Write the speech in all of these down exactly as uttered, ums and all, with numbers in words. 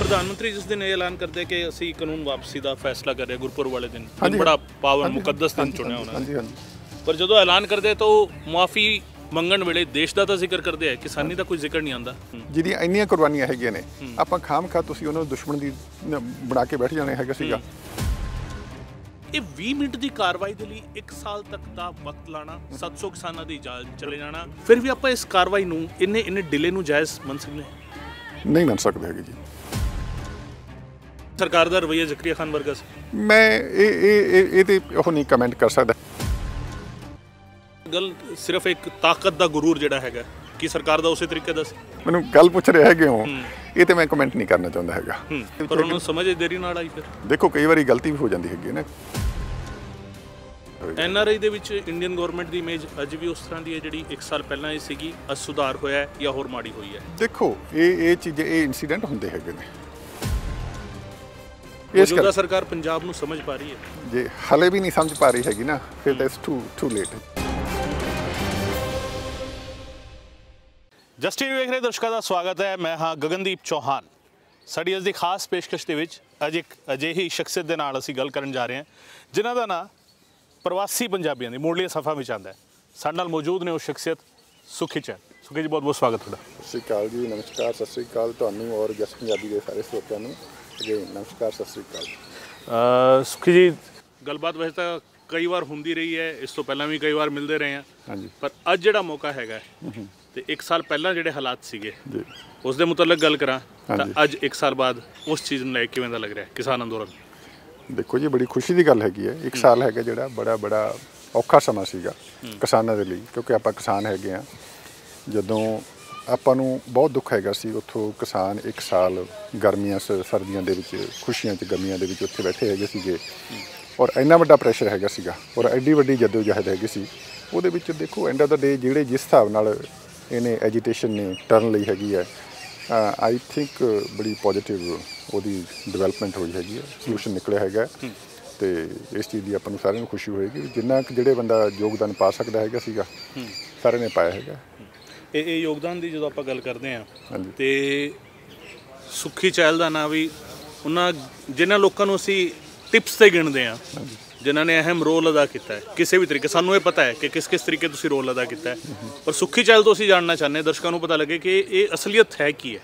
प्रधानमंत्री जिस दिन ऐलान करते कि असी कानून वापसी का फैसला कर रहे गुरपुरब वाले दिन बड़ा पावन मुकद्दस दिन चुनिया होना, पर जो ऐलान करते तो मुआफ़ी मंगण वेले देश का तो जिक्र करते हैं, किसानी का कोई जिक्र नहीं आता। जिहदियां इन्नियां कुर्बानियां हैगियां ने आपां खाम खा तुसीं उन्हां नूं दुश्मन दी बना के बैठ जाने हैगा सीगा। ये बीस मिनट की कार्रवाई के लिए एक साल तक का वक्त लाना, सत्त सौ किसानों की जाल चले जाना, फिर भी आप इस कार्रवाई नूं इन्ने इन्ने डिले नूं जायज़ मन सकते हैं? नहीं मन सकते है जी। सरकार का रवैया ज़करिया खान वर्गा से मैं ये ये ये ते ओह नहीं कमेंट कर सकता। गल सिर्फ एक ताकत का गुरूर जिहड़ा हैगा कि सरकार का उस तरीके दस मैनूं गल पुछ रहे हैगे हो, ये तो मैं कमेंट नहीं करना चाहता हैगा, पर उन्होंने समझ देरी नाल आई। फिर देखो कई बार गलती भी हो जाती हैगी ना। एन आर आई दे विच इंडियन गवर्नमेंट की इमेज अज भी उस तरह की है जिहड़ी एक साल पहला सीगी, अज सुधार होया या होर माड़ी हुई है? देखो ये ये चीज़ें ये इंसीडेंट होंदे हैगे ने। मौजूदा सरकार पंजाब नूं समझ पा रही है जे हले भी नहीं समझ पा रही हैगी ना, फिर तो it's too too late. Jus TV वेख रहे दर्शकों का स्वागत है, मैं हाँ गगन दीप चौहान। साडी अज दी खास पेशकश दे विच अज एक अजिही शख्सियत दे नाल असीं गल करन जा रहे हैं जिन्हां दा नां प्रवासी पंजाबियों की मुढ़ली सफ़ा में आता है। साडे नाल मौजूद ने वो शख्सियत सुखी चहल। सुखी जी बहुत बहुत स्वागत तुहाडा। सत श्री अकाल जी, नमस्कार, सत श्री अकाल तुहानूं और जस पंजाबी के सारे श्रोतिਆਂ ਨੂੰ जी नमस्कार, सत श्री अकाल। सुखी जी गलबात वैसे तो कई बार होंदी रही है, इस तो पहला भी कई बार मिलते रहे हैं, हाँ जी, पर अज जिहड़ा मौका हैगा तो एक साल पहला जिहड़े हालात सीगे उस दे मुतलक गल करा तो अज एक साल बाद उस चीज़ नूं लै के किवें दा लग रहा है किसान अंदोलन? देखो जी बड़ी खुशी की गल हैगी है, एक साल है जो बड़ा बड़ा औखा समा सीगा किसानों के लिए, क्योंकि आप किसान हैगे हाँ। जदों आपां नूं बहुत दुख हैगा सी, उत्थों किसान एक साल गर्मियां सर्दियों के खुशियां च गर्मियां दे विच उत्थे बैठे हैगे सीगे और इन्ना वड्डा प्रैशर हैगा सीगा और एड्डी वड्डी जदोजहद हैगी सी। उहदे विच देखो एंड ऑफ द डे जिहड़े जिस हिसाब नाल इहने एजीटेशन ने टर्न लई हैगी है, आई थिंक बड़ी पॉजिटिव ਉਹਦੀ ਡਿਵੈਲਪਮੈਂਟ ਹੋਈ ਹੈਗੀ ਹੈ, ਸੋਲੂਸ਼ਨ ਨਿਕਲਿਆ ਹੈਗਾ ਤੇ ਇਸ ਚੀਜ਼ ਦੀ ਆਪਾਂ ਨੂੰ ਸਾਰਿਆਂ ਨੂੰ ਖੁਸ਼ੀ ਹੋਏਗੀ। ਜਿੰਨਾ ਕਿ ਜਿਹੜੇ ਬੰਦਾ ਯੋਗਦਾਨ ਪਾ ਸਕਦਾ ਹੈਗਾ ਸੀਗਾ ਸਾਰਿਆਂ ਨੇ ਪਾਇਆ ਹੈਗਾ। ਇਹ ਇਹ ਯੋਗਦਾਨ ਦੀ ਜਦੋਂ ਆਪਾਂ ਗੱਲ ਕਰਦੇ ਹਾਂ ਤੇ ਸੁਖੀ ਚਹਿਲ ਦਾ ਨਾਂ ਵੀ ਉਹਨਾਂ ਜਿਨ੍ਹਾਂ ਲੋਕਾਂ ਨੂੰ ਅਸੀਂ ਟਿਪਸ ਤੇ ਗਿਣਦੇ ਹਾਂ ਜਿਨ੍ਹਾਂ ਨੇ ਅਹਿਮ ਰੋਲ ਅਦਾ ਕੀਤਾ ਹੈ ਕਿਸੇ ਵੀ ਤਰੀਕੇ, ਸਾਨੂੰ ਇਹ ਪਤਾ ਹੈ ਕਿ ਕਿਸ ਕਿਸ ਤਰੀਕੇ ਤੁਸੀਂ ਰੋਲ ਅਦਾ ਕੀਤਾ ਹੈ, ਪਰ ਸੁਖੀ ਚਹਿਲ ਤੋਂ ਅਸੀਂ ਜਾਣਨਾ ਚਾਹੁੰਦੇ ਹਾਂ, ਦਰਸ਼ਕਾਂ ਨੂੰ ਪਤਾ ਲੱਗੇ ਕਿ ਇਹ ਅਸਲੀਅਤ ਹੈ ਕੀ ਹੈ।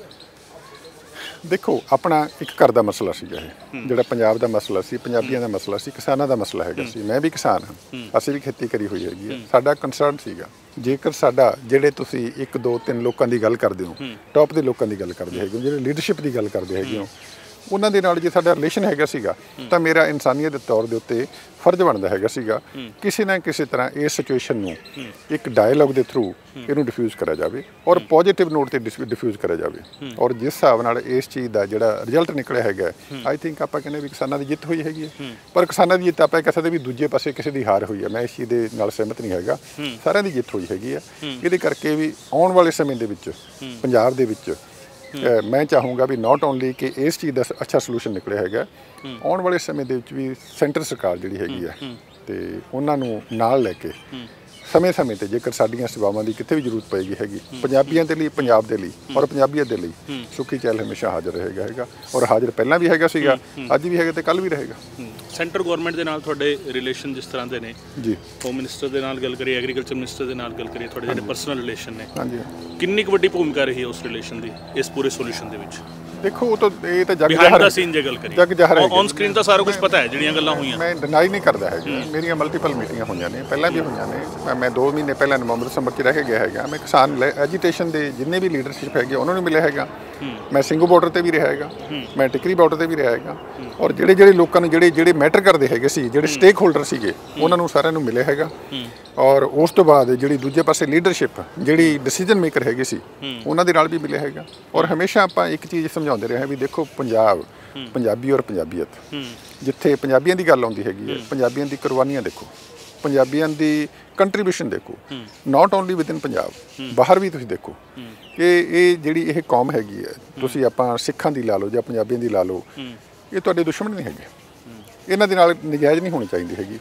देखो अपना एक घर का मसला सीगा ये जिहड़ा पंजाब का मसला सी, पंजाबियों का मसला सी, किसानों का मसला हैगा सी। मैं भी किसान हाँ, असीं भी खेती करी हुई हैगी है। साडा कंसर्न सीगा जेकर साडा जिहड़े तुसीं एक दो तीन लोगों की गल करदे हो, टॉप के लोगों की गल करदे हैगे, जिहड़े लीडरशिप की गल करदे हैगे हो, उन्हां दे नाल जे साडा रिलेशन हैगा सीगा तां मेरा इनसानीयत के तौर दे उत्ते फर्ज बनदा हैगा सीगा किसी ना किसी तरह इस सिचुएशन नूं एक डायलॉग के थ्रू इहनूं डिफ्यूज़ करा जाए और पॉजिटिव नोट ते डिफ्यूज़ करा जाए। और जिस हिसाब नाल इस चीज़ का जिहड़ा रिजल्ट निकलिया हैगा, आई थिंक आपां कहने भी किसानां दी जिੱਤ होई हैगी है, पर किसानां दी जिੱਤ आपां कह सकदे भी दूजे पासे किसी दी हार हुई है। मैं इस चीज़ दे नाल सहमत नहीं हैगा, सारिਆਂ ਦੀ जिੱਤ होई हैगी है। इहदे करके भी आउण वाले समय दे विच पंजाब दे विच मैं चाहूँगा भी नॉट ओनली कि इस चीज़ का अच्छा सलूशन निकलिया हैगा, आने वाले समय दे विच भी सेंटर सरकार जिहड़ी हैगी है ते उन्हां नूं नाल लैके समय समय ते जेकर साडीआं सेवावां दी कित्थे भी जरूरत पएगी हैगी पंजाबियों के लिए, पंजाब के लिए और पंजाबियत के लिए सुखी चहल हमेशा हाजिर रहेगा हैगा और हाजिर पहला भी हैगा सीगा, अज भी हैगा ते कल भी रहेगा। सेंटर गवर्नमेंट के नाल तुहाडे रिलेशन जिस तरह के ने जी, होम मिनिस्टर के नाल गल करिए, एग्रीकल्चर मिनिस्टर के नाल गल करिए, तुहाडे जिहड़े पर्सनल रिलेशन ने, हाँ जी, कितनी क वड्डी भूमिका रही है उस रिलेशन की इस पूरे सोल्यूशन दे विच? देखो वो तो ये तो जग जाहिर है, सीन जे गल करिए जग जाहिर है, ऑन स्क्रीन तो सारा कुछ पता है जिहड़ियां गल्लां होईयां, मैं डिनाई नहीं करदा है। मेरियां मल्टीपल मीटिंगां होईयां ने, पहला भी होईयां ने। मैं दो महीने पहले नवंबर दिसंबर च रह के गया हैगा। मैं किसान एजीटेशन के जिन्ने भी लीडरशिप हैगे उन्होंने मिले हैगा, मैं ਸਿੰਘੂ ਬਾਰਡਰ ਤੇ भी रहा हैगा, मैं टिकरी बार्डर ਤੇ भी रहा हैगा और ਜਿਹੜੇ ਜਿਹੜੇ ਲੋਕਾਂ ਨੂੰ ਜਿਹੜੇ ਜਿਹੜੇ ਮੈਟਰ ਕਰਦੇ ਹੈਗੇ ਸੀ, ਜਿਹੜੇ ਸਟੇਕ ਹੋਲਡਰ ਸੀਗੇ ਉਹਨਾਂ ਨੂੰ ਸਾਰਿਆਂ ਨੂੰ ਮਿਲੇ ਹੈਗਾ ਔਰ ਉਸ ਤੋਂ ਬਾਅਦ ਜਿਹੜੀ ਦੂਜੇ ਪਾਸੇ ਲੀਡਰਸ਼ਿਪ ਜਿਹੜੀ ਡਿਸੀਜਨ ਮੇਕਰ ਹੈਗੇ ਸੀ ਉਹਨਾਂ ਦੇ ਨਾਲ ਵੀ ਮਿਲੇ ਹੈਗਾ ਔਰ ਹਮੇਸ਼ਾ ਆਪਾਂ ਇੱਕ ਚੀਜ਼ ਸਮਝਾਉਂਦੇ ਰਹੇ ਵੀ ਦੇਖੋ ਪੰਜਾਬ ਪੰਜਾਬੀ ਔਰ ਪੰਜਾਬੀਅਤ ਜਿੱਥੇ ਪੰਜਾਬੀਆਂ ਦੀ ਗੱਲ ਆਉਂਦੀ ਹੈਗੀ ਹੈ, ਪੰਜਾਬੀਆਂ ਦੀ ਕੁਰਬਾਨੀਆਂ ਦੇਖੋ, ਪੰਜਾਬੀਆਂ ਦੀ ਕੰਟਰੀਬਿਊਸ਼ਨ ਦੇਖੋ, ਨॉट ਓਨਲੀ ਵਿਦਿਨ ਪੰਜਾਬ, ਬਾਹਰ ਵੀ ਤੁਸੀਂ ਦੇਖੋ ਕਿ ਇਹ ਜਿਹੜੀ ਇਹ ਕੌਮ ਹੈਗੀ ਹੈ, ਤੁਸੀਂ ਆਪਾਂ ਸਿੱਖਾਂ ਦੀ ਲਾ ਲਓ ਜਾਂ ਪੰਜਾਬੀਆਂ ਦੀ ਲਾ ਲਓ, ਇਹ ਤੁਹਾਡੇ ਦੁਸ਼ਮਣ ਨਹੀਂ ਹੈਗੇ, ਇਹਨਾਂ ਦੇ ਨਾਲ ਨਜਾਇਜ਼ ਨਹੀਂ ਹੋਣੀ ਚਾਹੀਦੀ ਹੈਗੀ।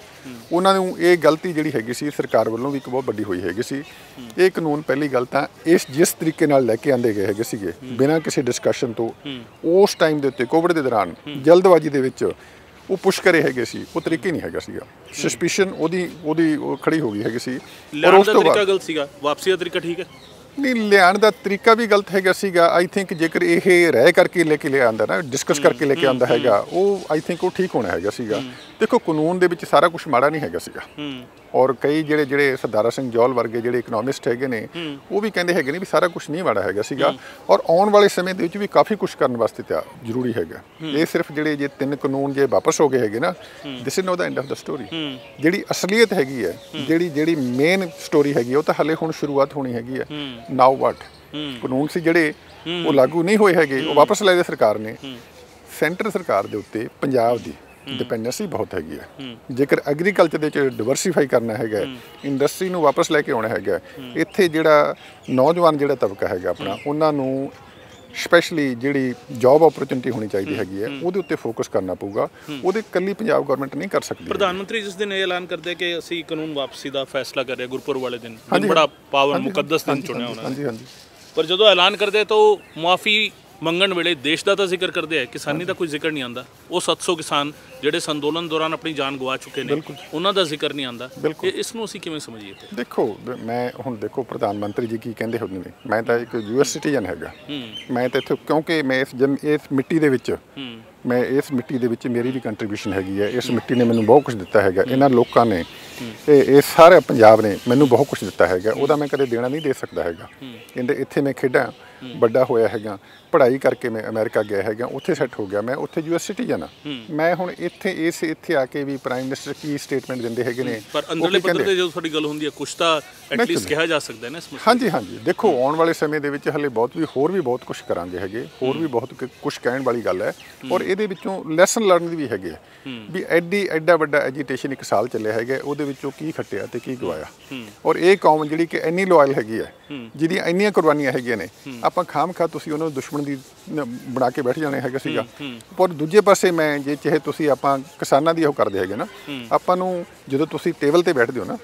ਉਹਨਾਂ ਨੂੰ ਇਹ ਗਲਤੀ ਜਿਹੜੀ ਹੈਗੀ ਸੀ ਸਰਕਾਰ ਵੱਲੋਂ ਵੀ ਇੱਕ ਬਹੁਤ ਵੱਡੀ ਹੋਈ ਹੈਗੀ ਸੀ। ਇਹ ਕਾਨੂੰਨ ਪਹਿਲੀ ਗੱਲ ਤਾਂ ਇਸ ਜਿਸ ਤਰੀਕੇ ਨਾਲ ਲੈ ਕੇ ਆਂਦੇ ਗਏ ਹੈਗੇ ਸੀਗੇ ਬਿਨਾਂ ਕਿਸੇ ਡਿਸਕਸ਼ਨ ਤੋਂ ਉਸ ਟਾਈਮ ਦੇ ਉੱਤੇ ਕੋਵਿਡ ਦੇ ਦੌਰਾਨ ਜਲਦਬਾਜ਼ੀ ਦੇ ਵਿੱਚ ਉਹ ਪੁਸ਼ ਕਰੇ ਹੈਗੇ ਸੀ, ਉਹ ਤਰੀਕੇ ਨਹੀਂ ਹੈਗਾ ਸੀਗਾ। ਸਸਪੀਸ਼ਨ ਉਹਦੀ ਉਹਦੀ ਉਹ ਖੜੀ ਹੋ ਗਈ ਹੈਗੀ ਸੀ। ਔਰ ਉਸ ਤੋਂ ਬਾਅਦ ਗਲਤ ਸੀਗਾ, ਵਾਪਸੀ ਦਾ ਤਰੀਕਾ ਠੀਕ ਹੈ ਨਹੀਂ, ਲਿਆਉਣ ਦਾ ਤਰੀਕਾ ਵੀ ਗਲਤ ਹੈਗਾ ਸੀਗਾ। ਆਈ ਥਿੰਕ ਜੇਕਰ ਇਹ ਰਹਿ ਕਰਕੇ ਲੈ ਕੇ ਲਿਆਉਂਦਾ ਨਾ, ਡਿਸਕਸ ਕਰਕੇ ਲੈ ਕੇ ਆਉਂਦਾ ਹੈਗਾ, ਉਹ ਆਈ ਥਿੰਕ ਉਹ ਠੀਕ ਹੋਣਾ ਹੈਗਾ ਸੀਗਾ। ਦੇਖੋ ਕਾਨੂੰਨ ਦੇ ਵਿੱਚ ਸਾਰਾ ਕੁਝ ਮਾੜਾ ਨਹੀਂ ਹੈਗਾ ਸੀਗਾ। ਔਰ ਕਈ ਜਿਹੜੇ ਜਿਹੜੇ ਸਰਦਾਰਾ ਸਿੰਘ ਜੌਲ ਵਰਗੇ ਜਿਹੜੇ ਇਕਨੋਮਿਸਟ ਹੈਗੇ ਨੇ ਉਹ ਵੀ ਕਹਿੰਦੇ ਹੈਗੇ ਨੇ ਵੀ ਸਾਰਾ ਕੁਝ ਨਹੀਂ ਮਾੜਾ ਹੈਗਾ ਸੀਗਾ। ਔਰ ਆਉਣ ਵਾਲੇ ਸਮੇਂ ਦੇ ਵਿੱਚ ਵੀ ਕਾਫੀ ਕੁਝ ਕਰਨ ਵਾਸਤੇ ਤਿਆਰ ਜ਼ਰੂਰੀ ਹੈਗਾ। ਇਹ ਸਿਰਫ ਜਿਹੜੇ ਜੇ ਤਿੰਨ ਕਾਨੂੰਨ ਜੇ ਵਾਪਸ ਹੋ ਗਏ ਹੈਗੇ ਨਾ, this is not the end of the story. ਜਿਹੜੀ ਅਸਲੀਅਤ ਹੈਗੀ ਹੈ, ਜਿਹੜੀ ਜਿਹੜੀ ਮੇਨ ਸਟੋਰੀ ਹੈਗੀ ਉਹ ਤਾਂ ਹਲੇ ਹੁਣ ਸ਼ੁਰੂਆਤ ਹੋਣੀ ਹੈਗੀ ਹੈ। ਨਾਓ ਵਾਟ ਕਾਨੂੰਨ ਸੀ ਜਿਹੜੇ ਉਹ ਲਾਗੂ ਨਹੀਂ ਹੋਏ ਹੈਗੇ, ਉਹ ਵਾਪਸ ਲੈ ਗਏ ਸਰਕਾਰ ਨੇ। ਸੈਂਟਰ ਸਰਕਾਰ ਦੇ ਉੱਤੇ ਪੰਜਾਬ ਦੀ ਡਿਪੈਂਡੈਂਸੀ ਬਹੁਤ ਹੈਗੀ ਹੈ। ਜੇਕਰ ਐਗਰੀਕਲਚਰ ਦੇ ਵਿੱਚ ਡਿਵਰਸੀਫਾਈ ਕਰਨਾ ਹੈਗਾ, ਇੰਡਸਟਰੀ ਨੂੰ ਵਾਪਸ ਲੈ ਕੇ ਆਉਣਾ ਹੈਗਾ, ਇੱਥੇ ਜਿਹੜਾ ਨੌਜਵਾਨ ਜਿਹੜਾ ਤਬਕਾ ਹੈਗਾ ਆਪਣਾ, ਉਹਨਾਂ ਨੂੰ ਸਪੈਸ਼ਲੀ ਜਿਹੜੀ ਜੌਬ ਓਪਰਚੁਨਿਟੀ ਹੋਣੀ ਚਾਹੀਦੀ ਹੈਗੀ ਹੈ, ਉਹਦੇ ਉੱਤੇ ਫੋਕਸ ਕਰਨਾ ਪਊਗਾ। ਉਹਦੇ ਇਕੱਲੀ ਪੰਜਾਬ ਗਵਰਨਮੈਂਟ ਨਹੀਂ ਕਰ ਸਕਦੀ। ਪ੍ਰਧਾਨ ਮੰਤਰੀ ਜਿਸ ਦਿਨ ਇਹ ਐਲਾਨ ਕਰਦੇ ਕਿ ਅਸੀਂ ਕਾਨੂੰਨ ਵਾਪਸੀ ਦਾ ਫੈਸਲਾ ਕਰ ਰਹੇ ਗੁਰਪੁਰਬ ਵਾਲੇ ਦਿਨ, ਬੜਾ ਪਾਵਨ ਮੁਕੱਦਸ ਦਿਨ ਚੁਣਿਆ ਹੋਣਾ, ਹਾਂਜੀ ਹਾਂਜੀ, ਪਰ ਜਦੋਂ ਐਲਾਨ ਕਰਦੇ ਤਾਂ ਮੁਆਫੀ ਮੰਗਣ ਵੇਲੇ ਦੇਸ਼ ਦਾ ਤਾਂ ਜ਼ਿਕਰ ਕਰਦੇ ਹੈ, ਕਿਸਾਨੀ ਦਾ ਕੋਈ ਜ਼ਿਕਰ ਨਹੀਂ ਆਉਂਦਾ। ਉਹ ਸੱਤ ਸੌ ਕਿਸਾਨ ਜਿਹੜੇ ਅੰਦੋਲਨ ਦੌਰਾਨ ਆਪਣੀ ਜਾਨ ਗਵਾ ਚੁੱਕੇ ਨੇ, ਉਹਨਾਂ ਦਾ ਜ਼ਿਕਰ ਨਹੀਂ ਆਉਂਦਾ। ਇਸ ਨੂੰ ਅਸੀਂ ਕਿਵੇਂ ਸਮਝੀਏ? ਦੇਖੋ ਮੈਂ ਹੁਣ ਦੇਖੋ ਪ੍ਰਧਾਨ ਮੰਤਰੀ ਜੀ ਕੀ ਕਹਿੰਦੇ ਹੁੰਦੇ ਨੇ, ਮੈਂ ਤਾਂ ਇੱਕ ਯੂ ਐਸ ਸਿਟੀਜ਼ਨ ਹੈਗਾ। ਮੈਂ ਤਾਂ ਇੱਥੇ ਕਿਉਂਕਿ ਮੈਂ ਇਸ ਜਨ ਇਸ ਮਿੱਟੀ ਦੇ ਵਿੱਚ ਮੈਂ ਇਸ ਮਿੱਟੀ ਦੇ ਵਿੱਚ ਮੇਰੀ ਵੀ ਕੰਟਰੀਬਿਊਸ਼ਨ ਹੈਗੀ ਹੈ। ਇਸ ਮਿੱਟੀ ਨੇ ਮੈਨੂੰ ਬਹੁਤ ਕੁਝ ਦਿੱਤਾ ਹੈਗਾ। ਇਹਨਾਂ ਲੋਕਾਂ ਨੇ, ਇਹ ਇਹ ਸਾਰੇ ਪੰਜਾਬ ਨੇ ਮੈਨੂੰ ਬਹੁਤ ਕੁਝ ਦਿੱਤਾ ਹੈਗਾ। ਉਹਦਾ ਮੈਂ ਕਦੇ ਦੇਣਾ ਨਹੀਂ ਦੇ ਸਕਦਾ ਹੈਗਾ। ਕਹਿੰਦੇ ਇੱਥੇ ਮੈਂ ਖੇਡਾਂ ਵੱਡਾ ਹੋਇਆ ਹੈਗਾ, ਪੜ੍ਹਾਈ ਕਰਕੇ ਮੈਂ ਅਮਰੀਕਾ ਗਿਆ ਹੈਗਾ, ਉੱਥੇ ਸੈੱਟ ਹੋ ਗਿਆ, ਮੈਂ ਉੱਥੇ ਯੂ ਐਸ ਸਿਟੀਜ਼ਨ ਆ। ਮੈਂ ਹੁਣ ਇੱਥੇ ਇਸ ਇੱਥੇ ਆ ਕੇ ਵੀ ਪ੍ਰਾਈਮ ਮਿਨਿਸਟਰ ਕੀ ਸਟੇਟਮੈਂਟ ਦਿੰਦੇ ਹੈਗੇ ਨੇ, ਪਰ ਅੰਦਰਲੇ ਪੱਧਰ ਤੇ ਜਦੋਂ ਤੁਹਾਡੀ ਗੱਲ ਹੁੰਦੀ ਹੈ ਕੁਛ ਤਾਂ ਐਟਲੀਸਟ ਕਿਹਾ ਜਾ ਸਕਦਾ ਹੈ ਨਾ ਇਸ ਮਸਲੇ। ਹਾਂਜੀ ਹਾਂਜੀ, ਦੇਖੋ ਆਉਣ ਵਾਲੇ ਸਮੇਂ ਦੇ ਵਿੱਚ ਹਲੇ ਬਹੁਤ ਵੀ ਹੋਰ ਵੀ ਬਹੁਤ ਕੁਝ ਕਰਾਂਗੇ ਹੈਗੇ, ਹੋਰ ਵੀ ਬਹੁਤ ਕੁਝ ਕਹਿਣ ਵਾਲੀ ਗੱਲ ਹੈ। ਔਰ ਇਹਦੇ ਵਿੱਚੋਂ ਲੈਸਨ ਲਰਨ ਵੀ ਹੈਗੇ ਵੀ ਐਡੀ ਐਡਾ ਵੱਡਾ ਐਜੀਟੇਸ਼ਨ ਇੱਕ ਸਾਲ ਚੱਲਿਆ ਹੈਗਾ, ਉਹਦੇ ਵਿੱਚੋਂ ਕੀ ਖੱਟਿਆ ਤੇ ਕੀ ਗਵਾਇਆ। ਔਰ ਇਹ ਕੌਮ ਜਿਹੜੀ ਕਿ ਇੰਨੀ ਲੋਇਲ ਹੈਗੀ ਹੈ, ਜਿਹਦੀਆਂ ਇੰਨੀਆਂ ਕੁਰਬਾਨੀਆਂ ਹੈਗੀਆਂ ਨੇ, ਆਪਾਂ ਖਾਮ ਖਾ ਤੁਸੀਂ ਉਹਨਾਂ ਨੂੰ ਦੁਸ਼ਮਣ ਦੀ ਬਣਾ ਕੇ ਬੈਠ ਜਾਣਾ ਹੈਗਾ ਸੀਗਾ। ਪਰ ਦੂਜੇ ਪਾਸੇ ਮੈਂ ਜੇ ਚਾਹੇ ਤੁਸੀਂ ਆਪਾਂ ਕਿਸਾਨਾਂ ਦੀ ਉਹ ਕਰਦੇ ਹੈਗੇ ਨਾ, ਆਪਾਂ ਨੂੰ ਜਦੋਂ ਤੁਸੀਂ ਟੇਬਲ ਤੇ ਬੈਠਦੇ ਹੋ ਨਾ,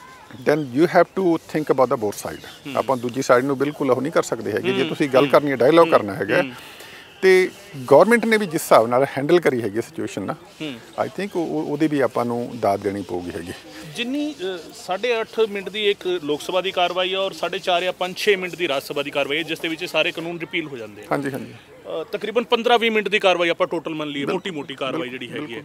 then you have to think about the both side. ਆਪਾਂ ਦੂਜੀ ਸਾਈਡ ਨੂੰ ਬਿਲਕੁਲ ਉਹ ਨਹੀਂ ਕਰ ਸਕਦੇ ਹੈਗੇ। ਜੇ ਤੁਸੀਂ ਗੱਲ ਕਰਨੀ ਹੈ, ਡਾਇਲੋਗ ਕਰਨਾ ਹੈਗਾ, ਤੇ ਗਵਰਨਮੈਂਟ ਨੇ ਵੀ ਜਿਸ ਹਿਸਾਬ ਨਾਲ ਹੈਂਡਲ ਕਰੀ ਹੈਗੀ ਸਿਚੁਏਸ਼ਨ ਨਾ, ਆਈ ਥਿੰਕ ਉਹਦੀ ਵੀ ਆਪਾਂ ਨੂੰ ਦਾਦ ਦੇਣੀ ਪਊਗੀ ਹੈਗੀ। ਜਿੰਨੀ ਸਾਢੇ ਅੱਠ ਮਿੰਟ ਦੀ ਇੱਕ ਲੋਕ ਸਭਾ ਦੀ ਕਾਰਵਾਈ ਹੈ ਔਰ ਸਾਢੇ ਚਾਰ ਜਾਂ ਪੰਜ ਛੇ ਮਿੰਟ ਦੀ ਰਾਜ ਸਭਾ ਦੀ ਕਾਰਵਾਈ ਹੈ, ਜਿਸ ਦੇ ਵਿੱਚ ਸਾਰੇ ਕਾਨੂੰਨ ਰਿਪੀਲ ਹੋ ਜਾਂਦੇ ਆ। ਹਾਂਜੀ ਹਾਂਜੀ, ਤਕਰੀਬਨ ਪੰਦਰਾਂ ਵੀਹ ਮਿੰਟ ਦੀ ਕਾਰਵਾਈ ਆਪਾਂ ਟੋਟਲ ਮੰਨ ਲਈਏ, ਮੋਟੀ ਮੋਟੀ ਕਾਰਵਾਈ ਜਿਹੜੀ ਹੈਗੀ ਹੈ।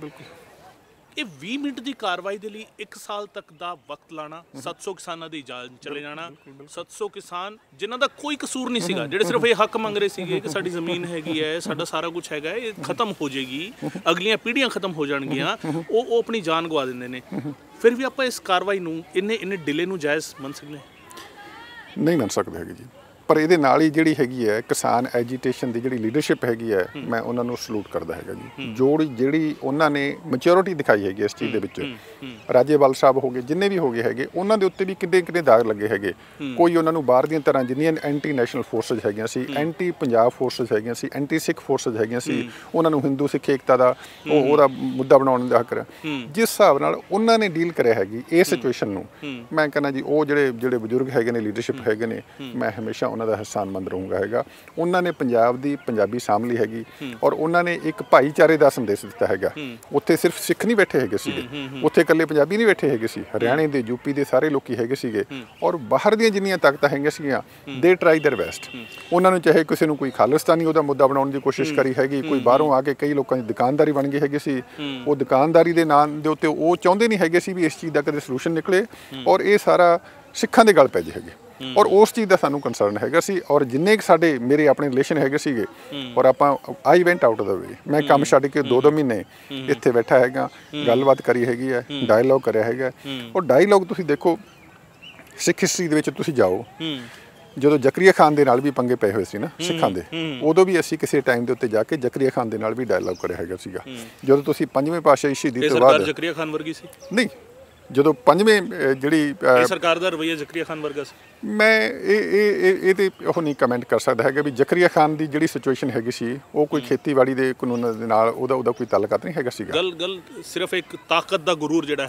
ਇਹ ਵੀਹ ਮਿੰਟ ਦੀ ਕਾਰਵਾਈ ਦੇ ਲਈ ਇੱਕ ਸਾਲ ਤੱਕ ਦਾ ਵਕਤ ਲਾਣਾ, ਸੱਤ ਸੌ ਕਿਸਾਨਾਂ ਦੀ ਜਾਨ ਚਲੇ ਜਾਣਾ, ਸੱਤ ਸੌ ਕਿਸਾਨ ਜਿਨ੍ਹਾਂ ਦਾ ਕੋਈ ਕਸੂਰ ਨਹੀਂ ਸੀਗਾ, ਜਿਹੜੇ ਸਿਰਫ ਇਹ ਹੱਕ ਮੰਗ ਰਹੇ ਸੀਗੇ ਕਿ ਸਾਡੀ ਜ਼ਮੀਨ ਹੈਗੀ ਹੈ, ਸਾਡਾ ਸਾਰਾ ਕੁਝ ਹੈਗਾ, ਇਹ ਖਤਮ ਹੋ ਜਾਏਗੀ, ਅਗਲੀਆਂ ਪੀੜ੍ਹੀਆਂ ਖਤਮ ਹੋ ਜਾਣਗੀਆਂ, ਉਹ ਉਹ ਆਪਣੀ ਜਾਨ ਗਵਾ ਦਿੰਦੇ ਨੇ। ਫਿਰ ਵੀ ਆਪਾਂ ਇਸ ਕਾਰਵਾਈ ਨੂੰ ਇੰਨੇ ਇੰਨੇ ਡਿਲੇ ਨੂੰ ਜਾਇਜ਼ ਮੰਨ ਸਕਦੇ ਨਹੀਂ? ਮੰਨ ਸਕਦੇ ਹੈਗੇ ਜੀ। ਪਰ ਇਹਦੇ ਨਾਲ ਹੀ ਜਿਹੜੀ ਹੈਗੀ ਹੈ ਕਿਸਾਨ ਐਜੀਟੇਸ਼ਨ ਦੀ ਜਿਹੜੀ ਲੀਡਰਸ਼ਿਪ ਹੈਗੀ ਹੈ, ਮੈਂ ਉਹਨਾਂ ਨੂੰ ਸਲੂਟ ਕਰਦਾ ਹੈਗਾ ਜੀ। ਜੋ ਜਿਹੜੀ ਉਹਨਾਂ ਨੇ ਮੈਚਿਓਰਿਟੀ ਦਿਖਾਈ ਹੈਗੀ ਇਸ ਚੀਜ਼ ਦੇ ਵਿੱਚ, ਰਾਜੇਵਾਲ ਸਾਹਿਬ ਹੋ ਗਏ, ਜਿੰਨੇ ਵੀ ਹੋ ਗਏ ਹੈਗੇ, ਉਹਨਾਂ ਦੇ ਉੱਤੇ ਵੀ ਕਿੰਨੇ ਕਿੰਨੇ ਦਾਗ ਲੱਗੇ ਹੈਗੇ। ਕੋਈ ਉਹਨਾਂ ਨੂੰ ਬਾਹਰ ਦੀਆਂ ਤਰ੍ਹਾਂ ਜਿੰਨੀਆਂ ਐਂਟੀ ਨੈਸ਼ਨਲ ਫੋਰਸਿਸ ਹੈਗੀਆਂ ਸੀ, ਐਂਟੀ ਪੰਜਾਬ ਫੋਰਸਿਸ ਹੈਗੀਆਂ ਸੀ, ਐਂਟੀ ਸਿੱਖ ਫੋਰਸਿਸ ਹੈਗੀਆਂ ਸੀ, ਉਹਨਾਂ ਨੂੰ ਹਿੰਦੂ ਸਿੱਖ ਏਕਤਾ ਦਾ ਉਹ ਉਹਦਾ ਮੁੱਦਾ ਬਣਾਉਣ ਦਾ ਹੱਕ। ਜਿਸ ਹਿਸਾਬ ਨਾਲ ਉਹਨਾਂ ਨੇ ਡੀਲ ਕਰਿਆ ਹੈਗੀ ਇਸ ਸਿਚੁਏਸ਼ਨ ਨੂੰ, ਮੈਂ ਕਹਿੰਦਾ ਜੀ ਉਹ ਜਿਹੜੇ ਜਿਹੜੇ ਬਜ਼ੁਰਗ ਹੈਗੇ ਨੇ, ਲੀਡਰਸ਼ਿਪ ਹੈਗੇ ਨੇ, ਮੈਂ ਹਮੇਸ਼ਾ ਉਹਨਾਂ ਦਾ ਅਹਿਸਾਨਮੰਦ ਰਹੂੰਗਾ ਹੈਗਾ। ਉਹਨਾਂ ਨੇ ਪੰਜਾਬ ਦੀ ਪੰਜਾਬੀ ਸਾਂਭ ਲਈ ਹੈਗੀ, ਔਰ ਉਹਨਾਂ ਨੇ ਇੱਕ ਭਾਈਚਾਰੇ ਦਾ ਸੰਦੇਸ਼ ਦਿੱਤਾ ਹੈਗਾ। ਉੱਥੇ ਸਿਰਫ ਸਿੱਖ ਨਹੀਂ ਬੈਠੇ ਹੈਗੇ ਸੀਗੇ, ਉੱਥੇ ਇਕੱਲੇ ਪੰਜਾਬੀ ਨਹੀਂ ਬੈਠੇ ਹੈਗੇ ਸੀ, ਹਰਿਆਣੇ ਦੇ, ਯੂਪੀ ਦੇ ਸਾਰੇ ਲੋਕੀ ਹੈਗੇ ਸੀਗੇ। ਔਰ ਬਾਹਰ ਦੀਆਂ ਜਿੰਨੀਆਂ ਤਾਕਤਾਂ ਹੈਗੀਆਂ ਸੀਗੀਆਂ, ਦੇ ਟਰਾਈ ਦੇਅਰ ਬੈਸਟ। ਉਹਨਾਂ ਨੂੰ ਚਾਹੇ ਕਿਸੇ ਨੂੰ ਕੋਈ ਖਾਲਿਸਤਾਨੀ ਉਹਦਾ ਮੁੱਦਾ ਬਣਾਉਣ ਦੀ ਕੋਸ਼ਿਸ਼ ਕਰੀ ਹੈਗੀ, ਕੋਈ ਬਾਹਰੋਂ ਆ ਕੇ ਕਈ ਲੋਕਾਂ ਦੀ ਦੁਕਾਨਦਾਰੀ ਬਣ ਗਈ ਹੈਗੀ ਸੀ, ਉਹ ਦੁਕਾਨਦਾਰੀ ਦੇ ਨਾਂ ਦੇ ਉੱਤੇ ਉਹ ਚਾਹੁੰਦੇ ਨਹੀਂ ਹੈਗੇ ਸੀ ਵੀ ਇਸ ਚੀਜ਼ ਦਾ ਕਦੇ ਸੋਲੂਸ਼ਨ ਨਿਕਲੇ, ਔਰ ਇਹ ਸਾਰਾ ਸਿੱਖਾਂ ਦੇ ਗਲ ਪੈ ਜੇ ਹੈਗੇ। ਔਰ ਉਸ ਚੀਜ਼ ਦਾ ਸਾਨੂੰ ਕੰਸਰਨ ਹੈਗਾ ਸੀ। ਔਰ ਜਿੰਨੇ ਕੁ ਸਾਡੇ ਮੇਰੇ ਆਪਣੇ ਰਿਲੇਸ਼ਨ ਹੈਗੇ ਸੀਗੇ, ਔਰ ਆਪਾਂ ਆਈ ਵੈਂਟ ਆਊਟ ਆਫ ਦਾ ਵੇ, ਮੈਂ ਕੰਮ ਛੱਡ ਕੇ ਦੋ ਦੋ ਮਹੀਨੇ ਇੱਥੇ ਬੈਠਾ ਹੈਗਾ, ਗੱਲਬਾਤ ਕਰੀ ਹੈਗੀ ਹੈ, ਡਾਇਲੋਗ ਕਰਿਆ ਹੈਗਾ। ਔਰ ਡਾਇਲੋਗ ਤੁਸੀਂ ਦੇਖੋ ਸਿੱਖ ਹਿਸਟਰੀ ਦੇ ਵਿੱਚ ਤੁਸੀਂ ਜਾਓ, ਜਦੋਂ ਜ਼ਕਰੀਆ ਖਾਨ ਦੇ ਨਾਲ ਵੀ ਪੰਗੇ ਪਏ ਹੋਏ ਸੀ ਨਾ ਸਿੱਖਾਂ ਦੇ, ਉਦੋਂ ਵੀ ਅਸੀਂ ਕਿਸੇ ਟਾਈਮ ਦੇ ਉੱਤੇ ਜਾ ਕੇ ਜ਼ਕਰੀਆ ਖਾਨ ਦੇ ਨਾਲ ਵੀ ਡਾਇਲੋਗ ਕਰਿਆ ਹੈਗਾ ਸੀਗਾ। ਜਦੋਂ ਤੁਸੀਂ ਪੰਜਵੇਂ ਪਾਤਸ਼ਾਹੀ ਸ਼ਹੀਦੀ ਤੋਂ ਬਾਅਦ, ਜ਼ਕਰੀਆ ਖਾਨ ਵਰਗੀ ਸੀ ਨਹੀਂ, ਜਦੋਂ ਪੰਜਵੇਂ ਜਿਹੜੀ ਸਰਕਾਰ ਦਾ ਰਵੱਈਆ ਜ਼ਕਰੀਆ ਖਾਨ ਵਰਗਾ ਸੀ, ਮੈਂ ਇਹ ਇਹ ਇਹ ਤੇ ਉਹ ਨਹੀਂ ਕਮੈਂਟ ਕਰ ਸਕਦਾ ਹੈਗਾ ਵੀ ਜ਼ਕਰੀਆ ਖਾਨ ਦੀ ਜਿਹੜੀ ਸਿਚੁਏਸ਼ਨ ਹੈਗੀ ਸੀ, ਉਹ ਕੋਈ ਖੇਤੀਬਾੜੀ ਦੇ ਕਾਨੂੰਨਾਂ ਦੇ ਨਾਲ ਉਹਦਾ ਉਹਦਾ ਕੋਈ ਤਾਲੁਕਾਤ ਨਹੀਂ ਹੈਗਾ ਸੀਗਾ। ਗੱਲ ਗੱਲ ਸਿਰਫ ਇੱਕ ਤਾਕਤ ਦਾ ਗੁਰੂਰ ਜਿਹੜਾ ਹੈਗਾ,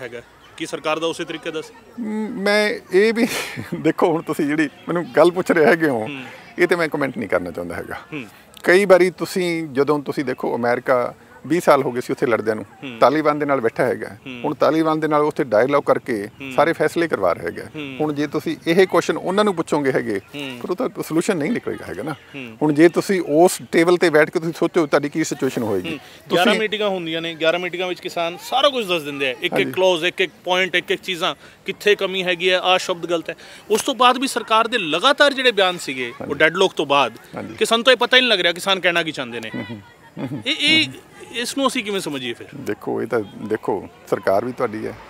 ਕੀ ਸਰਕਾਰ ਦਾ ਉਸੇ ਤਰੀਕੇ ਦਾ ਸੀ? ਮੈਂ ਇਹ ਵੀ ਦੇਖੋ ਹੁਣ ਤੁਸੀਂ ਜਿਹੜੀ ਮੈਨੂੰ ਗੱਲ ਪੁੱਛ ਰਹੇ ਹੈਗੇ ਹੋ ਇਹ ਤੇ ਮੈਂ ਕਮੈਂਟ ਨਹੀਂ ਕਰਨਾ ਚਾਹੁੰਦਾ ਹੈਗਾ। ਕਈ ਵਾਰੀ ਤੁਸੀਂ ਜਦੋਂ ਤੁਸੀਂ ਦੇਖੋ ਅਮਰੀਕਾ ਵੀਹ ਸਾਲ ਹੋ ਗਏ ਸੀ ਉੱਥੇ ਲੜਦਿਆਂ ਨੂੰ, ਤਾਲੀਬਾਨ ਦੇ ਨਾਲ ਬੈਠਾ ਹੈਗਾ, ਹੁਣ ਤਾਲੀਬਾਨ ਦੇ ਨਾਲ ਉੱਥੇ ਡਾਇਲੌਗ ਕਰਕੇ ਸਾਰੇ ਫੈਸਲੇ ਕਰਵਾ ਰਿਹਾ ਹੈਗਾ। ਹੁਣ ਜੇ ਤੁਸੀਂ ਇਹ ਕੁਐਸਚਨ ਉਹਨਾਂ ਨੂੰ ਪੁੱਛੋਗੇ ਹੈਗੇ ਪਰ ਉਹ ਤਾਂ ਸੋਲੂਸ਼ਨ ਨਹੀਂ ਨਿਕਲੇਗਾ ਹੈਗਾ ਨਾ। ਹੁਣ ਜੇ ਤੁਸੀਂ ਉਸ ਟੇਬਲ ਤੇ ਬੈਠ ਕੇ ਤੁਸੀਂ ਸੋਚੋ ਤੁਹਾਡੀ ਕੀ ਸਿਚੁਏਸ਼ਨ ਹੋਏਗੀ। ਗਿਆਰਾਂ ਮੀਟਿੰਗਾਂ ਹੁੰਦੀਆਂ ਨੇ, ਗਿਆਰਾਂ ਮੀਟਿੰਗਾਂ ਵਿੱਚ ਕਿਸਾਨ ਸਾਰਾ ਕੁਝ ਦੱਸ ਦਿੰਦੇ ਆ, ਇੱਕ ਇੱਕ ਕਲੋਜ਼, ਇੱਕ ਇੱਕ ਪੁਆਇੰਟ, ਇੱਕ ਇੱਕ ਚੀਜ਼ਾਂ, ਕਿੱਥੇ ਕਮੀ ਹੈਗੀ ਹੈ, ਆਹ ਸ਼ਬਦ ਗਲਤ ਹੈ। ਉਸ ਤੋਂ ਬਾਅਦ ਵੀ ਸਰਕਾਰ ਦੇ ਲਗਾਤਾਰ ਜਿਹੜੇ ਬਿਆਨ ਸੀਗੇ ਉਹ ਡੈਡਲੋਕ ਤੋਂ ਬਾਅਦ ਕਿ ਸਾਨੂੰ ਤਾਂ ਇਹ ਪਤਾ ਹੀ ਨਹੀਂ ਲੱਗ ਰਿਹਾ ਕਿਸਾਨ ਕਹਿਣਾ ਕੀ ਚਾਹੁੰਦੇ ਨੇ। ਇਹ ਇਹ ਇਸ ਨੂੰ ਅਸੀਂ ਕਿਵੇਂ ਸਮਝੀਏ ਫਿਰ? ਦੇਖੋ ਇਹ ਤਾਂ ਦੇਖੋ ਸਰਕਾਰ ਵੀ ਤੁਹਾਡੀ ਹੈ,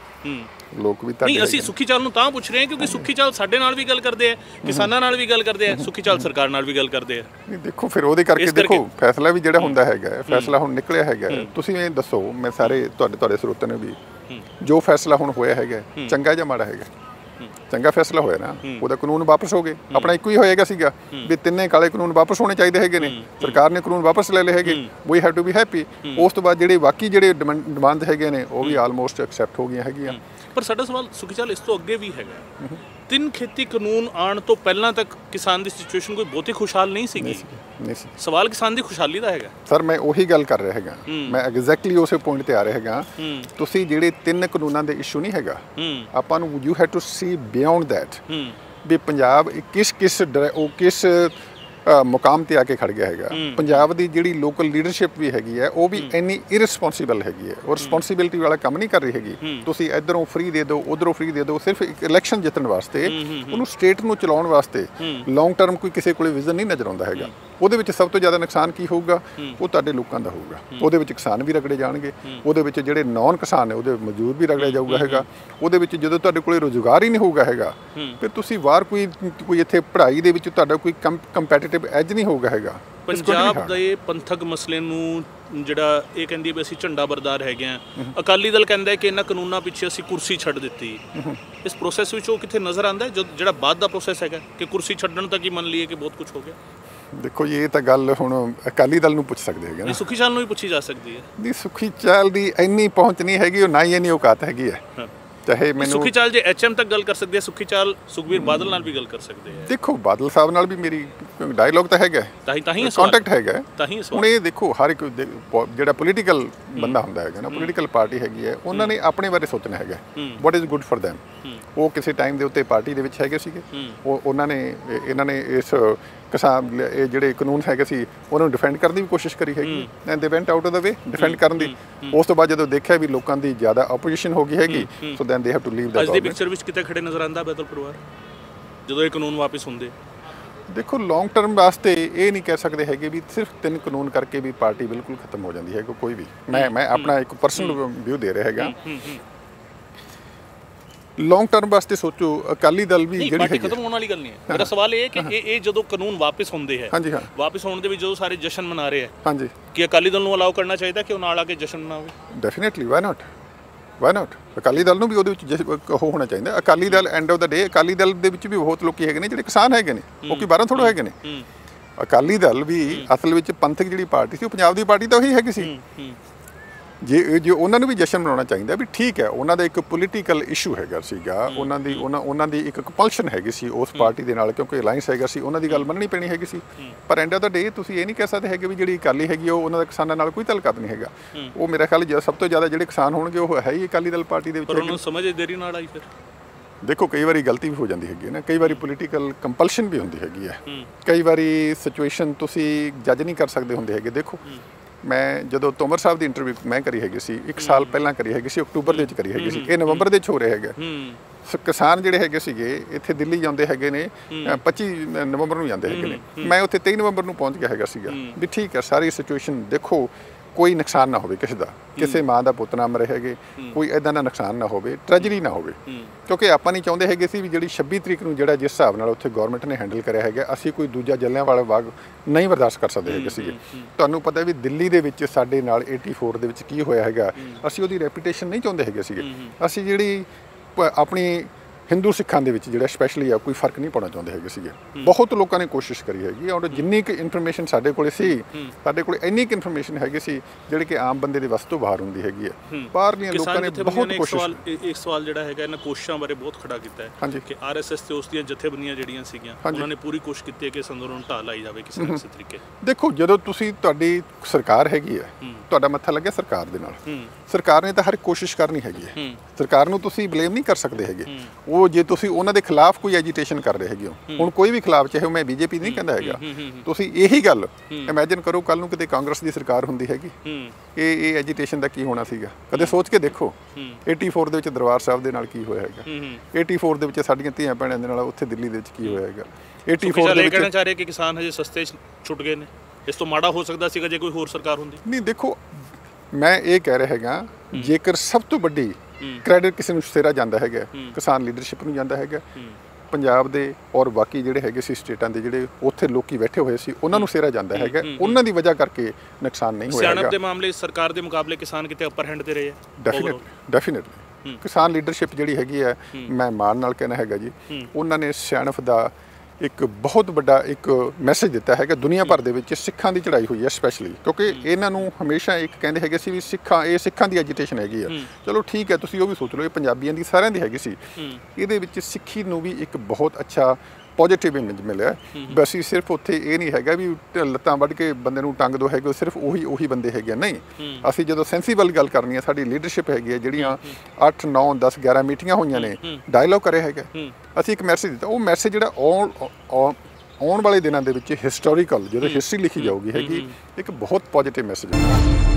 ਲੋਕ ਵੀ ਤੁਹਾਡੇ। ਨਹੀਂ ਅਸੀਂ ਸੁੱਖੀ ਚਾਲ ਨੂੰ ਤਾਂ ਪੁੱਛ ਰਹੇ ਹਾਂ ਕਿਉਂਕਿ ਸੁੱਖੀ ਚਾਲ ਸਾਡੇ ਨਾਲ ਵੀ ਗੱਲ ਕਰਦੇ ਆ, ਕਿਸਾਨਾਂ ਨਾਲ ਵੀ ਗੱਲ ਕਰਦੇ ਆ, ਸੁੱਖੀ ਚਾਲ ਸਰਕਾਰ ਨਾਲ ਵੀ ਗੱਲ ਕਰਦੇ ਆ। ਨਹੀਂ ਦੇਖੋ ਫਿਰ ਉਹਦੇ ਕਰਕੇ ਦੇਖੋ ਫੈਸਲਾ ਵੀ ਜਿਹੜਾ ਹੁੰਦਾ ਹੈਗਾ, ਫੈਸਲਾ ਹੁਣ ਨਿਕਲਿਆ ਹੈਗਾ। ਤੁਸੀਂ ਇਹ ਦੱਸੋ, ਮੈਂ ਸਾਰੇ ਤੁਹਾਡੇ ਤੁਹਾਡੇ ਸਰੋਤਿਆਂ ਨੂੰ ਵੀ, ਜੋ ਫੈਸਲਾ ਹੁਣ ਹੋਇਆ ਹੈਗਾ ਚੰਗਾ ਜਾਂ ਮਾੜਾ ਹੈਗਾ? ਚੰਗਾ ਫੈਸਲਾ ਹੋਇਆ ਨਾ, ਉਹਦਾ ਕਾਨੂੰਨ ਵਾਪਸ ਹੋ ਗਏ। ਆਪਣਾ ਇੱਕੋ ਹੀ ਹੋਏਗਾ ਸੀਗਾ ਵੀ ਤਿੰਨੇ ਕਾਲੇ ਕਾਨੂੰਨ ਵਾਪਸ ਹੋਣੇ ਚਾਹੀਦੇ ਹੈਗੇ ਨੇ, ਸਰਕਾਰ ਨੇ ਕਾਨੂੰਨ ਵਾਪਸ ਲੈ ਲਏ ਹੈਗੇ, we have to be happy. ਉਸ ਤੋਂ ਬਾਅਦ ਜਿਹੜੇ ਬਾਕੀ ਜਿਹੜੇ ਡਿਮਾਂਡ ਹੈਗੇ ਨੇ ਉਹ ਵੀ ਆਲਮੋਸਟ ਐਕਸੈਪਟ ਹੋ ਗਈਆਂ ਹੈਗੀਆਂ। ਪਰ ਸਾਡਾ ਸਵਾਲ ਸੁਖੀ ਚਾਲ ਇਸ ਤੋਂ ਅੱਗੇ ਵੀ ਹੈਗਾ, ਤਿੰਨ ਖੇਤੀ ਕਾਨੂੰਨ ਆਉਣ ਤੋਂ ਪਹਿਲਾਂ ਤੱਕ ਕਿਸਾਨ ਦੀ ਸਿਚੁਏਸ਼ਨ ਕੋਈ ਬਹੁਤੀ ਖੁਸ਼ਹਾਲ ਨਹੀਂ ਸੀਗੀ। ਨਹੀਂ ਸੀ। ਸਵਾਲ ਕਿਸਾਨ ਦੀ ਖੁਸ਼ਹਾਲੀ ਦਾ ਹੈਗਾ। ਸਰ ਮੈਂ ਉਹੀ ਗੱਲ ਕਰ ਰਿਹਾ ਹੈਗਾ, ਮੈਂ ਐਗਜ਼ੈਕਟਲੀ ਉਸੇ ਪੁਆਇੰਟ ਤੇ ਆ ਰਿਹਾ ਹੈਗਾ। ਤੁਸੀਂ ਜਿਹੜੇ ਤਿੰਨ ਕਾਨੂੰਨਾਂ ਦੇ ਇਸ਼ੂ ਨਹੀਂ ਹੈਗਾ, ਆਪਾਂ ਨੂੰ you have to see beyond that ਵੀ ਪੰਜਾਬ ਕਿਸ ਕਿਸ ਉਹ ਕਿਸ ਮੁਕਾਮ ਤੇ ਆ ਕੇ ਖੜ ਗਿਆ ਹੈਗਾ। ਪੰਜਾਬ ਦੀ ਜਿਹੜੀ ਲੋਕਲ ਲੀਡਰਸ਼ਿਪ ਵੀ ਹੈਗੀ ਹੈ ਉਹ ਵੀ ਇੰਨੀ ਇਰਰਿਸਪੌਂਸਿਬਲ ਹੈਗੀ ਹੈ, ਉਹ ਰਿਸਪੌਂਸਿਬਿਲਿਟੀ ਵਾਲਾ ਕੰਮ ਨਹੀਂ ਕਰ ਰਹੀ ਹੈਗੀ। ਤੁਸੀਂ ਇੱਧਰੋਂ ਫ੍ਰੀ ਦੇ ਦਿਓ, ਉੱਧਰੋਂ ਫ੍ਰੀ ਦੇ ਦਿਓ, ਸਿਰਫ ਇੱਕ ਇਲੈਕਸ਼ਨ ਜਿੱਤਣ ਵਾਸਤੇ, ਉਹਨੂੰ ਸਟੇਟ ਨੂੰ ਚਲਾਉਣ ਵਾਸਤੇ ਲੌਂਗ ਟਰਮ ਕੋਈ ਕਿਸੇ ਕੋਲੇ ਵਿਜ਼ਨ ਨਹੀਂ ਨਜ਼ਰ ਆਉਂਦਾ ਹੈਗਾ। ਉਹਦੇ ਵਿੱਚ ਸਭ ਤੋਂ ਜ਼ਿਆਦਾ ਨੁਕਸਾਨ ਕੀ ਹੋਊਗਾ? ਉਹ ਤੁਹਾਡੇ ਲੋਕਾਂ ਦਾ ਹੋਊਗਾ। ਉਹਦੇ ਵਿੱਚ ਕਿਸਾਨ ਵੀ ਰਗੜੇ ਜਾਣਗੇ, ਉਹਦੇ ਵਿੱਚ ਜਿਹੜੇ ਨੌਨ ਕਿਸਾਨ ਨੇ ਉਹਦੇ ਮਜ਼ਦੂਰ ਵੀ ਰਗੜਿਆ ਜਾਊਗਾ ਹੈਗਾ। ਉਹਦੇ ਵਿੱਚ ਜਦੋਂ ਤੁਹਾਡੇ ਕੋਲੇ ਰੁਜ਼ਗਾਰ ਹੀ ਨਹੀਂ ਹੋਊਗਾ ਹੈਗਾ, ਫਿਰ ਤੁਸੀਂ ਬਾਹਰ ਕੋਈ ਕੋਈ ਇੱਥੇ ਪੜ੍ਹਾਈ ਦੇ ਵਿੱਚ ਤੁਹਾਡਾ ਕੋਈ ਕੰਪੈਟੀਟਿਵ ਐਜ ਨਹੀਂ ਹੋਊਗਾ ਹੈਗਾ। ਪੰਜਾਬ ਦੇ ਪੰਥਕ ਮਸਲੇ ਨੂੰ ਜਿਹੜਾ ਇਹ ਕਹਿੰਦੀ ਵੀ ਅਸੀਂ ਝੰਡਾ ਬਰਦਾਰ ਹੈਗੇ ਆ, ਅਕਾਲੀ ਦਲ ਕਹਿੰਦਾ ਕਿ ਇਹਨਾਂ ਕਾਨੂੰਨਾਂ ਪਿੱਛੇ ਅਸੀਂ ਕੁਰਸੀ ਛੱਡ ਦਿੱਤੀ। ਇਸ ਪ੍ਰੋਸੈਸ ਵਿੱਚ ਉਹ ਕਿੱਥੇ ਨਜ਼ਰ ਆਉਂਦਾ ਜਿਹੜਾ ਬਾਅਦ ਦਾ ਪ੍ਰੋਸੈਸ ਹੈਗਾ ਕਿ ਕੁਰਸੀ ਛੱਡਣ ਤੱਕ ਹੀ ਮੰਨ ਲਈਏ ਕਿ ਬਹੁਤ ਕੁਝ ਹੋ ਗਿਆ? ਦੇਖੋ ਜੀ ਇਹ ਤਾਂ ਗੱਲ ਹੁਣ ਅਕਾਲੀ ਦਲ ਨੂੰ ਪੁੱਛ ਸਕਦੇ ਹੈਗੇ ਨਾ। ਸੁਖੀ ਚਾਲ ਨੂੰ ਵੀ ਪੁੱਛੀ ਜਾ ਸਕਦੀ ਹੈ। ਨਹੀਂ ਸੁਖੀ ਚਾਲ ਦੀ ਇੰਨੀ ਪਹੁੰਚ ਨਹੀਂ ਹੈਗੀ, ਉਹ ਨਾ ਹੀ ਇੰਨੀ ਔਕਾਤ ਹੈਗੀ ਹੈ। ਚਾਹੇ ਮੈਨੂੰ ਸੁਖੀ ਚਾਲ ਜੇ ਐਚਐਮ ਤੱਕ ਗੱਲ ਕਰ ਸਕਦੇ ਆ, ਸੁਖੀ ਚਾਲ ਸੁਖਬੀਰ ਬਾਦਲ ਨਾਲ ਵੀ ਗੱਲ ਕਰ ਸਕਦੇ ਆ। ਦੇਖੋ ਬਾਦਲ ਸਾਹਿਬ ਨਾਲ ਵੀ ਮੇਰੀ ਡਾਇਲੌਗ ਤਾਂ ਹੈਗਾ, ਤਾਂ ਹੀ ਤਾਂ ਹੀ ਕੰਟੈਕਟ ਹੈਗਾ। ਤਾਂ ਹੀ ਹੁਣ ਇਹ ਦੇਖੋ ਹਰ ਇੱਕ ਜਿਹੜਾ ਪੋਲੀਟੀਕਲ ਬੰਦਾ ਹੁੰਦਾ ਹੈਗਾ ਨਾ, ਪੋਲੀਟੀਕਲ ਪਾਰਟੀ ਹੈਗੀ ਹੈ, ਉਹਨਾਂ ਨੇ ਆਪਣੇ ਬਾਰੇ ਸੋਚਣਾ ਹੈਗਾ what is good for them। ਉਹ ਕਿਸੇ ਟਾਈਮ ਦੇ ਉੱਤੇ ਪਾਰਟੀ ਦੇ ਵਿੱਚ ਹੈਗੇ ਸੀਗੇ, ਉਹ ਉਹਨਾਂ ਨੇ ਇਹਨਾਂ ਨੇ ਇਸ ਕਿਸਾਨ ਇਹ ਜਿਹੜੇ ਕਾਨੂੰਨ ਹੈਗੇ ਸੀ ਉਹਨਾਂ ਨੂੰ ਡਿਫੈਂਡ ਕਰਨ ਦੀ ਵੀ ਕੋਸ਼ਿਸ਼ ਕਰੀ ਹੈਗੀ, ਐਂਡ ਦੇ ਵੈਂਟ ਆਊਟ ਆਫ ਦਾ ਵੇ ਡਿਫੈਂਡ ਕਰਨ ਦੀ। ਉਸ ਤੋਂ ਬਾਅਦ ਜਦੋਂ ਦੇਖਿਆ ਵੀ ਲੋਕਾਂ ਦੀ ਜ਼ਿਆਦਾ ਆਪੋਜੀਸ਼ਨ ਹੋ ਗਈ ਹੈਗੀ, so then they have to leave the. ਅੱਜ ਦੀ ਪਿਕਚਰ ਵਿੱਚ ਕਿਤੇ ਖੜੇ ਨਜ਼ਰ ਆਉਂਦਾ ਬਾਦਲ ਪਰਿਵਾਰ ਜਦੋਂ ਇਹ ਕਾਨੂੰਨ ਵਾਪਸ ਹੁੰਦੇ? ਦੇਖੋ ਲੌਂਗ ਟਰਮ ਵਾਸਤੇ ਇਹ ਨਹੀਂ ਕਹਿ ਸਕਦੇ ਹੈਗੇ ਵੀ ਸਿਰਫ ਤਿੰਨ ਕਾਨੂੰਨ ਕਰਕੇ ਵੀ ਪਾਰਟੀ ਬਿਲਕੁਲ ਖਤਮ ਹੋ ਜਾਂਦੀ ਹੈ ਕੋਈ ਵੀ। ਮੈਂ ਮੈਂ ਆਪਣਾ ਇੱਕ ਪਰਸਨਲ ਵਿਊ ਦੇ ਰਿਹਾ ਹੈਗਾ। ਲੌਂਗ ਟਰਮ ਵਾਸਤੇ ਸੋਚੋ, ਅਕਾਲੀ ਦਲ ਵੀ ਜਿਹੜੀ ਪਾਰਟੀ ਖਤਮ ਹੋਣ ਵਾਲੀ ਗੱਲ ਨਹੀਂ ਹੈ। ਮੇਰਾ ਸਵਾਲ ਇਹ ਹੈ ਕਿ ਇਹ ਇਹ ਜਦੋਂ ਕਾਨੂੰਨ ਵਾਪਸ ਹੁੰਦੇ ਹੈ, ਹਾਂਜੀ ਹਾਂ, ਵਾਪਸ ਹੋਣ ਦੇ ਵਿੱਚ ਜਦੋਂ ਸਾਰੇ ਜਸ਼ਨ ਮਨਾ ਰਹੇ ਹੈ, ਹਾਂਜੀ, ਕਿ ਅਕਾਲੀ ਦਲ ਨੂੰ ਅਲਾਉ ਕਰਨਾ ਚਾਹੀਦਾ ਕਿ ਉਹ ਨਾਲ ਆ ਕੇ ਜਸ਼ਨ ਮਨਾਵੇ? Definitely, why not, why not. Akali Dal ਨੂੰ ਵੀ ਉਹਦੇ ਵਿੱਚ ਉਹ ਹੋਣਾ ਚਾਹੀਦਾ। Akali Dal end of the day, Akali Dal ਦੇ ਵਿੱਚ ਵੀ ਬਹੁਤ ਲੋਕੀ ਹੈਗੇ ਨੇ ਜਿਹੜੇ ਕਿਸਾਨ ਹੈਗੇ ਨੇ, ਉਹ ਕੀ ਬਾਹਰੋਂ ਥੋੜ੍ਹਾ ਹੈਗੇ ਨੇ। ਅਕਾਲੀ ਦਲ ਵੀ ਅਸਲ ਵਿੱਚ ਪੰਥਕ ਜਿਹੜੀ ਪਾਰਟੀ ਸੀ, ਉਹ ਪੰਜਾਬ ਦੀ ਪਾਰਟੀ ਤਾਂ ਉਹੀ ਹੈਗੀ ਸੀ। ਜੇ ਜੇ ਉਹਨਾਂ ਨੂੰ ਵੀ ਜਸ਼ਨ ਮਨਾਉਣਾ ਚਾਹੀਦਾ ਵੀ ਠੀਕ ਹੈ, ਉਹਨਾਂ ਦਾ ਇੱਕ ਪੋਲੀਟੀਕਲ ਇਸ਼ੂ ਹੈਗਾ ਸੀਗਾ, ਉਹਨਾਂ ਦੀ ਉਹਨਾਂ ਉਹਨਾਂ ਦੀ ਇੱਕ ਕੰਪਲਸ਼ਨ ਹੈਗੀ ਸੀ ਉਸ ਪਾਰਟੀ ਦੇ ਨਾਲ, ਕਿਉਂਕਿ ਅਲਾਈਅੰਸ ਹੈਗਾ ਸੀ, ਉਹਨਾਂ ਦੀ ਗੱਲ ਮੰਨਣੀ ਪੈਣੀ ਹੈਗੀ ਸੀ। ਪਰ ਐਂਡ ਆਫ ਦਾ ਡੇ ਤੁਸੀਂ ਇਹ ਨਹੀਂ ਕਹਿ ਸਕਦੇ ਹੈਗੇ ਵੀ ਜਿਹੜੀ ਅਕਾਲੀ ਹੈਗੀ ਉਹ ਉਹਨਾਂ ਦਾ ਕਿਸਾਨਾਂ ਨਾਲ ਕੋਈ ਤਾਲੁਕਾਤ ਨਹੀਂ ਹੈਗਾ। ਉਹ ਮੇਰਾ ਖਿਆਲ ਸਭ ਤੋਂ ਜ਼ਿਆਦਾ ਜਿਹੜੇ ਕਿਸਾਨ ਹੋਣਗੇ ਉਹ ਹੈ ਹੀ ਅਕਾਲੀ ਦਲ ਪਾਰਟੀ ਦੇ ਵਿੱਚ। ਪਰ ਉਹਨੂੰ ਸਮਝ ਦੇਰੀ ਨਾਲ ਆਈ ਫਿਰ। ਦੇਖੋ ਕਈ ਵਾਰੀ ਗਲਤੀ ਵੀ ਹੋ ਜਾਂਦੀ ਹੈਗੀ ਹੈ ਨਾ, ਕਈ ਵਾਰੀ ਪੋਲੀਟੀਕਲ ਕੰਪਲਸ਼ਨ ਵੀ ਹੁੰਦੀ ਹੈਗੀ ਹੈ, ਕਈ ਵਾਰੀ ਸਿਚੁਏਸ਼ਨ ਤੁਸੀਂ ਜੱਜ ਨਹੀਂ ਕਰ ਸਕਦੇ ਹੁੰਦੇ ਹੈਗੇ। ਦੇਖੋ ਮੈਂ ਜਦੋਂ ਤੋਮਰ ਸਾਹਿਬ ਦੀ ਇੰਟਰਵਿਊ ਮੈਂ ਕਰੀ ਹੈਗੀ ਸੀ, ਇੱਕ ਸਾਲ ਪਹਿਲਾਂ ਕਰੀ ਹੈਗੀ ਸੀ, ਅਕਤੂਬਰ ਦੇ ਵਿੱਚ ਕਰੀ ਹੈਗੀ ਸੀ, ਇਹ ਨਵੰਬਰ ਦੇ ਵਿੱਚ ਹੋ ਰਿਹਾ ਹੈਗਾ। ਕਿਸਾਨ ਜਿਹੜੇ ਹੈਗੇ ਸੀਗੇ ਇੱਥੇ ਦਿੱਲੀ ਜਾਂਦੇ ਹੈਗੇ ਨੇ, ਪੱਚੀ ਨਵੰਬਰ ਨੂੰ ਜਾਂਦੇ ਹੈਗੇ ਨੇ, ਮੈਂ ਉੱਥੇ ਤੇਈ ਨਵੰਬਰ ਨੂੰ ਪਹੁੰਚ ਗਿਆ ਹੈਗਾ ਸੀਗਾ ਵੀ ਠੀਕ ਹੈ ਸਾਰੀ ਸਿਚੁਏਸ਼ਨ ਦੇਖੋ, ਕੋਈ ਨੁਕਸਾਨ ਨਾ ਹੋਵੇ ਕਿਸੇ ਦਾ, ਕਿਸੇ ਮਾਂ ਦਾ ਪੁੱਤ ਨਾ ਮਰੇ ਹੈਗੇ, ਕੋਈ ਇੱਦਾਂ ਦਾ ਨੁਕਸਾਨ ਨਾ ਹੋਵੇ, ਟ੍ਰੈਜਡੀ ਨਾ ਹੋਵੇ, ਕਿਉਂਕਿ ਆਪਾਂ ਨਹੀਂ ਚਾਹੁੰਦੇ ਹੈਗੇ ਸੀ ਵੀ ਜਿਹੜੀ ਛੱਬੀ ਤਰੀਕ ਨੂੰ ਜਿਹੜਾ ਜਿਸ ਹਿਸਾਬ ਨਾਲ ਉੱਥੇ ਗੌਰਮੈਂਟ ਨੇ ਹੈਂਡਲ ਕਰਿਆ ਹੈਗਾ, ਅਸੀਂ ਕੋਈ ਦੂਜਾ ਜਲਿਆਂਵਾਲਾ ਬਾਗ ਨਹੀਂ ਬਰਦਾਸ਼ਤ ਕਰ ਸਕਦੇ ਹੈਗੇ ਸੀਗੇ। ਤੁਹਾਨੂੰ ਪਤਾ ਵੀ ਦਿੱਲੀ ਦੇ ਵਿੱਚ ਸਾਡੇ ਨਾਲ ਚੁਰਾਸੀ ਦੇ ਵਿੱਚ ਕੀ ਹੋਇਆ ਹੈਗਾ, ਅਸੀਂ ਉਹਦੀ ਰੈਪੂਟੇਸ਼ਨ ਨਹੀਂ ਚਾਹੁੰਦੇ ਹੈਗੇ ਸੀਗੇ। ਅਸੀਂ ਜਿਹੜੀ ਆਪਣੀ ਹਿੰਦੂ ਸਿੱਖਾਂ ਦੇ ਵਿੱਚ ਜਿਹੜਾ ਸਪੈਸ਼ਲੀ ਆ ਕੋਈ ਫਰਕ ਨਹੀਂ ਪਾਉਣਾ ਚਾਹੁੰਦੇ ਹੈਗੇ ਸੀਗੇ। ਬਹੁਤ ਲੋਕਾਂ ਨੇ ਕੋਸ਼ਿਸ਼ ਕਰੀ ਹੈਗੀ ਔਰ ਜਿੰਨੀ ਕੁ ਇਨਫੋਰਮੇਸ਼ਨ ਸਾਡੇ ਕੋਲ ਸੀ ਸਾਡੇ ਕੋਲ ਇੰਨੀ ਕੁ ਇਨਫੋਰਮੇਸ਼ਨ ਹੈਗੀ ਸੀ ਜਿਹੜੀ ਕਿ ਆਮ ਬੰਦੇ ਦੇ ਵੱਸ ਤੋਂ ਬਾਹਰ ਹੁੰਦੀ ਹੈਗੀ ਹੈ। ਬਾਹਰਲੀਆਂ ਲੋਕਾਂ ਨੇ ਬਹੁਤ ਕੋਸ਼ਿਸ਼। ਇੱਕ ਸਵਾਲ ਜਿਹੜਾ ਹੈਗਾ ਇਹਨਾਂ ਕੋਸ਼ਿਸ਼ਾਂ ਬਾਰੇ ਬਹੁਤ ਖੜਾ ਕੀਤਾ ਹੈ ਕਿ ਆਰ ਐਸ ਐਸ ਤੇ ਉਸ ਦੀਆਂ ਜਥੇਬੰਦੀਆਂ ਜਿਹੜੀਆਂ ਸੀਗੀਆਂ ਉਹਨਾਂ ਨੇ ਪੂਰੀ ਕੋਸ਼ਿਸ਼ ਕੀਤੀ ਹੈ ਕਿ ਇਸ ਅੰਦੋਲਨ ਨੂੰ ਢਾਹ ਲਾਈ ਜਾਵੇ ਕਿਸੇ ਨਾ ਕਿਸੇ ਤਰੀਕੇ। ਦੇਖੋ ਜਦੋਂ ਤੁਸੀਂ ਤੁਹਾਡੀ ਸਰਕਾਰ ਹੈਗੀ ਹੈ ਤੁਹਾਡਾ ਮੱਥਾ ਲੱਗਿਆ ਸਰਕਾਰ ਦੇ ਨਾਲ, ਸਰਕਾਰ ਨੇ ਤਾਂ ਹਰ ਕੋਸ਼ਿਸ਼ ਕਰਨੀ ਹੈਗੀ ਹੈ। ਸਰਕਾਰ ਨੂੰ ਤੁਸੀਂ ਬਲੇਮ ਨਹੀਂ ਕਰ ਸਕਦੇ ਹੈਗੇ। ਉਹ ਜੇ ਤੁਸੀਂ ਉਹਨਾਂ ਦੇ ਖਿਲਾਫ ਕੋਈ ਐਜੀਟੇਸ਼ਨ ਕਰ ਰਹੇ ਹੈਗੇ ਹੋ, ਹੁਣ ਕੋਈ ਵੀ ਖਿਲਾਫ, ਚਾਹੇ ਮੈਂ ਬੀਜੇਪੀ ਨਹੀਂ ਕਹਿੰਦਾ ਹੈਗਾ, ਤੁਸੀਂ ਇਹੀ ਗੱਲ ਇਮੇਜਿਨ ਕਰੋ ਕੱਲ ਨੂੰ ਕਿਤੇ ਕਾਂਗਰਸ ਦੀ ਸਰਕਾਰ ਹੁੰਦੀ ਹੈਗੀ, ਇਹ ਇਹ ਐਜੀਟੇਸ਼ਨ ਦਾ ਕੀ ਹੋਣਾ ਸੀਗਾ। ਕਦੇ ਸੋਚ ਕੇ ਦੇਖੋ ਚੁਰਾਸੀ ਦੇ ਵਿੱਚ ਦਰਬਾਰ ਸਾਹਿਬ ਦੇ ਨਾਲ ਕੀ ਹੋਇਆ ਹੈਗਾ, ਚੁਰਾਸੀ ਦੇ ਵਿੱਚ ਸਾਡੀਆਂ ਧੀਆਂ ਭੈਣਾਂ ਦੇ ਨਾਲ ਉੱਥੇ ਦਿੱਲੀ ਦੇ ਵਿੱਚ ਕੀ ਹੋਇਆ ਹੈਗਾ। ਚੁਰਾਸੀ ਦੇ ਵਿੱਚ ਕਹਿਣਾ ਚਾਹ ਰਹੇ ਕਿ ਕਿਸਾਨ ਹਜੇ ਸਸਤੇ ਛੁੱਟ ਗਏ ਨੇ, ਇਸ ਤੋਂ ਮਾੜਾ ਹੋ ਸਕਦਾ ਸੀਗਾ ਜੇ ਕੋਈ ਹੋਰ ਸਰਕਾਰ ਹੁੰਦੀ। ਨਹੀਂ ਦੇਖੋ ਮੈਂ ਇਹ ਕਹਿ ਰਿਹਾ ਹੈਗਾ ਜੇਕਰ ਸਭ ਤੋਂ ਵੱਡੀ ਕ੍ਰੈਡਿਟ ਕਿਸੇ ਨੂੰ ਸਿਰਾ ਜਾਂਦਾ ਹੈਗਾ ਕਿਸਾਨ ਲੀਡਰਸ਼ਿਪ ਨੂੰ ਜਾਂਦਾ ਹੈਗਾ, ਪੰਜਾਬ ਦੇ ਔਰ ਬਾਕੀ ਜਿਹੜੇ ਹੈਗੇ ਸੀ ਸਟੇਟਾਂ ਦੇ ਜਿਹੜੇ ਉੱਥੇ ਲੋਕੀ ਬੈਠੇ ਹੋਏ ਸੀ ਉਹਨਾਂ ਨੂੰ ਸਿਰਾ ਜਾਂਦਾ ਹੈਗਾ, ਉਹਨਾਂ ਦੀ ਵਜ੍ਹਾ ਕਰਕੇ ਨੁਕਸਾਨ ਨਹੀਂ ਹੋਇਆ ਹੈਗਾ। ਸਿਆਣਪ ਦੇ ਮਾਮਲੇ ਸਰਕਾਰ ਦੇ ਮੁਕਾਬਲੇ ਕਿਸਾਨ ਕਿਤੇ ਅਪਰ ਹੈਂਡ ਤੇ ਰਹੇ ਹੈ। ਡੈਫੀਨਿਟਲੀ ਡੈਫੀਨਿਟਲੀ ਕਿਸਾਨ ਲੀਡਰਸ਼ਿਪ ਜਿਹੜੀ ਹੈਗੀ ਹੈ ਮੈਂ ਮਾਣ ਨਾਲ ਕਹਿਣਾ ਹੈਗਾ ਜੀ, ਉਹਨਾਂ ਨੇ ਸਿਆਣਪ ਦਾ ਇੱਕ ਬਹੁਤ ਵੱਡਾ ਇੱਕ ਮੈਸੇਜ ਦਿੱਤਾ ਹੈਗਾ ਦੁਨੀਆ ਭਰ ਦੇ ਵਿੱਚ। ਸਿੱਖਾਂ ਦੀ ਚੜ੍ਹਾਈ ਹੋਈ ਹੈ ਸਪੈਸ਼ਲੀ, ਕਿਉਂਕਿ ਇਹਨਾਂ ਨੂੰ ਹਮੇਸ਼ਾ ਇੱਕ ਕਹਿੰਦੇ ਹੈਗੇ ਸੀ ਵੀ ਸਿੱਖਾਂ ਇਹ ਸਿੱਖਾਂ ਦੀ ਐਜੀਟੇਸ਼ਨ ਹੈਗੀ ਆ। ਚਲੋ ਠੀਕ ਹੈ ਤੁਸੀਂ ਉਹ ਵੀ ਸੋਚ ਲਓ, ਇਹ ਪੰਜਾਬੀਆਂ ਦੀ ਸਾਰਿਆਂ ਦੀ ਹੈਗੀ ਸੀ। ਇਹਦੇ ਵਿੱਚ ਸਿੱਖੀ ਨੂੰ ਵੀ ਇੱਕ ਬਹੁਤ ਅੱਛਾ ਪੋਜ਼ੀਟਿਵ ਇਮੇਜ ਮਿਲਿਆ। ਬਸ ਹੀ ਸਿਰਫ ਉੱਥੇ ਇਹ ਨਹੀਂ ਹੈਗਾ ਵੀ ਲੱਤਾਂ ਵੱਢ ਕੇ ਬੰਦੇ ਨੂੰ ਟੰਗ ਦੋ ਹੈਗੇ ਸਿਰਫ ਉਹੀ ਉਹੀ ਬੰਦੇ ਹੈਗੇ, ਨਹੀਂ। ਅਸੀਂ ਜਦੋਂ ਸੈਂਸੀਬਲ ਗੱਲ ਕਰਨੀ ਹੈ, ਸਾਡੀ ਲੀਡਰਸ਼ਿਪ ਹੈਗੀ ਹੈ ਜਿਹੜੀਆਂ ਅੱਠ ਨੌ ਦਸ ਗਿਆਰਾਂ ਮੀਟਿੰਗਾਂ ਹੋਈਆਂ ਨੇ, ਡਾਇਲੋਗ ਕਰਿਆ ਹੈਗਾ, ਅਸੀਂ ਇੱਕ ਮੈਸੇਜ ਦਿੱਤਾ। ਉਹ ਮੈਸੇਜ ਜਿਹੜਾ ਆਉਣ ਆਉਣ ਵਾਲੇ ਦਿਨਾਂ ਦੇ ਵਿੱਚ ਹਿਸਟੋਰੀਕਲ ਜਦੋਂ ਹਿਸਟਰੀ ਲਿਖੀ ਜਾਊਗੀ ਹੈਗੀ ਇੱਕ ਬਹੁਤ ਪੋਜ਼ੀਟਿਵ ਮੈਸੇਜ ਹੈ।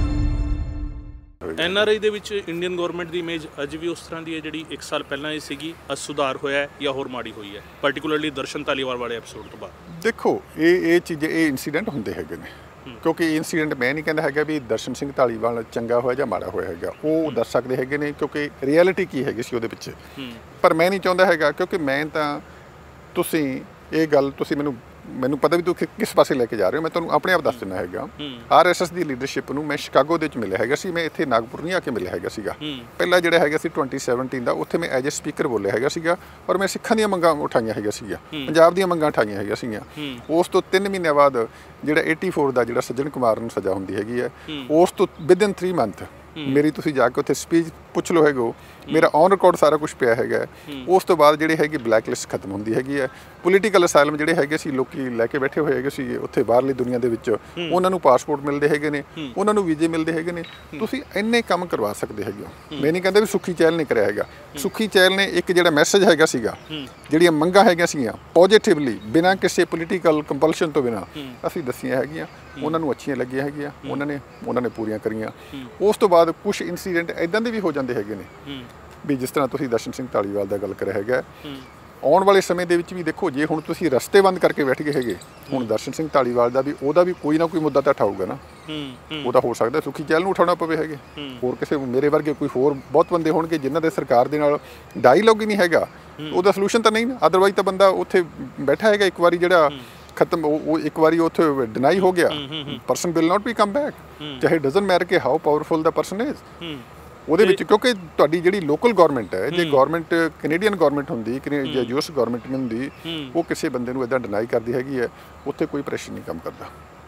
ਐਨ ਆਰ ਆਈ ਦੇ ਵਿੱਚ ਇੰਡੀਅਨ ਗਵਰਨਮੈਂਟ ਦੀ ਇਮੇਜ ਅੱਜ ਵੀ ਉਸ ਤਰ੍ਹਾਂ ਦੀ ਹੈ ਜਿਹੜੀ ਇੱਕ ਸਾਲ ਪਹਿਲਾਂ ਇਹ ਸੀਗੀ, ਅੱਜ ਸੁਧਾਰ ਹੋਇਆ ਜਾਂ ਹੋਰ ਮਾੜੀ ਹੋਈ ਹੈ, ਪਾਰਟਿਕੂਲਰਲੀ ਦਰਸ਼ਨ ਧਾਲੀਵਾਲ ਵਾਲੇ ਐਪੀਸੋਡ ਤੋਂ ਬਾਅਦ? ਦੇਖੋ ਇਹ ਇਹ ਚੀਜ਼ ਇਹ ਇਨਸੀਡੈਂਟ ਹੁੰਦੇ ਹੈਗੇ ਨੇ, ਕਿਉਂਕਿ ਇਨਸੀਡੈਂਟ ਮੈਂ ਨਹੀਂ ਕਹਿੰਦਾ ਹੈਗਾ ਵੀ ਦਰਸ਼ਨ ਸਿੰਘ ਧਾਲੀਵਾਲ ਚੰਗਾ ਹੋਇਆ ਜਾਂ ਮਾੜਾ ਹੋਇਆ ਹੈਗਾ, ਉਹ ਦੱਸ ਸਕਦੇ ਹੈਗੇ ਨੇ ਕਿਉਂਕਿ ਰਿਐਲਿਟੀ ਕੀ ਹੈਗੀ ਸੀ ਉਹਦੇ ਪਿੱਛੇ। ਪਰ ਮੈਂ ਨਹੀਂ ਚਾਹੁੰਦਾ ਹੈਗਾ, ਕਿਉਂਕਿ ਮੈਂ ਤਾਂ ਤੁਸੀਂ ਇਹ ਗੱਲ ਤੁਸੀਂ ਮੈਨੂੰ ਮੈਨੂੰ ਪਤਾ ਵੀ ਤੁਸੀਂ ਕਿਸ ਪਾਸੇ ਲੈ ਕੇ ਜਾ ਰਹੇ ਹੋ, ਮੈਂ ਤੁਹਾਨੂੰ ਆਪਣੇ ਆਪ ਦੱਸ ਦਿੰਦਾ ਹੈਗਾ। ਆਰ ਐਸ ਐਸ ਦੀ ਲੀਡਰਸ਼ਿਪ ਨੂੰ ਮੈਂ ਸ਼ਿਕਾਗੋ ਦੇ ਵਿੱਚ ਮਿਲਿਆ ਹੈਗਾ ਸੀ, ਮੈਂ ਇੱਥੇ ਨਾਗਪੁਰ ਨਹੀਂ ਆ ਕੇ ਮਿਲਿਆ ਹੈਗਾ ਸੀਗਾ। ਪਹਿਲਾਂ ਜਿਹੜਾ ਹੈਗਾ ਸੀ ਟਵੈਂਟੀ ਸੈਵਨਟੀਨ ਦਾ, ਉੱਥੇ ਮੈਂ ਐਜ ਏ ਸਪੀਕਰ ਬੋਲਿਆ ਹੈਗਾ ਸੀਗਾ ਔਰ ਮੈਂ ਸਿੱਖਾਂ ਦੀਆਂ ਮੰਗਾਂ ਉਠਾਈਆਂ ਹੈਗੀਆਂ ਸੀਗੀਆਂ, ਪੰਜਾਬ ਦੀਆਂ ਮੰਗਾਂ ਉਠਾਈਆਂ ਹੈਗੀਆਂ ਸੀਗੀਆਂ। ਉਸ ਤੋਂ ਤਿੰਨ ਮਹੀਨਿਆਂ ਬਾਅਦ ਜਿਹੜਾ ਚੁਰਾਸੀ ਦਾ ਜਿਹੜਾ ਸੱਜਣ ਕੁਮਾਰ ਨੂੰ ਸਜ਼ਾ ਹੁੰਦੀ ਹੈਗੀ ਹੈ, ਉਸ ਤੋਂ ਵਿਦਿਨ ਥ੍ਰੀ ਮੰਥ ਮੇਰੀ ਤੁਸੀਂ ਜਾ ਕੇ ਉੱਥੇ ਸਪੀਚ ਪੁੱਛ ਲਓ ਹੈਗੋ, ਮੇਰਾ ਔਨ ਰਿਕਾਰਡ ਸਾਰਾ ਕੁਝ ਪਿਆ ਹੈਗਾ। ਉਸ ਤੋਂ ਬਾਅਦ ਜਿਹੜੀ ਹੈਗੀ ਬਲੈਕ ਲਿਸਟ ਖਤਮ ਹੁੰਦੀ ਹੈਗੀ ਹੈ, ਪੋਲੀਟੀਕਲ ਅਸਾਈਲਮ ਜਿਹੜੇ ਹੈਗੇ ਸੀ ਲੋਕੀ ਲੈ ਕੇ ਬੈਠੇ ਹੋਏ ਹੈਗੇ ਸੀਗੇ ਉੱਥੇ ਬਾਹਰਲੀ ਦੁਨੀਆ ਦੇ ਵਿੱਚ, ਉਹਨਾਂ ਨੂੰ ਪਾਸਪੋਰਟ ਮਿਲਦੇ ਹੈਗੇ ਨੇ, ਉਹਨਾਂ ਨੂੰ ਵੀਜ਼ੇ ਮਿਲਦੇ ਹੈਗੇ ਨੇ। ਤੁਸੀਂ ਇੰਨੇ ਕੰਮ ਕਰਵਾ ਸਕਦੇ ਹੈਗੇ ਹੋ। ਮੈਂ ਨਹੀਂ ਕਹਿੰਦਾ ਵੀ ਸੁਖੀ ਚਹਿਲ ਨੇ ਕਰਿਆ ਹੈਗਾ, ਸੁਖੀ ਚਹਿਲ ਨੇ ਇੱਕ ਜਿਹੜਾ ਮੈਸੇਜ ਹੈਗਾ ਸੀਗਾ, ਜਿਹੜੀਆਂ ਮੰਗਾਂ ਹੈਗੀਆਂ ਸੀਗੀਆਂ ਪੋਜ਼ੀਟਿਵਲੀ ਬਿਨਾਂ ਕਿਸੇ ਪੋਲੀਟੀਕਲ ਕੰਪਲਸ਼ਨ ਤੋਂ ਬਿਨਾਂ ਅਸੀਂ ਦੱਸੀਆਂ ਹੈਗੀਆਂ, ਉਹਨਾਂ ਨੂੰ ਅੱਛੀਆਂ ਲੱਗੀਆਂ ਹੈਗੀਆਂ, ਉਹਨਾਂ ਨੇ ਉਹਨਾਂ ਨੇ ਪੂਰੀਆਂ ਕਰੀਆਂ। ਉਸ ਤੋਂ ਬਾਅਦ ਕੁਝ ਇਨਸੀਡੈਂਟ ਇੱਦਾਂ ਦੇ ਵੀ ਹੋ ਜਾਂਦੇ ਹੈਗੇ ਨੇ ਵੀ ਜਿਸ ਤਰ੍ਹਾਂ ਤੁਸੀਂ ਦਰਸ਼ਨ ਸਿੰਘ ਧਾਲੀਵਾਲ ਦਾ ਗੱਲ ਕਰਿਆ ਹੈਗਾ। ਆਉਣ ਵਾਲੇ ਸਮੇਂ ਦੇ ਵਿੱਚ ਵੀ ਦੇਖੋ, ਜੇ ਹੁਣ ਤੁਸੀਂ ਰਸਤੇ ਬੰਦ ਕਰਕੇ ਬੈਠ ਗਏ ਹੈਗੇ, ਹੁਣ ਦਰਸ਼ਨ ਸਿੰਘ ਧਾਲੀਵਾਲ ਦਾ ਵੀ ਉਹਦਾ ਵੀ ਕੋਈ ਨਾ ਕੋਈ ਮੁੱਦਾ ਤਾਂ ਉਠਾਊਗਾ ਨਾ। ਉਹਦਾ ਹੋ ਸਕਦਾ ਸੁਖੀ ਚਹਿਲ ਨੂੰ ਉਠਾਉਣਾ ਪਵੇ ਹੈਗੇ, ਹੋਰ ਕਿਸੇ ਮੇਰੇ ਵਰਗੇ ਕੋਈ ਹੋਰ ਬਹੁਤ ਬੰਦੇ ਹੋਣਗੇ ਜਿਨ੍ਹਾਂ ਦੇ ਸਰਕਾਰ ਦੇ ਨਾਲ ਡਾਇਲੋਗ ਹੀ ਨਹੀਂ ਹੈਗਾ, ਉਹਦਾ ਸੋਲੂਸ਼ਨ ਤਾਂ ਨਹੀਂ ਨਾ। ਅਦਰਵਾਈਜ਼ ਤਾਂ ਬੰਦਾ ਉੱਥੇ ਬੈਠਾ ਹੈਗਾ ਇੱਕ ਵਾਰੀ ਜਿਹੜਾ ਖਤਮ, ਉਹ ਇੱਕ ਵਾਰੀ ਉੱਥੇ ਡਿਨਾਈ ਹੋ ਗਿਆ, person will not be come back, ਚਾਹੇ ਡਜ਼ਨਟ ਮੈਟਰ ਕਿ how powerful the person is ਉਹਦੇ ਵਿੱਚ। ਕਿਉਂਕਿ ਤੁਹਾਡੀ ਜਿਹੜੀ ਲੋਕਲ ਗਵਰਨਮੈਂਟ ਹੈ, ਜੇ ਗਵਰਨਮੈਂਟ ਕੈਨੇਡੀਅਨ ਗਵਰਨਮੈਂਟ ਹੁੰਦੀ ਜਾਂ ਯੂ ਐਸ ਗਵਰਨਮੈਂਟ ਨਹੀਂ ਹੁੰਦੀ, ਉਹ ਕਿਸੇ ਬੰਦੇ ਨੂੰ ਇੱਦਾਂ ਡਿਨਾਈ ਕਰਦੀ ਹੈਗੀ ਹੈ, ਉੱਥੇ ਕੋਈ ਪ੍ਰੈਸ਼ਰ ਨਹੀਂ ਕੰਮ ਕਰਦਾ।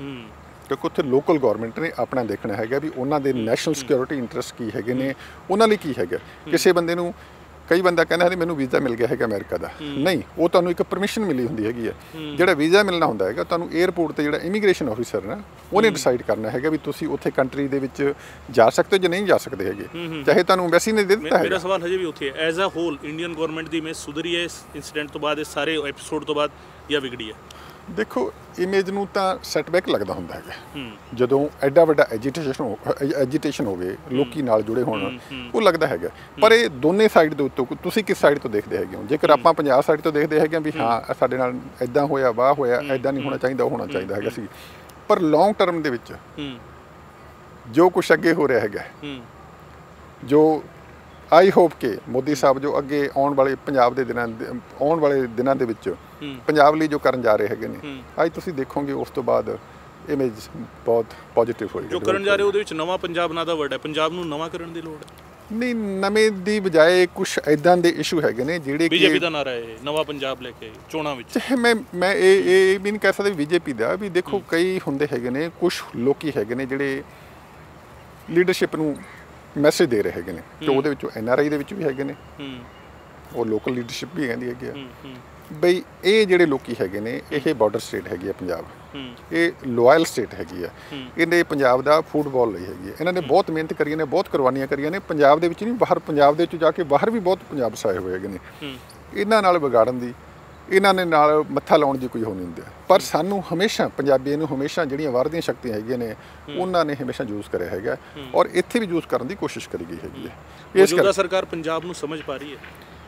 ਕਿਉਂਕਿ ਉੱਥੇ ਲੋਕਲ ਗਵਰਨਮੈਂਟ ਨੇ ਆਪਣਾ ਦੇਖਣਾ ਹੈਗਾ ਵੀ ਉਹਨਾਂ ਦੇ ਨੈਸ਼ਨਲ ਸਿਕਿਉਰਿਟੀ ਇੰਟਰਸਟ ਕੀ ਹੈਗੇ ਨੇ, ਉਹਨਾਂ ਲਈ ਕੀ ਹੈਗਾ। ਕਿਸੇ ਬੰਦੇ ਨੂੰ ਕਈ ਬੰਦਾ ਕਹਿੰਦਾ ਹੈ ਮੈਨੂੰ ਵੀਜ਼ਾ ਮਿਲ ਗਿਆ ਹੈਗਾ ਅਮਰੀਕਾ ਦਾ, ਨਹੀਂ, ਉਹ ਤੁਹਾਨੂੰ ਇੱਕ ਪਰਮਿਸ਼ਨ ਮਿਲੀ ਹੁੰਦੀ ਹੈਗੀ ਹੈ। ਜਿਹੜਾ ਵੀਜ਼ਾ ਮਿਲਣਾ ਹੁੰਦਾ ਹੈਗਾ ਤੁਹਾਨੂੰ ਏਅਰਪੋਰਟ 'ਤੇ ਜਿਹੜਾ ਇਮੀਗ੍ਰੇਸ਼ਨ ਆਫਿਸਰ ਨਾ ਉਹਨੇ ਡਿਸਾਈਡ ਕਰਨਾ ਹੈਗਾ ਵੀ ਤੁਸੀਂ ਉੱਥੇ ਕੰਟਰੀ ਦੇ ਵਿੱਚ ਜਾ ਸਕਦੇ ਹੋ ਜਾਂ ਨਹੀਂ ਜਾ ਸਕਦੇ ਹੈਗੇ, ਚਾਹੇ ਤੁਹਾਨੂੰ ਐਮਬੈਸੀ ਨੇ ਦੇ ਦਿੱਤਾ ਹੈ। ਮੇਰਾ ਸਵਾਲ ਹਜੇ ਵੀ ਉੱਥੇ ਹੈ, as a whole Indian government ਦੀ ਇਮੇਜ ਸੁਧਰੀ ਹੈ ਇਸ ਇੰਸੀਡੈਂਟ ਤੋਂ ਬਾਅਦ, ਇਸ ਸਾਰੇ ਐਪੀਸੋਡ ਤੋਂ ਬਾਅਦ, ਜਾਂ ਵਿਗੜੀ ਹੈ? ਦੇਖੋ ਇਮੇਜ ਨੂੰ ਤਾਂ ਸੈਟਬੈਕ ਲੱਗਦਾ ਹੁੰਦਾ ਹੈਗਾ ਜਦੋਂ ਐਡਾ ਵੱਡਾ ਐਜੀਟੇਸ਼ਨ ਐਜੀਟੇਸ਼ਨ ਹੋਵੇ, ਲੋਕੀ ਨਾਲ ਜੁੜੇ ਹੋਣ, ਉਹ ਲੱਗਦਾ ਹੈਗਾ। ਪਰ ਇਹ ਦੋਨੇ ਸਾਈਡ ਦੇ ਉੱਤੋਂ ਤੁਸੀਂ ਕਿਸ ਸਾਈਡ ਤੋਂ ਦੇਖਦੇ ਹੈਗੇ ਹੋ? ਜੇਕਰ ਆਪਾਂ ਪੰਜਾਬ ਸਾਈਡ ਤੋਂ ਦੇਖਦੇ ਹੈਗੇ ਵੀ ਹਾਂ ਸਾਡੇ ਨਾਲ ਇੱਦਾਂ ਹੋਇਆ, ਵਾਹ ਹੋਇਆ, ਇੱਦਾਂ ਨਹੀਂ ਹੋਣਾ ਚਾਹੀਦਾ, ਉਹ ਹੋਣਾ ਚਾਹੀਦਾ ਹੈਗਾ ਸੀ। ਪਰ ਲੌਂਗ ਟਰਮ ਦੇ ਵਿੱਚ ਜੋ ਕੁਛ ਅੱਗੇ ਹੋ ਰਿਹਾ ਹੈਗਾ, ਜੋ ਆਈ ਹੋਪ ਕਿ ਮੋਦੀ ਸਾਹਿਬ ਜੋ ਅੱਗੇ ਆਉਣ ਵਾਲੇ ਪੰਜਾਬ ਦੇ ਦਿਨਾਂ ਆਉਣ ਵਾਲੇ ਦਿਨਾਂ ਦੇ ਵਿੱਚ ਪੰਜਾਬ ਲਈ ਜੋ ਕਰਨ ਜਾ ਰਹੇ ਹੈਗੇ ਨੇ, ਅੱਜ ਤੁਸੀਂ ਦੇਖੋਗੇ ਉਸ ਤੋਂ ਬਾਅਦ ਇਮੇਜ ਬਹੁਤ ਪੋਜ਼ਿਟਿਵ ਹੋਏਗੀ। ਜੋ ਕਰਨ ਜਾ ਰਹੇ ਉਹਦੇ ਵਿੱਚ ਨਵਾਂ ਪੰਜਾਬ ਨਾਂ ਦਾ ਵਰਡ ਹੈ, ਪੰਜਾਬ ਨੂੰ ਨਵਾਂ ਕਰਨ ਦੀ ਲੋੜ ਹੈ। ਨਹੀਂ ਨਵੇਂ ਦੀ ਬਜਾਏ ਕੁਛ ਇਦਾਂ ਦੇ ਇਸ਼ੂ ਹੈਗੇ ਨੇ ਜਿਹੜੇ ਕਿ ਬੀਜੇਪੀ ਦਾ ਨਾਰਾ ਹੈ ਨਵਾਂ ਪੰਜਾਬ ਲੈ ਕੇ ਚੋਣਾਂ ਵਿੱਚ ਮੈਂ ਮੈਂ ਇਹ ਇਹ ਵੀ ਨਹੀਂ ਕਹਿ ਸਕਦਾ ਬੀਜੇਪੀ ਦਾ ਵੀ ਦੇਖੋ ਕਈ ਹੁੰਦੇ ਹੈਗੇ ਨੇ ਕੁਛ ਲੋਕੀ ਹੈਗੇ ਨੇ ਜਿਹੜੇ ਲੀਡਰਸ਼ਿਪ ਨੂੰ ਮੈਸੇਜ ਦੇ ਰਹੇ ਹੈਗੇ ਨੇ ਤੇ ਉਹਦੇ ਵਿੱਚੋਂ ਐਨ ਆਰ ਆਈ ਦੇ ਵਿੱਚ ਵੀ ਹੈਗੇ ਨੇ ਉਹ ਲੋਕਲ ਲੀਡਰਸ਼ਿਪ ਵੀ ਕਹਿੰਦੀ ਹੈਗੀ ਆ ਬਈ ਇਹ ਜਿਹੜੇ ਲੋਕੀ ਹੈਗੇ ਨੇ ਇਹ ਬਾਰਡਰ ਸਟੇਟ ਹੈਗੀ ਆ ਪੰਜਾਬ ਇਹ ਲੋਇਲ ਸਟੇਟ ਹੈਗੀ ਆ ਇਹਨੇ ਪੰਜਾਬ ਦਾ ਫੁੱਟਬਾਲ ਲਈ ਹੈਗੀ ਹੈ ਇਹਨਾਂ ਨੇ ਬਹੁਤ ਮਿਹਨਤ ਕਰੀਆਂ ਨੇ ਬਹੁਤ ਕੁਰਬਾਨੀਆਂ ਕਰੀਆਂ ਨੇ ਪੰਜਾਬ ਦੇ ਵਿੱਚ ਨਹੀਂ ਬਾਹਰ ਪੰਜਾਬ ਦੇ ਵਿੱਚ ਜਾ ਕੇ ਬਾਹਰ ਵੀ ਬਹੁਤ ਪੰਜਾਬ ਵਸਾਏ ਹੋਏ ਹੈਗੇ ਨੇ ਇਹਨਾਂ ਨਾਲ ਵਿਗਾੜਨ ਦੀ ਇਹਨਾਂ ਨੇ ਨਾਲ ਮੱਥਾ ਲਾਉਣ ਦੀ ਕੋਈ ਹੋ ਨਹੀਂ ਹੁੰਦਾ ਪਰ ਸਾਨੂੰ ਹਮੇਸ਼ਾ ਪੰਜਾਬੀਆਂ ਨੂੰ ਹਮੇਸ਼ਾ ਜਿਹੜੀਆਂ ਬਾਹਰ ਦੀਆਂ ਸ਼ਕਤੀਆਂ ਹੈਗੀਆਂ ਨੇ ਉਹਨਾਂ ਨੇ ਹਮੇਸ਼ਾ ਯੂਜ਼ ਕਰਿਆ ਹੈਗਾ ਔਰ ਇੱਥੇ ਵੀ ਯੂਜ਼ ਕਰਨ ਦੀ ਕੋਸ਼ਿਸ਼ ਕਰੀ ਗਈ ਹੈਗੀ ਹੈ ਇਸ ਕਰਕੇ ਸਰਕਾਰ ਪੰਜਾਬ ਨੂੰ ਸਮਝ ਪਾ ਰਹੀ ਹੈ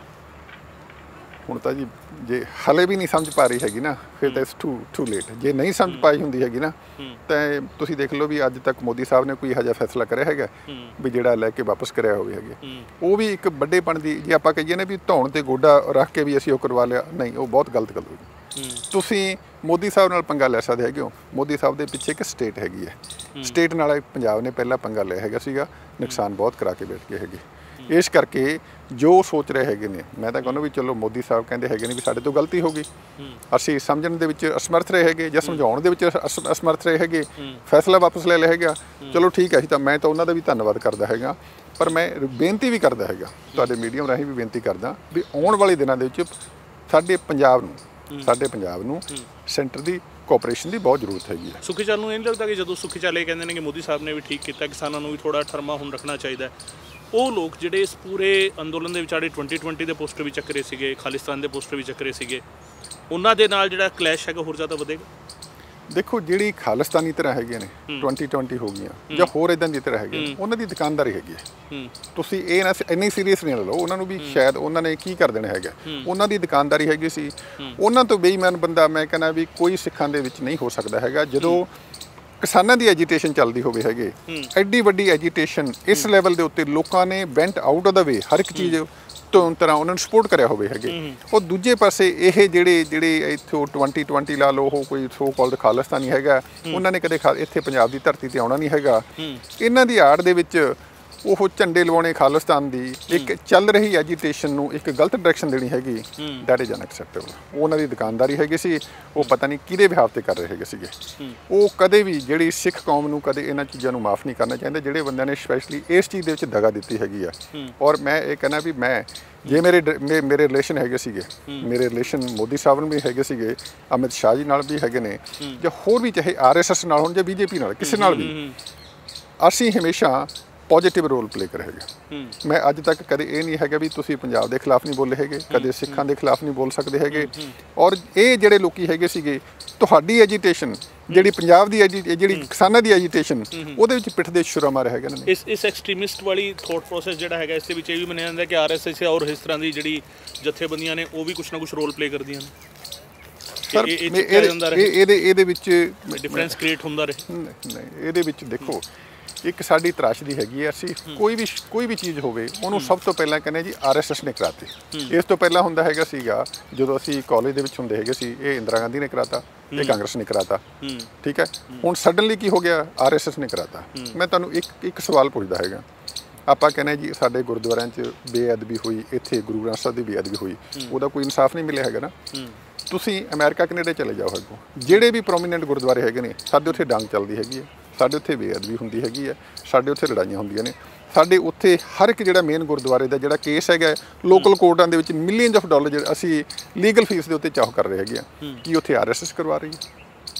ਹੁਣ ਤਾਂ ਜੀ ਜੇ ਹਲੇ ਵੀ ਨਹੀਂ ਸਮਝ ਪਾ ਰਹੀ ਹੈਗੀ ਨਾ ਫਿਰ ਤਾਂ ਇਟਸ ਟੂ ਟੂ ਲੇਟ ਜੇ ਨਹੀਂ ਸਮਝ ਪਾਈ ਹੁੰਦੀ ਹੈਗੀ ਨਾ ਤਾਂ ਤੁਸੀਂ ਦੇਖ ਲਓ ਵੀ ਅੱਜ ਤੱਕ ਮੋਦੀ ਸਾਹਿਬ ਨੇ ਕੋਈ ਇਹੋ ਜਿਹਾ ਫੈਸਲਾ ਕਰਿਆ ਹੈਗਾ ਵੀ ਜਿਹੜਾ ਲੈ ਕੇ ਵਾਪਸ ਕਰਿਆ ਹੋਵੇ ਹੈਗੇ ਉਹ ਵੀ ਇੱਕ ਵੱਡੇਪਣ ਦੀ ਜੇ ਆਪਾਂ ਕਹੀਏ ਨਾ ਵੀ ਧੌਣ ਤੇ ਗੋਡਾ ਰੱਖ ਕੇ ਵੀ ਅਸੀਂ ਉਹ ਕਰਵਾ ਲਿਆ ਨਹੀਂ ਉਹ ਬਹੁਤ ਗਲਤ ਗੱਲ ਹੋਈ ਤੁਸੀਂ ਮੋਦੀ ਸਾਹਿਬ ਨਾਲ ਪੰਗਾ ਲੈ ਸਕਦੇ ਹੈਗੇ ਹੋ ਮੋਦੀ ਸਾਹਿਬ ਦੇ ਪਿੱਛੇ ਇੱਕ ਸਟੇਟ ਹੈਗੀ ਹੈ ਸਟੇਟ ਨਾਲ ਪੰਜਾਬ ਨੇ ਪਹਿਲਾਂ ਪੰਗਾ ਲਿਆ ਹੈਗਾ ਸੀਗਾ ਨੁਕਸਾਨ ਬਹੁਤ ਕਰਾ ਕੇ ਬੈਠ ਗਏ ਹੈਗੇ ਇਸ ਕਰਕੇ ਜੋ ਸੋਚ ਰਹੇ ਹੈਗੇ ਨੇ ਮੈਂ ਤਾਂ ਕਹਿੰਦਾ ਵੀ ਚਲੋ ਮੋਦੀ ਸਾਹਿਬ ਕਹਿੰਦੇ ਹੈਗੇ ਨੇ ਵੀ ਸਾਡੇ ਤੋਂ ਗਲਤੀ ਹੋ ਗਈ ਅਸੀਂ ਸਮਝਣ ਦੇ ਵਿੱਚ ਅਸਮਰਥ ਰਹੇ ਹੈਗੇ ਜਾਂ ਸਮਝਾਉਣ ਦੇ ਵਿੱਚ ਅਸਮਰਥ ਰਹੇ ਹੈਗੇ ਫੈਸਲਾ ਵਾਪਸ ਲੈ ਲਿਆ ਹੈਗਾ ਚਲੋ ਠੀਕ ਹੈ ਅਸੀਂ ਤਾਂ ਮੈਂ ਤਾਂ ਉਹਨਾਂ ਦਾ ਵੀ ਧੰਨਵਾਦ ਕਰਦਾ ਹੈਗਾ ਪਰ ਮੈਂ ਬੇਨਤੀ ਵੀ ਕਰਦਾ ਹੈਗਾ ਤੁਹਾਡੇ ਮੀਡੀਅਮ ਰਾਹੀਂ ਵੀ ਬੇਨਤੀ ਕਰਦਾ ਵੀ ਆਉਣ ਵਾਲੇ ਦਿਨਾਂ ਦੇ ਵਿੱਚ ਸਾਡੇ ਪੰਜਾਬ ਨੂੰ ਸਾਡੇ ਪੰਜਾਬ ਨੂੰ ਸੈਂਟਰ ਦੀ ਕੋਆਪਰੇਸ਼ਨ ਦੀ ਬਹੁਤ ਜ਼ਰੂਰਤ ਹੈਗੀ ਹੈ ਸੁਖੀ ਚਾਲ ਨੂੰ ਇਹ ਨਹੀਂ ਲੱਗਦਾ ਕਿ ਜਦੋਂ ਸੁਖੀ ਚਾਲ ਇਹ ਕਹਿੰਦੇ ਨੇ ਕਿ ਮੋਦੀ ਸਾਹਿਬ ਨੇ ਵੀ ਠੀਕ ਕੀਤਾ ਕਿਸਾਨਾਂ ਨੂੰ ਵੀ ਥੋੜਾ ਠਰਮਾ ਹੁਣ ਰੱਖਣਾ ਚਾਹੀਦਾ ਉਹ ਲੋਕ ਜਿਹੜੇ ਇਸ ਪੂਰੇ ਅੰਦੋਲਨ ਦੇ ਵਿਚਾਲੇ ਟਵੈਂਟੀ ਟਵੈਂਟੀ ਦੇ ਪੋਸਟਰ ਵੀ ਚੱਕਰੇ ਸੀਗੇ ਖਾਲਿਸਤਾਨ ਦੇ ਪੋਸਟਰ ਵੀ ਚੱਕਰੇ ਸੀਗੇ ਉਹਨਾਂ ਦੇ ਨਾਲ ਜਿਹੜਾ ਕਲੈਸ਼ ਹੈਗਾ ਹੋਰ ਜ਼ਿਆਦਾ ਵਧੇਗਾ ਦੇਖੋ ਜਿਹੜੀ ਖਾਲਿਸਤਾਨੀ ਤਰ੍ਹਾਂ ਹੈਗੇ ਨੇ ਟਵੈਂਟੀ ਟਵੈਂਟੀ ਹੋ ਗਈਆਂ ਜਾਂ ਹੋਰ ਇਦਾਂ ਦੀ ਤਰ੍ਹਾਂ ਹੈਗੇ ਉਹਨਾਂ ਦੀ ਦੁਕਾਨਦਾਰੀ ਹੈਗੀ ਹੈ ਤੁਸੀਂ ਇਹ ਨਾ ਇੰਨੀ ਸੀਰੀਅਸ ਨਹੀਂ ਲਓ ਉਹਨਾਂ ਨੂੰ ਵੀ ਸ਼ਾਇਦ ਉਹਨਾਂ ਨੇ ਕੀ ਕਰ ਦੇਣਾ ਹੈਗਾ ਉਹਨਾਂ ਦੀ ਦੁਕਾਨਦਾਰੀ ਹੈਗੀ ਸੀ ਉਹਨਾਂ ਤੋਂ ਬੇਈਮਾਨ ਬੰਦਾ ਮੈਂ ਕਹਿੰਦਾ ਵੀ ਕੋਈ ਸਿੱਖਾਂ ਦੇ ਵਿੱਚ ਨਹੀਂ ਹੋ ਸਕਦਾ ਹੈਗਾ ਜਦੋਂ ਕਿਸਾਨਾਂ ਦੀ ਐਜੀਟੇਸ਼ਨ ਚੱਲਦੀ ਹੋਵੇ ਹੈਗੇ ਐਡੀ ਵੱਡੀ ਐਜੀਟੇਸ਼ਨ ਇਸ ਲੈਵਲ ਦੇ ਉੱਤੇ ਲੋਕਾਂ ਨੇ ਵੈਂਟ ਆਊਟ ਆਫ ਦਾ ਵੇ ਹਰ ਇੱਕ ਚੀਜ਼ ਤੋਂ ਤਰ੍ਹਾਂ ਉਹਨਾਂ ਨੂੰ ਸਪੋਰਟ ਕਰਿਆ ਹੋਵੇ ਹੈਗੇ ਉਹ ਦੂਜੇ ਪਾਸੇ ਇਹ ਜਿਹੜੇ ਜਿਹੜੇ ਇੱਥੋਂ ਟਵੈਂਟੀ ਟਵੈਂਟੀ ਲਾ ਲਓ ਉਹ ਕੋਈ ਸੋ ਕਾਲਡ ਖਾਲਿਸਤਾਨੀ ਹੈਗਾ ਉਹਨਾਂ ਨੇ ਕਦੇ ਇੱਥੇ ਪੰਜਾਬ ਦੀ ਧਰਤੀ ਤੇ ਆਉਣਾ ਨਹੀਂ ਹੈਗਾ ਇਹਨਾਂ ਦੀ ਆੜ ਦੇ ਵਿੱਚ ਉਹ ਝੰਡੇ ਲਵਾਉਣੇ ਖਾਲਿਸਤਾਨ ਦੀ ਇੱਕ ਚੱਲ ਰਹੀ ਐਜੀਟੇਸ਼ਨ ਨੂੰ ਇੱਕ ਗਲਤ ਡਾਇਰੈਕਸ਼ਨ ਦੇਣੀ ਹੈਗੀ ਦੈਟ ਇਜ਼ ਅਨਐਕਸੈਪਟੇਬਲ ਉਹਨਾਂ ਦੀ ਦੁਕਾਨਦਾਰੀ ਹੈਗੀ ਸੀ ਉਹ ਪਤਾ ਨਹੀਂ ਕਿਹਦੇ ਬਿਹਾਫ ਤੇ ਕਰ ਰਹੇ ਹੈਗੇ ਸੀਗੇ ਉਹ ਕਦੇ ਵੀ ਜਿਹੜੀ ਸਿੱਖ ਕੌਮ ਨੂੰ ਕਦੇ ਇਹਨਾਂ ਚੀਜ਼ਾਂ ਨੂੰ ਮਾਫ ਨਹੀਂ ਕਰਨਾ ਚਾਹੁੰਦੇ ਜਿਹੜੇ ਬੰਦਿਆਂ ਨੇ ਸਪੈਸ਼ਲੀ ਇਸ ਚੀਜ਼ ਦੇ ਵਿੱਚ ਦਗਾ ਦਿੱਤੀ ਹੈਗੀ ਆ ਔਰ ਮੈਂ ਇਹ ਕਹਿੰਦਾ ਵੀ ਮੈਂ ਜੇ ਮੇਰੇ ਮੇਰੇ ਰਿਲੇਸ਼ਨ ਹੈਗੇ ਸੀਗੇ ਮੇਰੇ ਰਿਲੇਸ਼ਨ ਮੋਦੀ ਸਾਹਿਬ ਨਾਲ ਵੀ ਹੈਗੇ ਸੀਗੇ ਅਮਿਤ ਸ਼ਾਹ ਜੀ ਨਾਲ ਵੀ ਹੈਗੇ ਨੇ ਜਾਂ ਹੋਰ ਵੀ ਚਾਹੇ ਆਰ ਐਸ ਐਸ ਨਾਲ ਹੋਣ ਜਾਂ ਬੀਜੇਪੀ ਨਾਲ ਕਿਸੇ ਨਾਲ ਵੀ ਅਸੀਂ ਹਮੇਸ਼ਾ ਪੋਜ਼ੀਟਿਵ ਰੋਲ ਪਲੇ ਕਰ ਹੈਗੇ ਮੈਂ ਅੱਜ ਤੱਕ ਕਦੇ ਇਹ ਨਹੀਂ ਹੈਗਾ ਵੀ ਤੁਸੀਂ ਪੰਜਾਬ ਦੇ ਖਿਲਾਫ ਨਹੀਂ ਬੋਲੇ ਹੈਗੇ ਕਦੇ ਸਿੱਖਾਂ ਦੇ ਖਿਲਾਫ ਨਹੀਂ ਬੋਲ ਸਕਦੇ ਹੈਗੇ ਔਰ ਇਹ ਜਿਹੜੇ ਲੋਕੀ ਹੈਗੇ ਸੀਗੇ ਤੁਹਾਡੀ ਐਜੀਟੇਸ਼ਨ ਜਿਹੜੀ ਪੰਜਾਬ ਦੀ ਜਿਹੜੀ ਕਿਸਾਨਾਂ ਦੀ ਐਜੀਟੇਸ਼ਨ ਉਹਦੇ ਵਿੱਚ ਪਿੱਠ ਦੇ ਛੁਰਾ ਮਾਰੇ ਹੈਗੇ ਨੇ ਇਸ ਇਸ ਐਕਸਟ੍ਰੀਮਿਸਟ ਵਾਲੀ ਥੋਟ ਪ੍ਰੋਸੈਸ ਜਿਹੜਾ ਹੈਗਾ ਇਸ ਦੇ ਵਿੱਚ ਇਹ ਵੀ ਮੰਨਿਆ ਜਾਂਦਾ ਕਿ ਆਰ ਐਸ ਐਸ ਔਰ ਇਸ ਤਰ੍ਹਾਂ ਦੀ ਜਿਹੜੀ ਜਥੇਬੰਦੀਆਂ ਨੇ ਉਹ ਵੀ ਕੁਛ ਨਾ ਕੁਛ ਰੋਲ ਪਲੇ ਕਰਦੀਆਂ ਨੇ ਇਹਦੇ ਇਹਦੇ ਵਿੱਚ ਡਿਫਰੈਂਸ ਕ੍ਰੀਏਟ ਹੁੰਦਾ ਰਹੇ ਨਹੀਂ ਇਹਦੇ ਵਿੱਚ ਦੇਖੋ ਇੱਕ ਸਾਡੀ ਤਰਾਸ਼ਦੀ ਹੈਗੀ ਹੈ ਅਸੀਂ ਕੋਈ ਵੀ ਕੋਈ ਵੀ ਚੀਜ਼ ਹੋਵੇ ਉਹਨੂੰ ਸਭ ਤੋਂ ਪਹਿਲਾਂ ਕਹਿੰਦੇ ਜੀ ਆਰ ਐਸ ਐਸ ਨੇ ਕਰਾਤੀ ਇਸ ਤੋਂ ਪਹਿਲਾਂ ਹੁੰਦਾ ਹੈਗਾ ਸੀਗਾ ਜਦੋਂ ਅਸੀਂ ਕਾਲਜ ਦੇ ਵਿੱਚ ਹੁੰਦੇ ਹੈਗੇ ਸੀ ਇਹ ਇੰਦਰਾ ਗਾਂਧੀ ਨੇ ਕਰਾਤਾ ਇਹ ਕਾਂਗਰਸ ਨੇ ਕਰਾਤਾ ਠੀਕ ਹੈ ਹੁਣ ਸਡਨਲੀ ਕੀ ਹੋ ਗਿਆ ਆਰ ਐਸ ਐਸ ਨੇ ਕਰਾਤਾ ਮੈਂ ਤੁਹਾਨੂੰ ਇੱਕ ਇੱਕ ਸਵਾਲ ਪੁੱਛਦਾ ਹੈਗਾ ਆਪਾਂ ਕਹਿੰਦੇ ਜੀ ਸਾਡੇ ਗੁਰਦੁਆਰਿਆਂ 'ਚ ਬੇਅਦਬੀ ਹੋਈ ਇੱਥੇ ਗੁਰੂ ਗ੍ਰੰਥ ਸਾਹਿਬ ਦੀ ਬੇਅਦਬੀ ਹੋਈ ਉਹਦਾ ਕੋਈ ਇਨਸਾਫ ਨਹੀਂ ਮਿਲਿਆ ਹੈਗਾ ਨਾ ਤੁਸੀਂ ਅਮਰੀਕਾ ਕੈਨੇਡਾ ਚਲੇ ਜਾਓ ਅੱਗੋਂ ਜਿਹੜੇ ਵੀ ਪ੍ਰੋਮੀਨੈਂਟ ਗੁਰਦੁਆਰੇ ਹੈਗੇ ਨੇ ਸਾਡੇ ਉੱਥੇ ਡੰਗ ਚੱਲਦੀ ਹੈਗੀ ਹੈ ਸਾਡੇ ਉੱਥੇ ਬੇਅਦਬੀ ਹੁੰਦੀ ਹੈਗੀ ਹੈ ਸਾਡੇ ਉੱਥੇ ਲੜਾਈਆਂ ਹੁੰਦੀਆਂ ਨੇ ਸਾਡੇ ਉੱਥੇ ਹਰ ਇੱਕ ਜਿਹੜਾ ਮੇਨ ਗੁਰਦੁਆਰੇ ਦਾ ਜਿਹੜਾ ਕੇਸ ਹੈਗਾ ਲੋਕਲ ਕੋਰਟਾਂ ਦੇ ਵਿੱਚ ਮਿਲੀਅਨਸ ਆਫ ਡਾਲਰ ਜਿਹੜੇ ਅਸੀਂ ਲੀਗਲ ਫੀਸ ਦੇ ਉੱਤੇ ਚਾਹ ਕਰ ਰਹੇ ਹੈਗੇ ਆ ਕੀ ਉੱਥੇ ਆਰ ਐਸ ਐਸ ਕਰਵਾ ਰਹੀ ਹੈ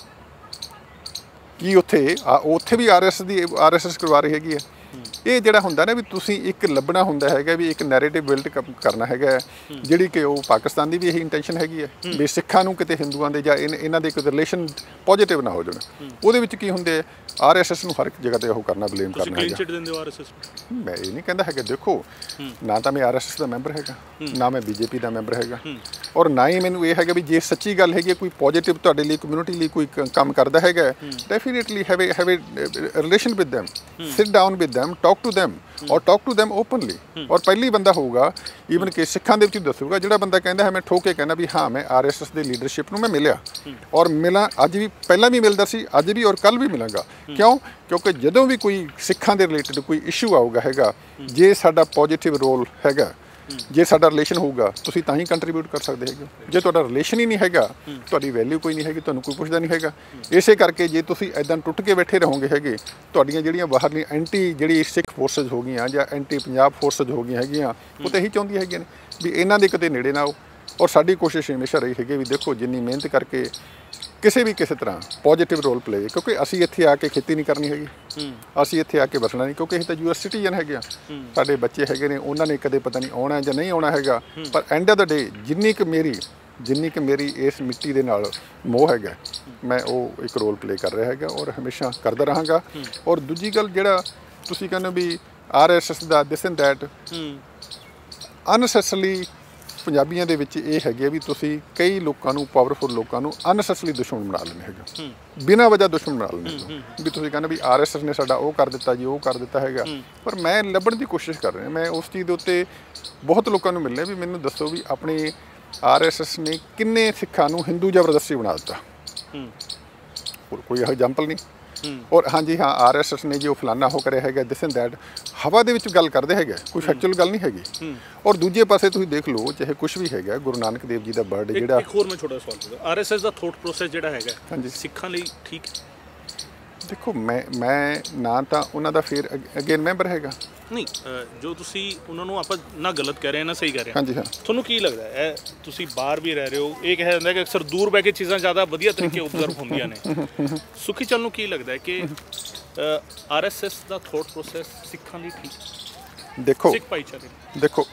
ਕੀ ਉੱਥੇ ਉੱਥੇ ਵੀ ਆਰ ਐਸ ਦੀ ਆਰ ਐਸ ਐਸ ਕਰਵਾ ਰਹੀ ਹੈਗੀ ਹੈ ਇਹ ਜਿਹੜਾ ਹੁੰਦਾ ਨਾ ਵੀ ਤੁਸੀਂ ਇੱਕ ਲੱਭਣਾ ਹੁੰਦਾ ਹੈਗਾ ਵੀ ਇੱਕ ਨੈਰੇਟਿਵ ਬਿਲਡ ਕਰਨਾ ਹੈਗਾ ਜਿਹੜੀ ਕਿ ਉਹ ਪਾਕਿਸਤਾਨ ਦੀ ਵੀ ਇਹੀ ਇੰਟੈਂਸ਼ਨ ਹੈਗੀ ਹੈ ਵੀ ਸਿੱਖਾਂ ਨੂੰ ਕਿਤੇ ਹਿੰਦੂਆਂ ਦੇ ਜਾਂ ਇਹਨਾਂ ਦੇ ਕੋਈ ਰਿਲੇਸ਼ਨ ਪੋਜ਼ਿਟਿਵ ਨਾ ਹੋ ਜਾਣ ਉਹਦੇ ਵਿੱਚ ਕੀ ਹੁੰਦੇ ਆਰ ਐਸ ਐਸ ਨੂੰ ਹਰ ਇੱਕ ਜਗ੍ਹਾ ਤੇ ਉਹ ਕਰਨਾ ਬਲੇਮ ਕਰਨਾ ਹੈਗਾ ਮੈਂ ਇਹ ਨਹੀਂ ਕਹਿੰਦਾ ਹੈਗਾ ਦੇਖੋ ਨਾ ਤਾਂ ਮੈਂ ਆਰ ਐਸ ਐਸ ਦਾ ਮੈਂਬਰ ਹੈਗਾ ਨਾ ਮੈਂ ਬੀਜੇਪੀ ਦਾ ਮੈਂਬਰ ਹੈਗਾ ਔਰ ਨਾ ਹੀ ਮੈਨੂੰ ਇਹ ਹੈਗਾ ਵੀ ਜੇ ਸੱਚੀ ਗੱਲ ਹੈਗੀ ਕੋਈ ਪੋਜ਼ਿਟਿਵ ਤੁਹਾਡੇ ਲਈ ਕਮਿਊਨਿਟੀ ਲਈ ਕੋਈ ਕੰਮ ਕਰਦਾ ਹੈਗਾ definitely have have relation with them sit down with them talk talk to them ਔਰ ਟਾਕ ਟੂ them ਓਪਨਲੀ। ਔਰ ਪਹਿਲੀ ਬੰਦਾ ਹੋਊਗਾ ਈਵਨ ਕਿ ਸਿੱਖਾਂ ਦੇ ਵਿੱਚ ਦੱਸੂਗਾ ਜਿਹੜਾ ਬੰਦਾ ਕਹਿੰਦਾ ਹੈ ਮੈਂ ਠੋਕ ਕੇ ਕਹਿੰਦਾ ਵੀ ਹਾਂ ਮੈਂ ਆਰ ਐਸ ਐਸ ਦੇ ਲੀਡਰਸ਼ਿਪ ਨੂੰ ਮੈਂ ਮਿਲਿਆ ਔਰ ਮਿਲਾਂ, ਅੱਜ ਵੀ ਪਹਿਲਾਂ ਵੀ ਮਿਲਦਾ ਸੀ, ਅੱਜ ਵੀ ਔਰ ਕੱਲ੍ਹ ਵੀ ਮਿਲਾਂਗਾ। ਕਿਉਂ? ਕਿਉਂਕਿ ਜਦੋਂ ਵੀ ਕੋਈ ਸਿੱਖਾਂ ਦੇ ਰਿਲੇਟਡ ਕੋਈ ਇਸ਼ੂ ਆਊਗਾ ਹੈਗਾ, ਜੇ ਸਾਡਾ ਪੋਜ਼ੀਟਿਵ ਰੋਲ ਹੈਗਾ, ਜੇ ਸਾਡਾ ਰਿਲੇਸ਼ਨ ਹੋਊਗਾ ਤੁਸੀਂ ਤਾਂ ਹੀ ਕੰਟਰੀਬਿਊਟ ਕਰ ਸਕਦੇ ਹੈਗੇ। ਜੇ ਤੁਹਾਡਾ ਰਿਲੇਸ਼ਨ ਹੀ ਨਹੀਂ ਹੈਗਾ ਤੁਹਾਡੀ ਵੈਲਿਊ ਕੋਈ ਨਹੀਂ ਹੈਗੀ, ਤੁਹਾਨੂੰ ਕੋਈ ਪੁੱਛਦਾ ਨਹੀਂ ਹੈਗਾ। ਇਸੇ ਕਰਕੇ ਜੇ ਤੁਸੀਂ ਇੱਦਾਂ ਟੁੱਟ ਕੇ ਬੈਠੇ ਰਹੋਗੇ ਹੈਗੇ, ਤੁਹਾਡੀਆਂ ਜਿਹੜੀਆਂ ਬਾਹਰਲੀਆਂ ਐਂਟੀ ਜਿਹੜੀ ਸਿੱਖ ਫੋਰਸਸ ਹੋ ਗਈਆਂ ਜਾਂ ਐਂਟੀ ਪੰਜਾਬ ਫੋਰਸਸ ਹੋ ਗਈਆਂ ਹੈਗੀਆਂ, ਉਹ ਤਾਂ ਇਹੀ ਚਾਹੁੰਦੀਆਂ ਹੈਗੀਆਂ ਨੇ ਵੀ ਇਹਨਾਂ ਦੇ ਕਿਤੇ ਨੇੜੇ ਨਾ ਆਓ। ਔਰ ਸਾਡੀ ਕੋਸ਼ਿਸ਼ ਹਮੇਸ਼ਾ ਰਹੀ ਹੈਗੀ ਵੀ ਦੇਖੋ ਜਿੰਨੀ ਮਿਹਨਤ ਕਰਕੇ ਕਿਸੇ ਵੀ ਕਿਸੇ ਤਰ੍ਹਾਂ ਪੋਜ਼ੀਟਿਵ ਰੋਲ ਪਲੇ, ਕਿਉਂਕਿ ਅਸੀਂ ਇੱਥੇ ਆ ਕੇ ਖੇਤੀ ਨਹੀਂ ਕਰਨੀ ਹੈਗੀ, ਅਸੀਂ ਇੱਥੇ ਆ ਕੇ ਵਸਣਾ ਨਹੀਂ, ਕਿਉਂਕਿ ਅਸੀਂ ਤਾਂ ਯੂ ਐਸ ਸਿਟੀਜ਼ਨ ਹੈਗੇ ਆ। ਸਾਡੇ ਬੱਚੇ ਹੈਗੇ ਨੇ, ਉਹਨਾਂ ਨੇ ਕਦੇ ਪਤਾ ਨਹੀਂ ਆਉਣਾ ਜਾਂ ਨਹੀਂ ਆਉਣਾ ਹੈਗਾ, ਪਰ ਐਂਡ ਆਫ ਦਾ ਡੇ ਜਿੰਨੀ ਕੁ ਮੇਰੀ ਜਿੰਨੀ ਕੁ ਮੇਰੀ ਇਸ ਮਿੱਟੀ ਦੇ ਨਾਲ ਮੋਹ ਹੈਗਾ, ਮੈਂ ਉਹ ਇੱਕ ਰੋਲ ਪਲੇ ਕਰ ਰਿਹਾ ਹੈਗਾ ਔਰ ਹਮੇਸ਼ਾ ਕਰਦਾ ਰਹਾਂਗਾ। ਔਰ ਦੂਜੀ ਗੱਲ ਜਿਹੜਾ ਤੁਸੀਂ ਕਹਿੰਦੇ ਵੀ ਆਰ ਐਸ ਐਸ ਦਾ ਦਿਸ ਐਂਡ ਦੈਟ, ਅਨਸੈਸਰਲੀ ਪੰਜਾਬੀਆਂ ਦੇ ਵਿੱਚ ਇਹ ਹੈਗੇ ਵੀ ਤੁਸੀਂ ਕਈ ਲੋਕਾਂ ਨੂੰ, ਪਾਵਰਫੁਲ ਲੋਕਾਂ ਨੂੰ ਅਨਸੈਸਰਲੀ ਦੁਸ਼ਮਣ ਬਣਾ ਲੈਂਦੇ ਹੈਗੇ, ਬਿਨਾਂ ਵਜ੍ਹਾ ਦੁਸ਼ਮਣ ਬਣਾ ਲੈਂਦੇ ਹੈਗੇ ਵੀ ਤੁਸੀਂ ਕਹਿੰਦੇ ਵੀ ਆਰ ਐਸ ਐਸ ਨੇ ਸਾਡਾ ਉਹ ਕਰ ਦਿੱਤਾ ਜੀ, ਉਹ ਕਰ ਦਿੱਤਾ ਹੈਗਾ। ਪਰ ਮੈਂ ਲੱਭਣ ਦੀ ਕੋਸ਼ਿਸ਼ ਕਰ ਰਿਹਾ, ਮੈਂ ਉਸ ਚੀਜ਼ ਦੇ ਉੱਤੇ ਬਹੁਤ ਲੋਕਾਂ ਨੂੰ ਮਿਲਣਾ ਵੀ ਮੈਨੂੰ ਦੱਸੋ ਵੀ ਆਪਣੇ ਆਰ ਐਸ ਐਸ ਨੇ ਕਿੰਨੇ ਸਿੱਖਾਂ ਨੂੰ ਹਿੰਦੂ ਜ਼ਬਰਦਸਤੀ ਬਣਾ ਦਿੱਤਾ, ਹੋਰ ਕੋਈ ਇਹੋ ਐਗਜ਼ਾਮਪਲ ਨਹੀਂ। ਔਰ ਹਾਂਜੀ ਹਾਂ ਆਰ ਐਸ ਐਸ ਨੇ ਜੀ ਉਹ ਫਲਾਨਾ ਹੋ ਕਰਿਆ ਹੈਗਾ, ਦਿਸ ਐਂਡ ਦੈਟ, ਹਵਾ ਦੇ ਵਿੱਚ ਗੱਲ ਕਰਦੇ ਹੈਗੇ, ਕੋਈ ਫੈਕਚੁਅਲ ਗੱਲ ਨਹੀਂ ਹੈਗੀ। ਔਰ ਦੂਜੇ ਪਾਸੇ ਤੁਸੀਂ ਦੇਖ ਲਓ ਚਾਹੇ ਕੁਛ ਵੀ ਹੈਗਾ, ਗੁਰੂ ਨਾਨਕ ਦੇਵ ਜੀ ਦਾ ਬਰਥਡੇ ਜਿਹੜਾ, ਇੱਕ ਹੋਰ ਮੈਂ ਛੋਟਾ ਸਵਾਲ ਪੁੱਛਦਾ, ਆਰ ਐਸ ਐਸ ਦਾ ਥੋਟ ਪ੍ਰੋਸੈਸ ਜਿਹੜਾ ਹੈਗਾ ਹਾਂਜੀ ਸਿੱਖਾਂ ਲਈ ਠੀਕ? ਦੇਖੋ ਮੈਂ ਮੈਂ ਨਾ ਤਾਂ ਉਹਨਾਂ ਦਾ ਫਿਰ ਅਗੇਨ ਮੈਂਬਰ ਹੈਗਾ ਨਹੀਂ, ਜੋ ਤੁਸੀਂ ਉਹਨਾਂ ਨੂੰ ਆਪਾਂ ਨਾ ਗਲਤ ਕਹਿ ਰਹੇ ਨਾ ਸਹੀ ਕਹਿ ਰਹੇ ਹਾਂਜੀ ਹਾਂ। ਤੁਹਾਨੂੰ ਕੀ ਲੱਗਦਾ ਹੈ, ਤੁਸੀਂ ਬਾਹਰ ਵੀ ਰਹਿ ਰਹੇ ਹੋ, ਇਹ ਕਿਹਾ ਜਾਂਦਾ ਕਿ ਅਕਸਰ ਦੂਰ ਬਹਿ ਕੇ ਚੀਜ਼ਾਂ ਜ਼ਿਆਦਾ ਵਧੀਆ ਤਰੀਕੇ ਓਬਜ਼ਰਵ ਹੁੰਦੀਆਂ ਨੇ, ਸੁਖੀ ਚਹਿਲ ਨੂੰ ਕੀ ਲੱਗਦਾ ਹੈ ਕਿ ਆਰ ਐਸ ਐਸ ਦਾ ਥੋਟ ਪ੍ਰੋਸੈਸ ਸਿੱਖਾਂ ਲਈ ਠੀਕ? ਦੇਖੋ ਸਿੱਖ ਭਾਈਚਾਰੇ, ਦੇਖੋ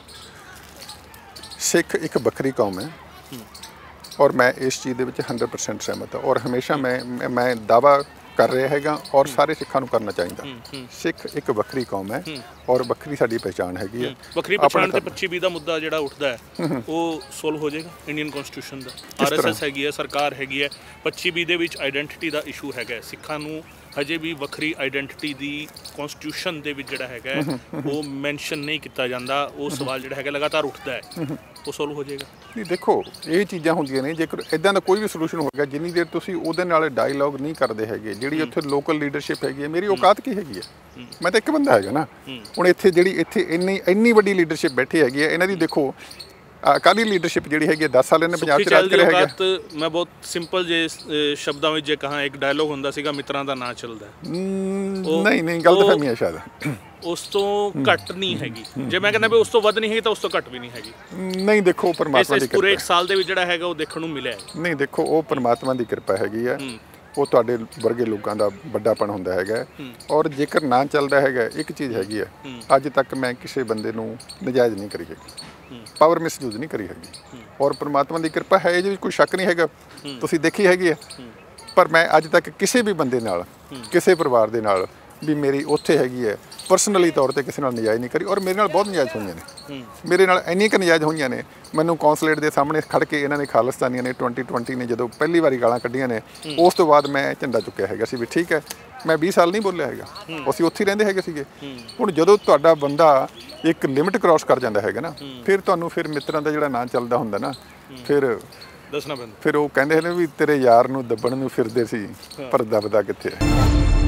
ਸਿੱਖ ਇੱਕ ਵੱਖਰੀ ਕੌਮ ਹੈ ਔਰ ਮੈਂ ਇਸ ਚੀਜ਼ ਦੇ ਵਿੱਚ ਹੰਡਰਡ ਪਰਸੈਂਟ ਸਹਿਮਤ ਹਾਂ ਔਰ ਹਮੇਸ਼ਾ ਮੈਂ ਮੈਂ ਦਾਅਵਾ ਕਰ ਰਿਹਾ ਹੈਗਾ ਔਰ ਸਾਰੇ ਸਿੱਖਾਂ ਨੂੰ ਕਰਨਾ ਚਾਹੀਦਾ। ਸਿੱਖ ਇੱਕ ਵੱਖਰੀ ਕੌਮ ਹੈ ਔਰ ਵੱਖਰੀ ਸਾਡੀ ਪਹਿਚਾਣ ਹੈਗੀ ਹੈ। ਵੱਖਰੀ ਪਹਿਚਾਣ ਤੇ ਪੱਚੀ ਵੀਹ ਦਾ ਮੁੱਦਾ ਜਿਹੜਾ ਉੱਠਦਾ ਹੈ ਉਹ ਸੋਲਵ ਹੋ ਜਾਏਗਾ ਇੰਡੀਅਨ ਕਨਸਟੀਟਿਊਸ਼ਨ ਦਾ। ਆਰ ਐਸ ਐਸ ਹੈਗੀ ਹੈ, ਸਰਕਾਰ ਹੈਗੀ ਹੈ, ਪੱਚੀ ਵੀਹ ਦੇ ਵਿੱਚ ਆਈਡੈਂਟੀਟੀ ਦਾ ਇਸ਼ੂ ਹੈਗਾ, ਸਿੱਖਾਂ ਨੂੰ ਹਜੇ ਵੀ ਵੱਖਰੀ ਆਈਡੈਂਟੀਟੀ ਦੀ ਕਨਸਟੀਟਿਊਸ਼ਨ ਦੇ ਵਿੱਚ ਜਿਹੜਾ ਹੈਗਾ ਉਹ ਮੈਂਸ਼ਨ ਨਹੀਂ ਕੀਤਾ ਜਾਂਦਾ, ਉਹ ਸਵਾਲ ਜਿਹੜਾ ਹੈਗਾ ਲਗਾਤਾਰ ਉੱਠਦਾ ਹੈ, ਉਹ ਸੋਲਵ ਹੋ ਜਾਏਗਾ? ਨਹੀਂ ਦੇਖੋ ਇਹ ਚੀਜ਼ਾਂ ਹੁੰਦੀਆਂ ਨੇ, ਜੇਕਰ ਇੱਦਾਂ ਦਾ ਕੋਈ ਵੀ ਸੋਲੂਸ਼ਨ ਹੋਵੇਗਾ ਜਿੰਨੀ ਦੇਰ ਤੁਸੀਂ ਉਹਦੇ ਨਾਲ ਡਾਇਲੋਗ ਨਹੀਂ ਕਰਦੇ ਹੈਗੇ, ਜਿਹੜੀ ਉੱਥੇ ਲੋਕਲ ਲੀਡਰਸ਼ਿਪ ਹੈਗੀ ਹੈ, ਮੇਰੀ ਔਕਾਤ ਕੀ ਹੈਗੀ ਹੈ, ਮੈਂ ਤਾਂ ਇੱਕ ਬੰਦਾ ਹੈਗਾ ਨਾ। ਹੁਣ ਇੱਥੇ ਜਿਹੜੀ ਇੱਥੇ ਇੰਨੀ ਇੰਨੀ ਵੱਡੀ ਲੀਡਰਸ਼ਿਪ ਬੈਠੀ ਹੈਗੀ ਹੈ, ਇਹਨਾਂ ਦੀ ਦੇਖੋ ਅਕਾਲੀ ਲੀਡਰਸ਼ਿਪ ਜਿਹੜੀ ਹੈਗੀ ਦਸ ਸਾਲ ਇਹਨੇ ਪੰਜਾਬ 'ਚ ਰਾਜ ਕਰਿਆ ਹੈਗਾ। ਮੈਂ ਬਹੁਤ ਸਿੰਪਲ ਜੇ ਸ਼ਬਦਾਂ ਵਿੱਚ ਜੇ ਕਹਾਂ, ਇੱਕ ਡਾਇਲੋਗ ਹੁੰਦਾ ਸੀਗਾ ਮਿੱਤਰਾਂ ਦਾ ਨਾਂ ਚੱਲਦਾ, ਨਹੀਂ ਨਹੀਂ ਗਲਤਫਹਿਮੀ ਹੈ ਸ਼ਾਇਦ, ਉਸ ਤੋਂ ਘੱਟ ਨਹੀਂ ਹੈਗੀ। ਜੇ ਮੈਂ ਕਹਿੰਦਾ ਵੀ ਉਸ ਤੋਂ ਵੱਧ ਨਹੀਂ ਹੈਗੀ ਤਾਂ ਉਸ ਤੋਂ ਘੱਟ ਵੀ ਨਹੀਂ ਹੈਗੀ। ਨਹੀਂ ਦੇਖੋ ਪਰਮਾਤਮਾ ਦੀ ਕਿਰਪਾ, ਪੂਰੇ ਇੱਕ ਸਾਲ ਦੇ ਵਿੱਚ ਜਿਹੜਾ ਹੈਗਾ ਉਹ ਦੇਖਣ ਨੂੰ ਮਿਲਿਆ। ਨਹੀਂ ਦੇਖੋ ਉਹ ਪਰਮਾਤਮਾ ਦੀ ਕਿਰਪਾ ਹੈਗੀ ਹੈ, ਉਹ ਤੁਹਾਡੇ ਵਰਗੇ ਲੋਕਾਂ ਦਾ ਵੱਡਾਪਣ ਹੁੰਦਾ ਹੈਗਾ। ਔਰ ਜੇਕਰ ਨਾ ਚੱਲਦਾ ਹੈਗਾ, ਇੱਕ ਚੀਜ਼ ਹੈਗੀ ਹੈ, ਅੱਜ ਤੱਕ ਮੈਂ ਕਿਸੇ ਬੰਦੇ ਨੂੰ ਨਜਾਇਜ਼ ਨਹੀਂ ਕਰੀ ਹੈਗੀ, ਪਾਵਰ ਮਿਸਯੂਜ਼ ਨਹੀਂ ਕਰੀ ਹੈਗੀ ਔਰ ਪਰਮਾਤਮਾ ਦੀ ਕਿਰਪਾ ਹੈ, ਇਹਦੇ ਵਿੱਚ ਕੋਈ ਸ਼ੱਕ ਨਹੀਂ ਹੈਗਾ, ਤੁਸੀਂ ਦੇਖੀ ਹੈਗੀ ਹੈ। ਪਰ ਮੈਂ ਅੱਜ ਤੱਕ ਕਿਸੇ ਵੀ ਬੰਦੇ ਨਾਲ, ਕਿਸੇ ਪਰਿਵਾਰ ਦੇ ਨਾਲ ਵੀ ਮੇਰੀ ਉੱਥੇ ਹੈਗੀ ਹੈ ਪਰਸਨਲੀ ਤੌਰ ਤੇ ਕਿਸੇ ਨਾਲ ਨਜਾਇਜ਼ ਨਹੀਂ ਕਰੀ। ਔਰ ਮੇਰੇ ਨਾਲ ਬਹੁਤ ਨਜਾਇਜ਼ ਹੋਈਆਂ ਨੇ, ਮੇਰੇ ਨਾਲ ਇੰਨੀਆਂ ਕੁ ਨਜਾਇਜ਼ ਹੋਈਆਂ ਨੇ, ਮੈਨੂੰ ਕੌਂਸਲੇਟ ਦੇ ਸਾਹਮਣੇ ਖੜ੍ਹ ਕੇ ਇਹਨਾਂ ਨੇ ਖਾਲਿਸਤਾਨੀਆਂ ਨੇ ਟਵੈਂਟੀ ਟਵੈਂਟੀ ਨੇ ਜਦੋਂ ਪਹਿਲੀ ਵਾਰੀ ਗਾਲਾਂ ਕੱਢੀਆਂ ਨੇ, ਉਸ ਤੋਂ ਬਾਅਦ ਮੈਂ ਝੰਡਾ ਚੁੱਕਿਆ ਹੈਗਾ ਸੀ ਵੀ ਠੀਕ ਹੈ, ਮੈਂ ਵੀਹ ਸਾਲ ਨਹੀਂ ਬੋਲਿਆ ਹੈਗਾ, ਅਸੀਂ ਉੱਥੇ ਹੀ ਰਹਿੰਦੇ ਹੈਗੇ ਸੀਗੇ। ਹੁਣ ਜਦੋਂ ਤੁਹਾਡਾ ਬੰਦਾ ਇੱਕ ਲਿਮਿਟ ਕ੍ਰਾਸ ਕਰ ਜਾਂਦਾ ਹੈਗਾ ਨਾ, ਫਿਰ ਤੁਹਾਨੂੰ ਫਿਰ ਮਿੱਤਰਾਂ ਦਾ ਜਿਹੜਾ ਨਾਂ ਚੱਲਦਾ ਹੁੰਦਾ ਨਾ, ਫਿਰ ਦੱਸਣਾ ਪੈਂਦਾ, ਫਿਰ ਉਹ ਕਹਿੰਦੇ ਨੇ ਵੀ ਤੇਰੇ ਯਾਰ ਨੂੰ ਦੱਬਣ ਨੂੰ ਫਿਰਦੇ ਸੀ ਪਰ ਦੱਬਦਾ ਕਿੱਥੇ ਹੈ।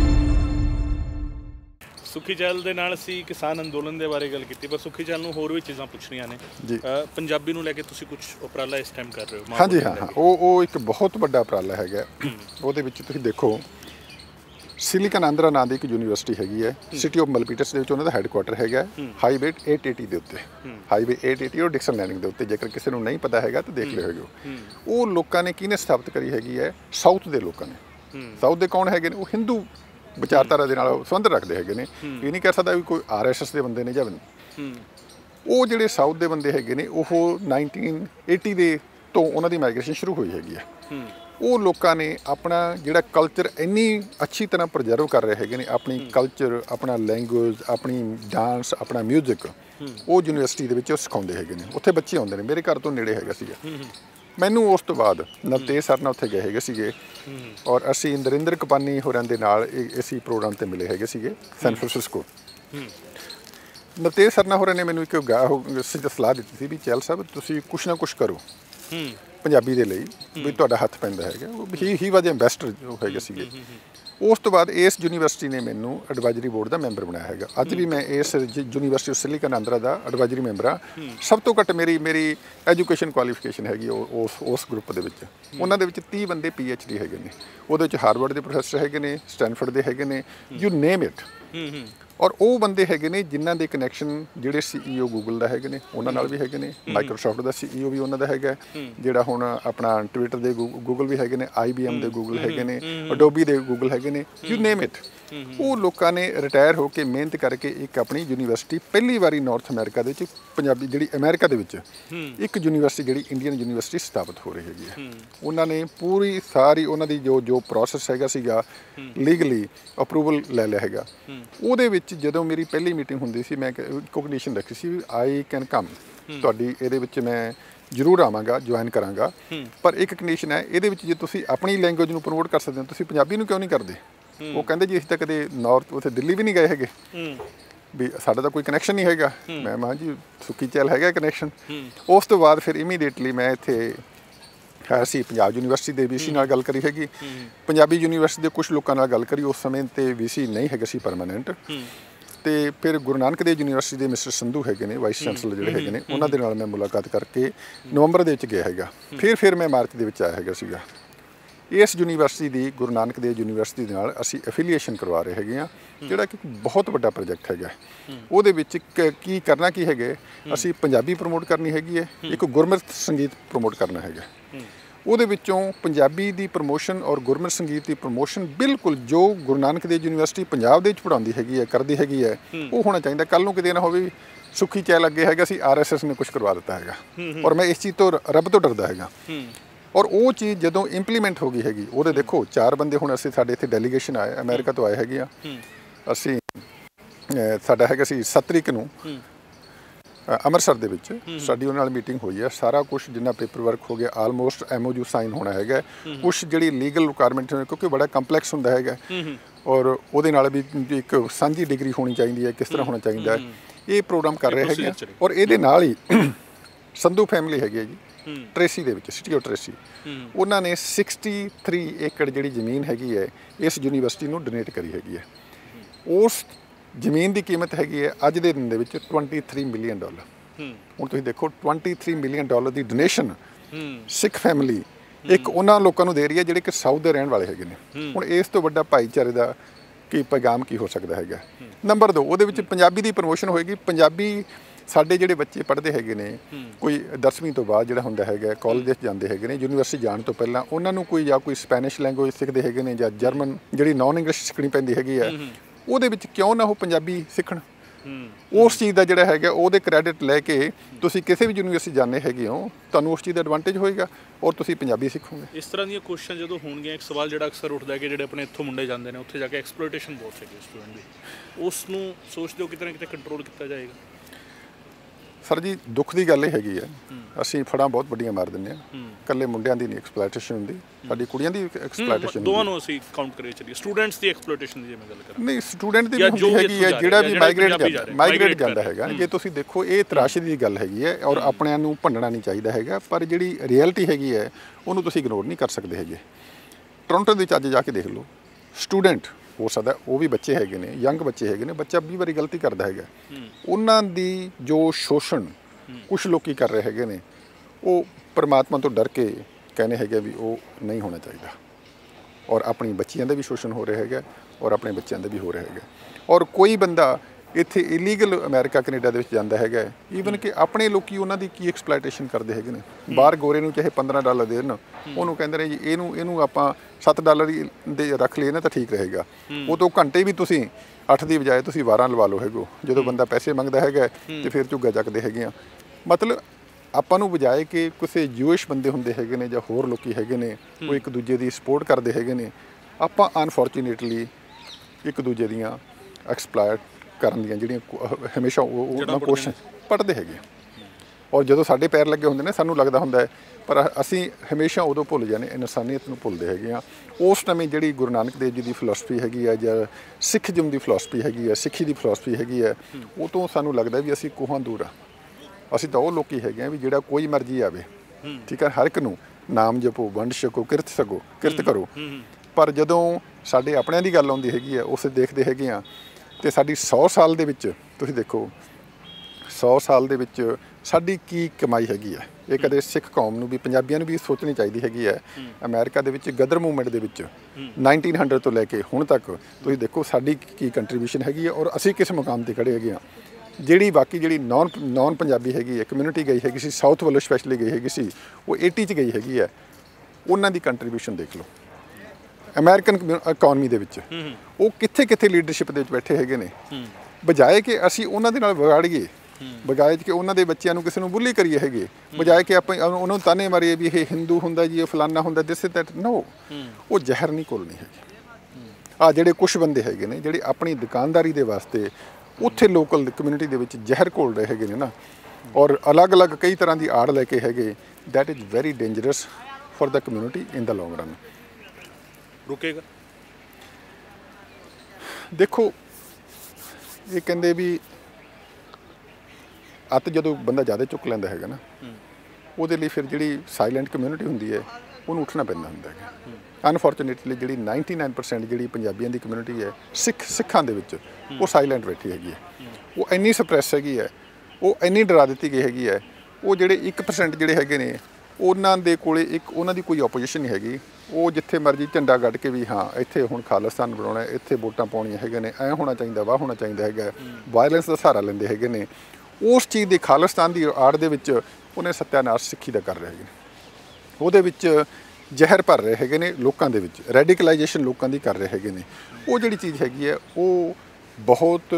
ਸੁਖੀ ਚਹਿਲ ਦੇ ਨਾਲ ਅਸੀਂ ਕਿਸਾਨ ਅੰਦੋਲਨ ਦੇ ਬਾਰੇ ਗੱਲ ਕੀਤੀ, ਪਰ ਸੁਖੀ ਚਹਿਲ ਨੂੰ ਹੋਰ ਵੀ ਚੀਜ਼ਾਂ ਪੁੱਛਣੀਆਂ ਨੇ ਜੀ। ਪੰਜਾਬੀ ਨੂੰ ਲੈ ਕੇ ਤੁਸੀਂ ਕੁਝ ਉਪਰਾਲਾ ਇਸ ਟਾਈਮ ਕਰ ਰਹੇ ਹੋ? ਹਾਂਜੀ ਹਾਂ ਹਾਂ, ਉਹ ਉਹ ਇੱਕ ਬਹੁਤ ਵੱਡਾ ਉਪਰਾਲਾ ਹੈਗਾ। ਉਹਦੇ ਵਿੱਚ ਤੁਸੀਂ ਦੇਖੋ ਸਿਲੀਕਨ ਆਂਧਰਾ ਨਾਂ ਦੀ ਇੱਕ ਯੂਨੀਵਰਸਿਟੀ ਹੈਗੀ ਹੈ, ਸਿਟੀ ਆਫ ਮਲਪੀਟਸ ਦੇ ਵਿੱਚ ਉਹਨਾਂ ਦਾ ਹੈੱਡਕੁਆਟਰ ਹੈਗਾ, ਹਾਈਵੇ ਏਟ ਏਟੀ ਦੇ ਉੱਤੇ, ਹਾਈਵੇ ਏਟ ਏਟੀ ਔਰ ਡਿਕਸਨ ਲੈਂਡਿੰਗ ਦੇ ਉੱਤੇ। ਜੇਕਰ ਕਿਸੇ ਨੂੰ ਨਹੀਂ ਪਤਾ ਹੈਗਾ ਤਾਂ ਦੇਖ ਲਿਓ ਹੈਗੇ। ਉਹ ਲੋਕਾਂ ਨੇ ਕਿਹਨੇ ਸਥਾਪਿਤ ਕਰੀ ਹੈਗੀ ਹੈ? ਸਾਊਥ ਦੇ ਲੋਕਾਂ ਨੇ। ਸਾਊਥ ਦੇ ਕੌਣ ਹੈਗੇ ਨੇ? ਉਹ ਹਿੰਦੂ ਵਿਚਾਰਧਾਰਾ ਦੇ ਨਾਲ ਸੰਬੰਧ ਰੱਖਦੇ ਹੈਗੇ ਨੇ। ਇਹ ਨਹੀਂ ਕਹਿ ਸਕਦਾ ਵੀ ਕੋਈ ਆਰ ਐਸ ਐਸ ਦੇ ਬੰਦੇ ਨੇ ਜਾਂ ਉਹ ਜਿਹੜੇ ਸਾਊਥ ਦੇ ਬੰਦੇ ਹੈਗੇ ਨੇ, ਉਹ ਨਾਈਨਟੀਨ ਏਟੀ ਦੇ ਤੋਂ ਉਹਨਾਂ ਦੀ ਮਾਈਗ੍ਰੇਸ਼ਨ ਸ਼ੁਰੂ ਹੋਈ ਹੈਗੀ ਹੈ। ਉਹ ਲੋਕਾਂ ਨੇ ਆਪਣਾ ਜਿਹੜਾ ਕਲਚਰ ਇੰਨੀ ਅੱਛੀ ਤਰ੍ਹਾਂ ਪ੍ਰੀਜ਼ਰਵ ਕਰ ਰਹੇ ਹੈਗੇ ਨੇ, ਆਪਣੀ ਕਲਚਰ, ਆਪਣਾ ਲੈਂਗੁਏਜ, ਆਪਣੀ ਡਾਂਸ, ਆਪਣਾ ਮਿਊਜ਼ਿਕ, ਉਹ ਯੂਨੀਵਰਸਿਟੀ ਦੇ ਵਿੱਚ ਉਹ ਸਿਖਾਉਂਦੇ ਹੈਗੇ ਨੇ। ਉੱਥੇ ਬੱਚੇ ਆਉਂਦੇ ਨੇ, ਮੇਰੇ ਘਰ ਤੋਂ ਨੇੜੇ ਹੈਗਾ ਸੀਗਾ। ਮੈਨੂੰ ਉਸ ਤੋਂ ਬਾਅਦ ਨਵਤੇਜ ਸਰ ਨਾਲ ਉੱਥੇ ਗਏ ਹੈਗੇ ਸੀਗੇ ਔਰ ਅਸੀਂ ਨਰਿੰਦਰ ਕਪਾਨੀ ਹੋਰਾਂ ਦੇ ਨਾਲ ਅਸੀਂ ਪ੍ਰੋਗਰਾਮ 'ਤੇ ਮਿਲੇ ਹੈਗੇ ਸੀਗੇ ਸੈਨ ਫਰਾਂਸਿਸਕੋ। ਨਵਤੇਜ ਸਰਨਾ ਹੋਰਾਂ ਨੇ ਮੈਨੂੰ ਇੱਕ ਸਲਾਹ ਦਿੱਤੀ ਸੀ ਵੀ ਚਹਿਲ ਸਾਹਿਬ ਤੁਸੀਂ ਕੁਛ ਨਾ ਕੁਛ ਕਰੋ ਪੰਜਾਬੀ ਦੇ ਲਈ ਵੀ ਤੁਹਾਡਾ ਹੱਥ ਪੈਂਦਾ ਹੈਗਾ। ਹੀ ਹੀ ਵਾਜ ਐਂਬੈਸਡਰ ਜੋ ਹੈਗੇ ਸੀਗੇ। ਉਸ ਤੋਂ ਬਾਅਦ ਇਸ ਯੂਨੀਵਰਸਿਟੀ ਨੇ ਮੈਨੂੰ ਐਡਵਾਈਜ਼ਰੀ ਬੋਰਡ ਦਾ ਮੈਂਬਰ ਬਣਾਇਆ ਹੈਗਾ। ਅੱਜ ਵੀ ਮੈਂ ਇਸ ਯੂਨੀਵਰਸਿਟੀ ਆਫ ਸਿਲੀਕਨ ਆਂਧਰਾ ਦਾ ਐਡਵਾਈਜ਼ਰੀ ਮੈਂਬਰ ਹਾਂ। ਸਭ ਤੋਂ ਘੱਟ ਮੇਰੀ ਮੇਰੀ ਐਜੂਕੇਸ਼ਨ ਕੁਆਲੀਫਿਕੇਸ਼ਨ ਹੈਗੀ ਉਹ ਉਸ ਉਸ ਗਰੁੱਪ ਦੇ ਵਿੱਚ। ਉਹਨਾਂ ਦੇ ਵਿੱਚ ਤੀਹ ਬੰਦੇ ਪੀ ਐਚ ਡੀ ਹੈਗੇ ਨੇ। ਉਹਦੇ ਵਿੱਚ ਹਾਰਵਰਡ ਦੇ ਪ੍ਰੋਫੈਸਰ ਹੈਗੇ ਨੇ, ਸਟੈਨਫੋਰਡ ਦੇ ਹੈਗੇ ਨੇ, ਯੂ ਨੇਮ ਇਟ। ਔਰ ਉਹ ਬੰਦੇ ਹੈਗੇ ਨੇ ਜਿਨ੍ਹਾਂ ਦੇ ਕਨੈਕਸ਼ਨ ਜਿਹੜੇ ਸੀ ਈ ਓ ਗੂਗਲ ਦਾ ਹੈਗੇ ਨੇ ਉਹਨਾਂ ਨਾਲ ਵੀ ਹੈਗੇ ਨੇ, ਮਾਈਕਰੋਸਾਫਟ ਦਾ ਸੀ ਈ ਓ ਵੀ ਉਹਨਾਂ ਦਾ ਹੈਗਾ, ਜਿਹੜਾ ਹੁਣ ਆਪਣਾ ਟਵਿੱਟਰ ਦੇ ਗੂਗਲ ਵੀ ਹੈਗੇ ਨੇ, ਆਈ ਬੀ ਐਮ ਦੇ ਗੂਗਲ ਹੈਗੇ ਨੇ, ਅਡੋਬੀ ਦੇ ਗੂਗਲ ਹੈਗੇ ਨੇ, ਯੂ ਨੇਮ ਇਟ। ਉਹ ਲੋਕਾਂ ਨੇ ਰਿਟਾਇਰ ਹੋ ਕੇ ਮਿਹਨਤ ਕਰਕੇ ਇੱਕ ਆਪਣੀ ਯੂਨੀਵਰਸਿਟੀ ਪਹਿਲੀ ਵਾਰੀ ਨਾਰਥ ਅਮਰੀਕਾ ਦੇ ਵਿੱਚ ਪੰਜਾਬੀ ਜਿਹੜੀ ਅਮਰੀਕਾ ਦੇ ਵਿੱਚ ਇੱਕ ਯੂਨੀਵਰਸਿਟੀ ਜਿਹੜੀ ਇੰਡੀਅਨ ਯੂਨੀਵਰਸਿਟੀ ਸਥਾਪਿਤ ਹੋ ਰਹੀ ਹੈਗੀ ਹੈ। ਉਹਨਾਂ ਨੇ ਪੂਰੀ ਸਾਰੀ ਉਹਨਾਂ ਦੀ ਜੋ ਜੋ ਪ੍ਰੋਸੈਸ ਹੈਗਾ ਸੀਗਾ ਲੀਗਲੀ ਅਪਰੂਵਲ ਲੈ ਲਿਆ ਹੈਗਾ। ਉਹਦੇ ਵਿੱਚ ਜਦੋਂ ਮੇਰੀ ਪਹਿਲੀ ਮੀਟਿੰਗ ਹੁੰਦੀ ਸੀ ਮੈਂ ਇੱਕੋ ਕੰਡੀਸ਼ਨ ਰੱਖੀ ਸੀ ਆਈ ਕੈਨ ਕਮ, ਤੁਹਾਡੀ ਇਹਦੇ ਵਿੱਚ ਮੈਂ ਜ਼ਰੂਰ ਆਵਾਂਗਾ, ਜੁਆਇਨ ਕਰਾਂਗਾ, ਪਰ ਇੱਕ ਕੰਡੀਸ਼ਨ ਹੈ ਇਹਦੇ ਵਿੱਚ ਜੇ ਤੁਸੀਂ ਆਪਣੀ ਲੈਂਗੁਏਜ ਨੂੰ ਪ੍ਰਮੋਟ ਕਰ ਸਕਦੇ ਹੋ ਤੁਸੀਂ ਪੰਜਾਬੀ ਨੂੰ ਕਿਉਂ ਨਹੀਂ ਕਰਦੇ? ਉਹ ਕਹਿੰਦੇ ਜੀ ਅਸੀਂ ਤਾਂ ਕਦੇ ਨਾਰਥ ਉੱਥੇ ਦਿੱਲੀ ਵੀ ਨਹੀਂ ਗਏ ਹੈਗੇ ਵੀ ਸਾਡਾ ਤਾਂ ਕੋਈ ਕਨੈਕਸ਼ਨ ਨਹੀਂ ਹੈਗਾ। ਮੈਂ ਕਿਹਾ ਜੀ ਸੁੱਖੀ ਚਹਿਲ ਹੈਗਾ ਕਨੈਕਸ਼ਨ। ਉਸ ਤੋਂ ਬਾਅਦ ਫਿਰ ਇਮੀਡੀਏਟਲੀ ਮੈਂ ਇੱਥੇ ਹੈ ਸੀ ਪੰਜਾਬ ਯੂਨੀਵਰਸਿਟੀ ਦੇ ਵੀ ਸੀ ਨਾਲ ਗੱਲ ਕਰੀ ਹੈਗੀ, ਪੰਜਾਬੀ ਯੂਨੀਵਰਸਿਟੀ ਦੇ ਕੁਛ ਲੋਕਾਂ ਨਾਲ ਗੱਲ ਕਰੀ। ਉਸ ਸਮੇਂ ਤੇ ਵੀ ਸੀ ਨਹੀਂ ਹੈਗਾ ਸੀ ਪਰਮਾਨੈਂਟ। ਤੇ ਫਿਰ ਗੁਰੂ ਨਾਨਕ ਦੇਵ ਯੂਨੀਵਰਸਿਟੀ ਦੇ ਮਿਸਟਰ ਸੰਧੂ ਹੈਗੇ ਨੇ ਵਾਈਸ ਚਾਂਸਲਰ ਜਿਹੜੇ ਹੈਗੇ ਨੇ, ਉਹਨਾਂ ਦੇ ਨਾਲ ਮੈਂ ਮੁਲਾਕਾਤ ਕਰਕੇ ਨਵੰਬਰ ਦੇ ਵਿੱਚ ਗਿਆ ਹੈਗਾ। ਫਿਰ ਫਿਰ ਮੈਂ ਮਾਰਚ ਦੇ ਵਿੱਚ ਆਇਆ ਹੈਗਾ ਸੀਗਾ। ਇਸ ਯੂਨੀਵਰਸਿਟੀ ਦੀ ਗੁਰੂ ਨਾਨਕ ਦੇਵ ਯੂਨੀਵਰਸਿਟੀ ਦੇ ਨਾਲ ਅਸੀਂ ਐਫੀਲੀਏਸ਼ਨ ਕਰਵਾ ਰਹੇ ਹੈਗੇ ਹਾਂ, ਜਿਹੜਾ ਕਿ ਬਹੁਤ ਵੱਡਾ ਪ੍ਰੋਜੈਕਟ ਹੈਗਾ। ਉਹਦੇ ਵਿੱਚ ਕੀ ਕਰਨਾ ਕੀ ਹੈਗੇ, ਅਸੀਂ ਪੰਜਾਬੀ ਪ੍ਰਮੋਟ ਕਰਨੀ ਹੈਗੀ ਹੈ, ਇੱਕ ਗੁਰਮਿਤ ਸੰਗੀਤ ਪ੍ਰਮੋਟ ਕਰਨਾ ਹੈਗਾ। ਉਹਦੇ ਵਿੱਚੋਂ ਪੰਜਾਬੀ ਦੀ ਪ੍ਰਮੋਸ਼ਨ ਔਰ ਗੁਰਮਿਤ ਸੰਗੀਤ ਦੀ ਪ੍ਰਮੋਸ਼ਨ ਬਿਲਕੁਲ ਜੋ ਗੁਰੂ ਨਾਨਕ ਦੇਵ ਯੂਨੀਵਰਸਿਟੀ ਪੰਜਾਬ ਦੇ ਵਿੱਚ ਪੜ੍ਹਾਉਂਦੀ ਹੈਗੀ ਹੈ, ਕਰਦੀ ਹੈਗੀ ਹੈ, ਉਹ ਹੋਣਾ ਚਾਹੀਦਾ। ਕੱਲ੍ਹ ਨੂੰ ਕਿਤੇ ਨਾ ਹੋਵੇ ਸੁੱਖੀ ਚਹਿਲ ਅੱਗੇ ਹੈਗਾ ਸੀ ਆਰ ਐਸ ਐਸ ਨੇ ਕੁਛ ਕਰਵਾ ਦਿੱਤਾ ਹੈਗਾ, ਔਰ ਮੈਂ ਇਸ ਚੀਜ਼ ਤੋਂ ਰੱਬ ਤੋਂ ਡਰਦਾ ਹੈਗਾ। ਔਰ ਉਹ ਚੀਜ਼ ਜਦੋਂ ਇੰਪਲੀਮੈਂਟ ਹੋ ਗਈ ਹੈਗੀ, ਉਹਦੇ ਦੇਖੋ ਚਾਰ ਬੰਦੇ ਹੁਣ ਅਸੀਂ ਸਾਡੇ ਇੱਥੇ ਡੈਲੀਗੇਸ਼ਨ ਆਏ ਅਮਰੀਕਾ ਤੋਂ ਆਏ ਹੈਗੇ ਆ। ਅਸੀਂ ਸਾਡਾ ਹੈਗਾ ਸੀ ਸੱਤ ਤਰੀਕ ਨੂੰ ਅੰਮ੍ਰਿਤਸਰ ਦੇ ਵਿੱਚ ਸਾਡੀ ਉਹਨਾਂ ਨਾਲ ਮੀਟਿੰਗ ਹੋਈ ਹੈ। ਸਾਰਾ ਕੁਛ ਜਿੰਨਾ ਪੇਪਰ ਵਰਕ ਹੋ ਗਿਆ almost M O U sign ਹੋਣਾ ਹੈਗਾ। ਕੁਛ ਜਿਹੜੀ ਲੀਗਲ ਰਿਕੁਆਇਰਮੈਂਟ ਕਿਉਂਕਿ ਬੜਾ ਕੰਪਲੈਕਸ ਹੁੰਦਾ ਹੈਗਾ, ਔਰ ਉਹਦੇ ਨਾਲ ਵੀ ਇੱਕ ਸਾਂਝੀ ਡਿਗਰੀ ਹੋਣੀ ਚਾਹੀਦੀ ਹੈ, ਕਿਸ ਤਰ੍ਹਾਂ ਹੋਣਾ ਚਾਹੀਦਾ ਹੈ, ਇਹ ਪ੍ਰੋਗਰਾਮ ਕਰ ਰਹੇ ਹੈਗੇ। ਔਰ ਇਹਦੇ ਨਾਲ ਹੀ ਸੰਧੂ ਫੈਮਿਲੀ ਹੈਗੀ ਹੈ ਜੀ ਟਰੇਸੀ ਦੇ ਵਿੱਚ, ਸਿਟੀ ਆਫ ਟਰੇਸੀ, ਉਹਨਾਂ ਨੇ ਸਿਕਸਟੀ ਥ੍ਰੀ ਏਕੜ ਜਿਹੜੀ ਜ਼ਮੀਨ ਹੈਗੀ ਹੈ ਇਸ ਯੂਨੀਵਰਸਿਟੀ ਨੂੰ ਡੋਨੇਟ ਕਰੀ ਹੈਗੀ ਹੈ। ਉਸ ਜ਼ਮੀਨ ਦੀ ਕੀਮਤ ਹੈਗੀ ਹੈ ਅੱਜ ਦੇ ਦਿਨ ਦੇ ਵਿੱਚ ਟਵੈਂਟੀ ਥ੍ਰੀ ਮਿਲੀਅਨ ਡਾਲਰ। ਹੁਣ ਤੁਸੀਂ ਦੇਖੋ ਟਵੈਂਟੀ ਥ੍ਰੀ ਮਿਲੀਅਨ ਡਾਲਰ ਦੀ ਡੋਨੇਸ਼ਨ ਸਿੱਖ ਫੈਮਿਲੀ ਇੱਕ ਉਹਨਾਂ ਲੋਕਾਂ ਨੂੰ ਦੇ ਰਹੀ ਹੈ ਜਿਹੜੇ ਕਿ ਸਾਊਥ ਦੇ ਰਹਿਣ ਵਾਲੇ ਹੈਗੇ ਨੇ। ਹੁਣ ਇਸ ਤੋਂ ਵੱਡਾ ਭਾਈਚਾਰੇ ਦਾ ਕੀ ਪੈਗਾਮ ਕੀ ਹੋ ਸਕਦਾ ਹੈਗਾ। ਨੰਬਰ ਦੋ, ਉਹਦੇ ਵਿੱਚ ਪੰਜਾਬੀ ਦੀ ਪ੍ਰਮੋਸ਼ਨ ਹੋਏਗੀ। ਪੰਜਾਬੀ ਸਾਡੇ ਜਿਹੜੇ ਬੱਚੇ ਪੜ੍ਹਦੇ ਹੈਗੇ ਨੇ, ਕੋਈ ਦਸਵੀਂ ਤੋਂ ਬਾਅਦ ਜਿਹੜਾ ਹੁੰਦਾ ਹੈਗਾ ਕਾਲਜ ਵਿੱਚ ਜਾਂਦੇ ਹੈਗੇ ਨੇ, ਯੂਨੀਵਰਸਿਟੀ ਜਾਣ ਤੋਂ ਪਹਿਲਾਂ ਉਹਨਾਂ ਨੂੰ ਕੋਈ ਜਾਂ ਕੋਈ ਸਪੈਨਿਸ਼ ਲੈਂਗੁਏਜ ਸਿੱਖਦੇ ਹੈਗੇ ਨੇ ਜਾਂ ਜਰਮਨ ਜਿਹੜੀ ਨਾਨ ਇੰਗਲਿਸ਼ ਸਿੱਖਣੀ ਪੈਂਦੀ ਹੈਗੀ ਹੈ, ਉਹਦੇ ਵਿੱਚ ਕਿਉਂ ਨਾ ਉਹ ਪੰਜਾਬੀ ਸਿੱਖਣ। ਉਸ ਚੀਜ਼ ਦਾ ਜਿਹੜਾ ਹੈਗਾ ਉਹਦੇ ਕ੍ਰੈਡਿਟ ਲੈ ਕੇ ਤੁਸੀਂ ਕਿਸੇ ਵੀ ਯੂਨੀਵਰਸਿਟੀ ਜਾਂਦੇ ਹੈਗੇ ਹੋ, ਤੁਹਾਨੂੰ ਉਸ ਚੀਜ਼ ਦਾ ਐਡਵਾਂਟੇਜ ਹੋਏਗਾ ਔਰ ਤੁਸੀਂ ਪੰਜਾਬੀ ਸਿੱਖੋਗੇ। ਇਸ ਤਰ੍ਹਾਂ ਦੀਆਂ ਕੋਸ਼ਿਸ਼ਾਂ ਜਦੋਂ ਹੋਣਗੀਆਂ, ਇੱਕ ਸਵਾਲ ਜਿਹੜਾ ਅਕਸਰ ਉੱਠਦਾ ਕਿ ਜਿਹੜੇ ਆਪਣੇ ਇੱਥੋਂ ਮੁੰਡੇ ਜਾਂਦੇ ਨੇ ਉੱਥੇ ਜਾ ਕੇ ਐਕਸਪਲੋਇਟੇਸ਼ਨ ਬਹੁਤ ਹੈਗੀ ਸਟੂਡੈਂਟ ਦੀ, ਉਸ ਨੂੰ ਸੋਚਦੇ ਹੋ ਕਿਤੇ ਨਾ ਕਿਤੇ ਕੰਟਰੋਲ ਕੀਤਾ ਜਾਏਗਾ? ਸਰ ਜੀ ਦੁੱਖ ਦੀ ਗੱਲ ਇਹ ਹੈਗੀ ਹੈ, ਅਸੀਂ ਫੜਾਂ ਬਹੁਤ ਵੱਡੀਆਂ ਮਾਰ ਦਿੰਦੇ ਹਾਂ, ਇਕੱਲੇ ਮੁੰਡਿਆਂ ਦੀ ਨਹੀਂ ਐਕਸਪਲੋਇਟੇਸ਼ਨ ਹੁੰਦੀ, ਸਾਡੀ ਕੁੜੀਆਂ ਦੀ ਐਕਸਪਲੋਇਟੇਸ਼ਨ ਹੁੰਦੀ। ਦੋਵਾਂ ਨੂੰ ਅਸੀਂ ਕਾਊਂਟ ਕਰੀਏ ਚੱਲੀਏ, ਸਟੂਡੈਂਟਸ ਦੀ ਐਕਸਪਲੋਇਟੇਸ਼ਨ ਦੀ ਜੇ ਮੈਂ ਗੱਲ ਕਰਾਂ। ਨਹੀਂ, ਸਟੂਡੈਂਟ ਦੀ ਵੀ ਹੁੰਦੀ ਹੈਗੀ ਹੈ, ਜਿਹੜਾ ਵੀ ਮਾਈਗ੍ਰੇਟ ਜਾਂਦਾ ਮਾਈਗ੍ਰੇਟ ਜਾਂਦਾ ਹੈਗਾ। ਜੇ ਤੁਸੀਂ ਦੇਖੋ ਇਹ ਤਰਾਸ਼ਦੀ ਦੀ ਗੱਲ ਹੈਗੀ ਹੈ ਔਰ ਆਪਣਿਆਂ ਨੂੰ ਭੰਡਣਾ ਨਹੀਂ ਚਾਹੀਦਾ ਹੈਗਾ, ਪਰ ਜਿਹੜੀ ਰਿਐਲਿਟੀ ਹੈਗੀ ਹੈ ਉਹਨੂੰ ਤੁਸੀਂ ਇਗਨੋਰ ਨਹੀਂ ਕਰ ਸਕਦੇ ਹੈਗੇ। ਟੋਰਾਂਟੋ ਦੇ ਵਿੱਚ ਅੱਜ ਜਾ ਕੇ ਦੇਖ ਲਓ, ਸਟੂਡੈਂਟ ਹੋ ਸਕਦਾ ਉਹ ਵੀ ਬੱਚੇ ਹੈਗੇ ਨੇ, ਯੰਗ ਬੱਚੇ ਹੈਗੇ ਨੇ, ਬੱਚਾ ਵੀਹ ਵਾਰੀ ਗਲਤੀ ਕਰਦਾ ਹੈਗਾ, ਉਹਨਾਂ ਦੀ ਜੋ ਸ਼ੋਸ਼ਣ ਕੁਛ ਲੋਕੀ ਕਰ ਰਹੇ ਹੈਗੇ ਨੇ, ਉਹ ਪਰਮਾਤਮਾ ਤੋਂ ਡਰ ਕੇ ਕਹਿੰਦੇ ਹੈਗੇ ਵੀ ਉਹ ਨਹੀਂ ਹੋਣਾ ਚਾਹੀਦਾ। ਔਰ ਆਪਣੀ ਬੱਚੀਆਂ ਦਾ ਵੀ ਸ਼ੋਸ਼ਣ ਹੋ ਰਿਹਾ ਹੈਗਾ ਔਰ ਆਪਣੇ ਬੱਚਿਆਂ ਦਾ ਵੀ ਹੋ ਰਿਹਾ ਹੈਗਾ। ਔਰ ਕੋਈ ਬੰਦਾ ਇੱਥੇ ਇਲੀਗਲ ਅਮਰੀਕਾ ਕੈਨੇਡਾ ਦੇ ਵਿੱਚ ਜਾਂਦਾ ਹੈਗਾ, ਈਵਨ ਕਿ ਆਪਣੇ ਲੋਕੀ ਉਹਨਾਂ ਦੀ ਕੀ ਐਕਸਪਲੋਇਟੇਸ਼ਨ ਕਰਦੇ ਹੈਗੇ ਨੇ। ਬਾਹਰ ਗੋਰੇ ਨੂੰ ਚਾਹੇ ਪੰਦਰਾਂ ਡਾਲਰ ਦੇਣ, ਉਹਨੂੰ ਕਹਿੰਦੇ ਨੇ ਜੀ ਇਹਨੂੰ ਇਹਨੂੰ ਆਪਾਂ ਸੱਤ ਡਾਲਰ ਦੇ ਰੱਖ ਲਈਏ ਨਾ ਤਾਂ ਠੀਕ ਰਹੇਗਾ। ਉਹ ਤੋਂ ਘੰਟੇ ਵੀ ਤੁਸੀਂ ਅੱਠ ਦੀ ਬਜਾਏ ਤੁਸੀਂ ਬਾਰਾਂ ਲਵਾ ਲਓ ਹੈਗੋ। ਜਦੋਂ ਬੰਦਾ ਪੈਸੇ ਮੰਗਦਾ ਹੈਗਾ ਤੇ ਫਿਰ ਝੁੱਗਾ ਚੱਕਦੇ ਹੈਗੇ ਆ। ਮਤਲਬ ਆਪਾਂ ਨੂੰ ਬਜਾਏ ਕਿ ਕਿਸੇ ਜੂਇਸ਼ ਬੰਦੇ ਹੁੰਦੇ ਹੈਗੇ ਨੇ ਜਾਂ ਹੋਰ ਲੋਕੀ ਹੈਗੇ ਨੇ, ਉਹ ਇੱਕ ਦੂਜੇ ਦੀ ਸਪੋਰਟ ਕਰਦੇ ਹੈਗੇ ਨੇ, ਆਪਾਂ ਅਨਫੋਰਚੂਨੇਟਲੀ ਇੱਕ ਦੂਜੇ ਦੀਆਂ ਐਕਸਪਲੋਇਟ ਕਰਨ ਦੀਆਂ ਜਿਹੜੀਆਂ ਹਮੇਸ਼ਾ ਉਹਨਾਂ ਕੋਸ਼ਿਸ਼ ਪੜ੍ਹਦੇ ਹੈਗੇ। ਔਰ ਜਦੋਂ ਸਾਡੇ ਪੈਰ ਲੱਗੇ ਹੁੰਦੇ ਨੇ ਸਾਨੂੰ ਲੱਗਦਾ ਹੁੰਦਾ ਹੈ, ਪਰ ਅਸੀਂ ਹਮੇਸ਼ਾ ਉਦੋਂ ਭੁੱਲ ਜਾਂਦੇ ਇਨਸਾਨੀਅਤ ਨੂੰ ਭੁੱਲਦੇ ਹੈਗੇ ਆ। ਉਸ ਸਮੇਂ ਜਿਹੜੀ ਗੁਰੂ ਨਾਨਕ ਦੇਵ ਜੀ ਦੀ ਫਿਲਾਸਫੀ ਹੈਗੀ ਆ ਜਾਂ ਸਿੱਖਜ਼ਮ ਦੀ ਫਿਲਾਸਫੀ ਹੈਗੀ ਆ, ਸਿੱਖੀ ਦੀ ਫਿਲਾਸਫੀ ਹੈਗੀ ਆ, ਉਹ ਤੋਂ ਸਾਨੂੰ ਲੱਗਦਾ ਵੀ ਅਸੀਂ ਕੋਹਾਂ ਦੂਰ ਆ। ਅਸੀਂ ਤਾਂ ਉਹ ਲੋਕੀ ਹੈਗੇ ਆ ਵੀ ਜਿਹੜਾ ਕੋਈ ਮਰਜ਼ੀ ਆਵੇ, ਠੀਕ ਹੈ, ਹਰ ਇੱਕ ਨੂੰ ਨਾਮ ਜਪੋ, ਵੰਡ ਛਕੋ, ਕਿਰਤ ਸਕੋ, ਕਿਰਤ ਕਰੋ। ਪਰ ਜਦੋਂ ਸਾਡੇ ਆਪਣਿਆਂ ਦੀ ਗੱਲ ਆਉਂਦੀ ਹੈਗੀ ਆ, ਉਸ ਦੇਖਦੇ ਹੈਗੇ ਆ ਤੇ ਸਾਡੀ ਸੌ ਸਾਲ ਦੇ ਵਿੱਚ ਤੁਸੀਂ ਦੇਖੋ ਸੌ ਸਾਲ ਦੇ ਵਿੱਚ ਸਾਡੀ ਕੀ ਕਮਾਈ ਹੈਗੀ ਹੈ। ਇਹ ਕਦੇ ਸਿੱਖ ਕੌਮ ਨੂੰ ਵੀ, ਪੰਜਾਬੀਆਂ ਨੂੰ ਵੀ ਸੋਚਣੀ ਚਾਹੀਦੀ ਹੈਗੀ ਹੈ। ਅਮਰੀਕਾ ਦੇ ਵਿੱਚ ਗਦਰ ਮੂਵਮੈਂਟ ਦੇ ਵਿੱਚ ਨਾਈਨਟੀਨ ਹੰਡਰਡ ਤੋਂ ਲੈ ਕੇ ਹੁਣ ਤੱਕ ਤੁਸੀਂ ਦੇਖੋ ਸਾਡੀ ਕੀ ਕੰਟਰੀਬਿਊਸ਼ਨ ਹੈਗੀ ਹੈ ਔਰ ਅਸੀਂ ਕਿਸ ਮੁਕਾਮ 'ਤੇ ਖੜ੍ਹੇ ਹੈਗੇ ਹਾਂ। ਜਿਹੜੀ ਬਾਕੀ ਜਿਹੜੀ ਨੌਨ ਨੌਨ ਪੰਜਾਬੀ ਹੈਗੀ ਹੈ ਕਮਿਊਨਿਟੀ ਗਈ ਹੈਗੀ ਸੀ, ਸਾਊਥ ਵੱਲੋਂ ਸਪੈਸ਼ਲੀ ਗਈ ਹੈਗੀ ਸੀ, ਉਹ ਏਟੀ 'ਚ ਗਈ ਹੈਗੀ ਹੈ। ਉਹਨਾਂ ਦੀ ਕੰਟਰੀਬਿਊਸ਼ਨ ਦੇਖ ਲਓ ਅਮਰੀਕਨ ਇਕੋਨਮੀ ਦੇ ਵਿੱਚ, ਉਹ ਕਿੱਥੇ ਕਿੱਥੇ ਲੀਡਰਸ਼ਿਪ ਦੇ ਵਿੱਚ ਬੈਠੇ ਹੈਗੇ ਨੇ। ਬਜਾਏ ਕਿ ਅਸੀਂ ਉਹਨਾਂ ਦੇ ਨਾਲ ਵਿਗਾੜੀਏ, ਬਜਾਏ ਕਿ ਉਹਨਾਂ ਦੇ ਬੱਚਿਆਂ ਨੂੰ ਕਿਸੇ ਨੂੰ ਬੁੱਲੀ ਕਰੀਏ ਹੈਗੇ, ਬਜਾਏ ਕਿ ਆਪਾਂ ਉਹਨਾਂ ਨੂੰ ਤਾਨੇ ਮਾਰੀਏ ਵੀ ਇਹ ਹਿੰਦੂ ਹੁੰਦਾ ਜੀ, ਇਹ ਫਲਾਨਾ ਹੁੰਦਾ, ਦਿਸ ਦੈਟ, ਨੋ। ਉਹ ਜ਼ਹਿਰ ਨਹੀਂ ਘੋਲਣੀ ਹੈਗੀ। ਆਹ ਜਿਹੜੇ ਕੁਛ ਬੰਦੇ ਹੈਗੇ ਨੇ ਜਿਹੜੇ ਆਪਣੀ ਦੁਕਾਨਦਾਰੀ ਦੇ ਵਾਸਤੇ ਉੱਥੇ ਲੋਕਲ ਕਮਿਊਨਿਟੀ ਦੇ ਵਿੱਚ ਜ਼ਹਿਰ ਘੋਲ ਰਹੇ ਹੈਗੇ ਨੇ ਨਾ, ਔਰ ਅਲੱਗ-ਅਲੱਗ ਕਈ ਤਰ੍ਹਾਂ ਦੀ ਆੜ ਲੈ ਕੇ ਹੈਗੇ, that is very dangerous for the community in the long run. ਰੁਕੇਗਾ? ਦੇਖੋ ਇਹ ਕਹਿੰਦੇ ਵੀ ਅੱਤ ਜਦੋਂ ਬੰਦਾ ਜ਼ਿਆਦਾ ਚੁੱਕ ਲੈਂਦਾ ਹੈਗਾ ਨਾ, ਉਹਦੇ ਲਈ ਫਿਰ ਜਿਹੜੀ ਸਾਇਲੈਂਟ ਕਮਿਊਨਿਟੀ ਹੁੰਦੀ ਹੈ ਉਹਨੂੰ ਉੱਠਣਾ ਪੈਂਦਾ ਹੁੰਦਾ ਹੈਗਾ। ਅਨਫੋਰਚੂਨੇਟਲੀ ਜਿਹੜੀ ਨਾਈਨਟੀ ਨਾਈਨ ਪਰਸੈਂਟ ਜਿਹੜੀ ਪੰਜਾਬੀਆਂ ਦੀ ਕਮਿਊਨਿਟੀ ਹੈ, ਸਿੱਖ ਸਿੱਖਾਂ ਦੇ ਵਿੱਚ, ਉਹ ਸਾਇਲੈਂਟ ਬੈਠੀ ਹੈਗੀ ਹੈ। ਉਹ ਇੰਨੀ ਸਪਰੈਸ ਹੈਗੀ ਹੈ, ਉਹ ਇੰਨੀ ਡਰਾ ਦਿੱਤੀ ਗਈ ਹੈਗੀ ਹੈ। ਉਹ ਜਿਹੜੇ ਇੱਕ ਪਰਸੈਂਟ ਜਿਹੜੇ ਹੈਗੇ ਨੇ ਉਹਨਾਂ ਦੇ ਕੋਲੇ ਇੱਕ ਉਹਨਾਂ ਦੀ ਕੋਈ ਆਪੋਜੀਸ਼ਨ ਨਹੀਂ ਹੈਗੀ। ਉਹ ਜਿੱਥੇ ਮਰਜ਼ੀ ਝੰਡਾ ਗੱਡ ਕੇ ਵੀ ਹਾਂ ਇੱਥੇ ਹੁਣ ਖਾਲਿਸਤਾਨ ਬਣਾਉਣਾ, ਇੱਥੇ ਵੋਟਾਂ ਪਾਉਣੀਆਂ ਹੈਗੇ ਨੇ, ਐਂ ਹੋਣਾ ਚਾਹੀਦਾ, ਵਾਹ ਹੋਣਾ ਚਾਹੀਦਾ ਹੈਗਾ, ਵਾਇਲੈਂਸ ਦਾ ਸਹਾਰਾ ਲੈਂਦੇ ਹੈਗੇ ਨੇ। ਉਸ ਚੀਜ਼ ਦੀ ਖਾਲਿਸਤਾਨ ਦੀ ਆੜ ਦੇ ਵਿੱਚ ਉਹਨੇ ਸੱਤਿਆਨਾਸ਼ ਸਿੱਖੀ ਦਾ ਕਰ ਰਹੇ ਹੈਗੇ ਨੇ। ਉਹਦੇ ਵਿੱਚ ਜ਼ਹਿਰ ਭਰ ਰਹੇ ਹੈਗੇ ਨੇ ਲੋਕਾਂ ਦੇ ਵਿੱਚ, ਰੈਡੀਕਲਾਈਜੇਸ਼ਨ ਲੋਕਾਂ ਦੀ ਕਰ ਰਹੇ ਹੈਗੇ ਨੇ। ਉਹ ਜਿਹੜੀ ਚੀਜ਼ ਹੈਗੀ ਹੈ ਉਹ ਬਹੁਤ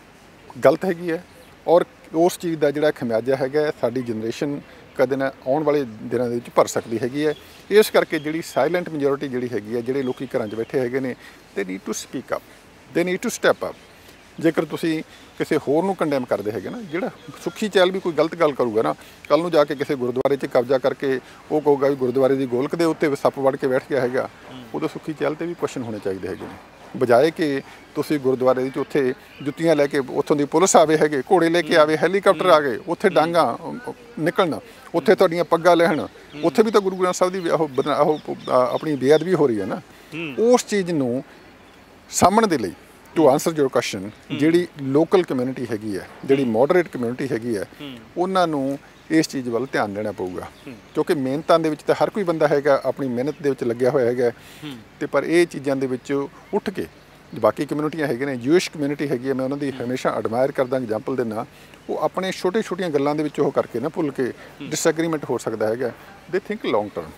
ਗਲਤ ਹੈਗੀ ਹੈ ਔਰ ਉਸ ਚੀਜ਼ ਦਾ ਜਿਹੜਾ ਖਮਿਆਜਾ ਹੈਗਾ ਸਾਡੀ ਜਨਰੇਸ਼ਨ ਕਦੇ ਨਾ ਆਉਣ ਵਾਲੇ ਦਿਨਾਂ ਦੇ ਵਿੱਚ ਭਰ ਸਕਦੀ ਹੈਗੀ ਹੈ। ਇਸ ਕਰਕੇ ਜਿਹੜੀ ਸਾਇਲੈਂਟ ਮੈਜੋਰਿਟੀ ਜਿਹੜੀ ਹੈਗੀ ਹੈ, ਜਿਹੜੇ ਲੋਕੀ ਘਰਾਂ 'ਚ ਬੈਠੇ ਹੈਗੇ ਨੇ, they need to speak up, they need to step up. ਜੇਕਰ ਤੁਸੀਂ ਕਿਸੇ ਹੋਰ ਨੂੰ ਕੰਡੈਮ ਕਰਦੇ ਹੈਗੇ ਨਾ, ਜਿਹੜਾ ਸੁੱਖੀ ਚਹਿਲ ਵੀ ਕੋਈ ਗਲਤ ਗੱਲ ਕਰੂਗਾ ਨਾ, ਕੱਲ੍ਹ ਨੂੰ ਜਾ ਕੇ ਕਿਸੇ ਗੁਰਦੁਆਰੇ 'ਚ ਕਬਜ਼ਾ ਕਰਕੇ ਉਹ ਕਹੂਗਾ ਵੀ ਗੁਰਦੁਆਰੇ ਦੀ ਗੋਲਕ ਦੇ ਉੱਤੇ ਸੱਪ ਵੜ ਕੇ ਬੈਠ ਗਿਆ ਹੈਗਾ, ਉਦੋਂ ਸੁੱਖੀ ਚਹਿਲ 'ਤੇ ਵੀ ਕੁਐਸਚਨ ਹੋਣੇ ਚਾਹੀਦੇ ਹੈਗੇ ਨੇ। ਬਜਾਏ ਕਿ ਤੁਸੀਂ ਗੁਰਦੁਆਰੇ ਵਿੱਚ ਉੱਥੇ ਜੁੱਤੀਆਂ ਲੈ ਕੇ ਉੱਥੋਂ ਦੀ ਪੁਲਿਸ ਆਵੇ ਹੈਗੇ, ਘੋੜੇ ਲੈ ਕੇ ਆਵੇ, ਹੈਲੀਕਾਪਟਰ ਆ ਗਏ, ਉੱਥੇ ਡਾਂਗਾ ਨਿਕਲਣ, ਉੱਥੇ ਤੁਹਾਡੀਆਂ ਪੱਗਾਂ ਲੈਣ, ਉੱਥੇ ਵੀ ਤਾਂ ਗੁਰੂ ਗ੍ਰੰਥ ਸਾਹਿਬ ਦੀ ਉਹ ਉਹ ਆਪਣੀ ਬੇਅਦਬੀ ਹੋ ਰਹੀ ਹੈ ਨਾ। ਉਸ ਚੀਜ਼ ਨੂੰ ਸਾਂਭਣ ਦੇ ਲਈ, ਟੂ ਆਨਸਰ ਯੂਰ ਕੁਐਸਚਨ, ਜਿਹੜੀ ਲੋਕਲ ਕਮਿਊਨਿਟੀ ਹੈਗੀ ਹੈ, ਜਿਹੜੀ ਮੋਡਰੇਟ ਕਮਿਊਨਿਟੀ ਹੈਗੀ ਹੈ, ਉਹਨਾਂ ਨੂੰ ਇਸ ਚੀਜ਼ ਵੱਲ ਧਿਆਨ ਦੇਣਾ ਪਊਗਾ। ਕਿਉਂਕਿ ਮਿਹਨਤਾਂ ਦੇ ਵਿੱਚ ਤਾਂ ਹਰ ਕੋਈ ਬੰਦਾ ਹੈਗਾ, ਆਪਣੀ ਮਿਹਨਤ ਦੇ ਵਿੱਚ ਲੱਗਿਆ ਹੋਇਆ ਹੈਗਾ, ਅਤੇ ਪਰ ਇਹ ਚੀਜ਼ਾਂ ਦੇ ਵਿੱਚ ਉੱਠ ਕੇ ਬਾਕੀ ਕਮਿਊਨਿਟੀਆਂ ਹੈਗੀਆਂ ਨੇ, ਜੂਇਸ਼ ਕਮਿਊਨਿਟੀ ਹੈਗੀ ਹੈ, ਮੈਂ ਉਹਨਾਂ ਦੀ ਹਮੇਸ਼ਾ ਐਡਮਾਇਰ ਕਰਦਾ, ਐਗਜ਼ਾਮਪਲ ਦਿੰਦਾ। ਉਹ ਆਪਣੇ ਛੋਟੇ ਛੋਟੀਆਂ ਗੱਲਾਂ ਦੇ ਵਿੱਚ ਉਹ ਕਰਕੇ ਨਾ ਭੁੱਲ ਕੇ ਡਿਸਐਗਰੀਮੈਂਟ ਹੋ ਸਕਦਾ ਹੈਗਾ। ਦੇ ਥਿੰਕ ਲੌਂਗ ਟਰਮ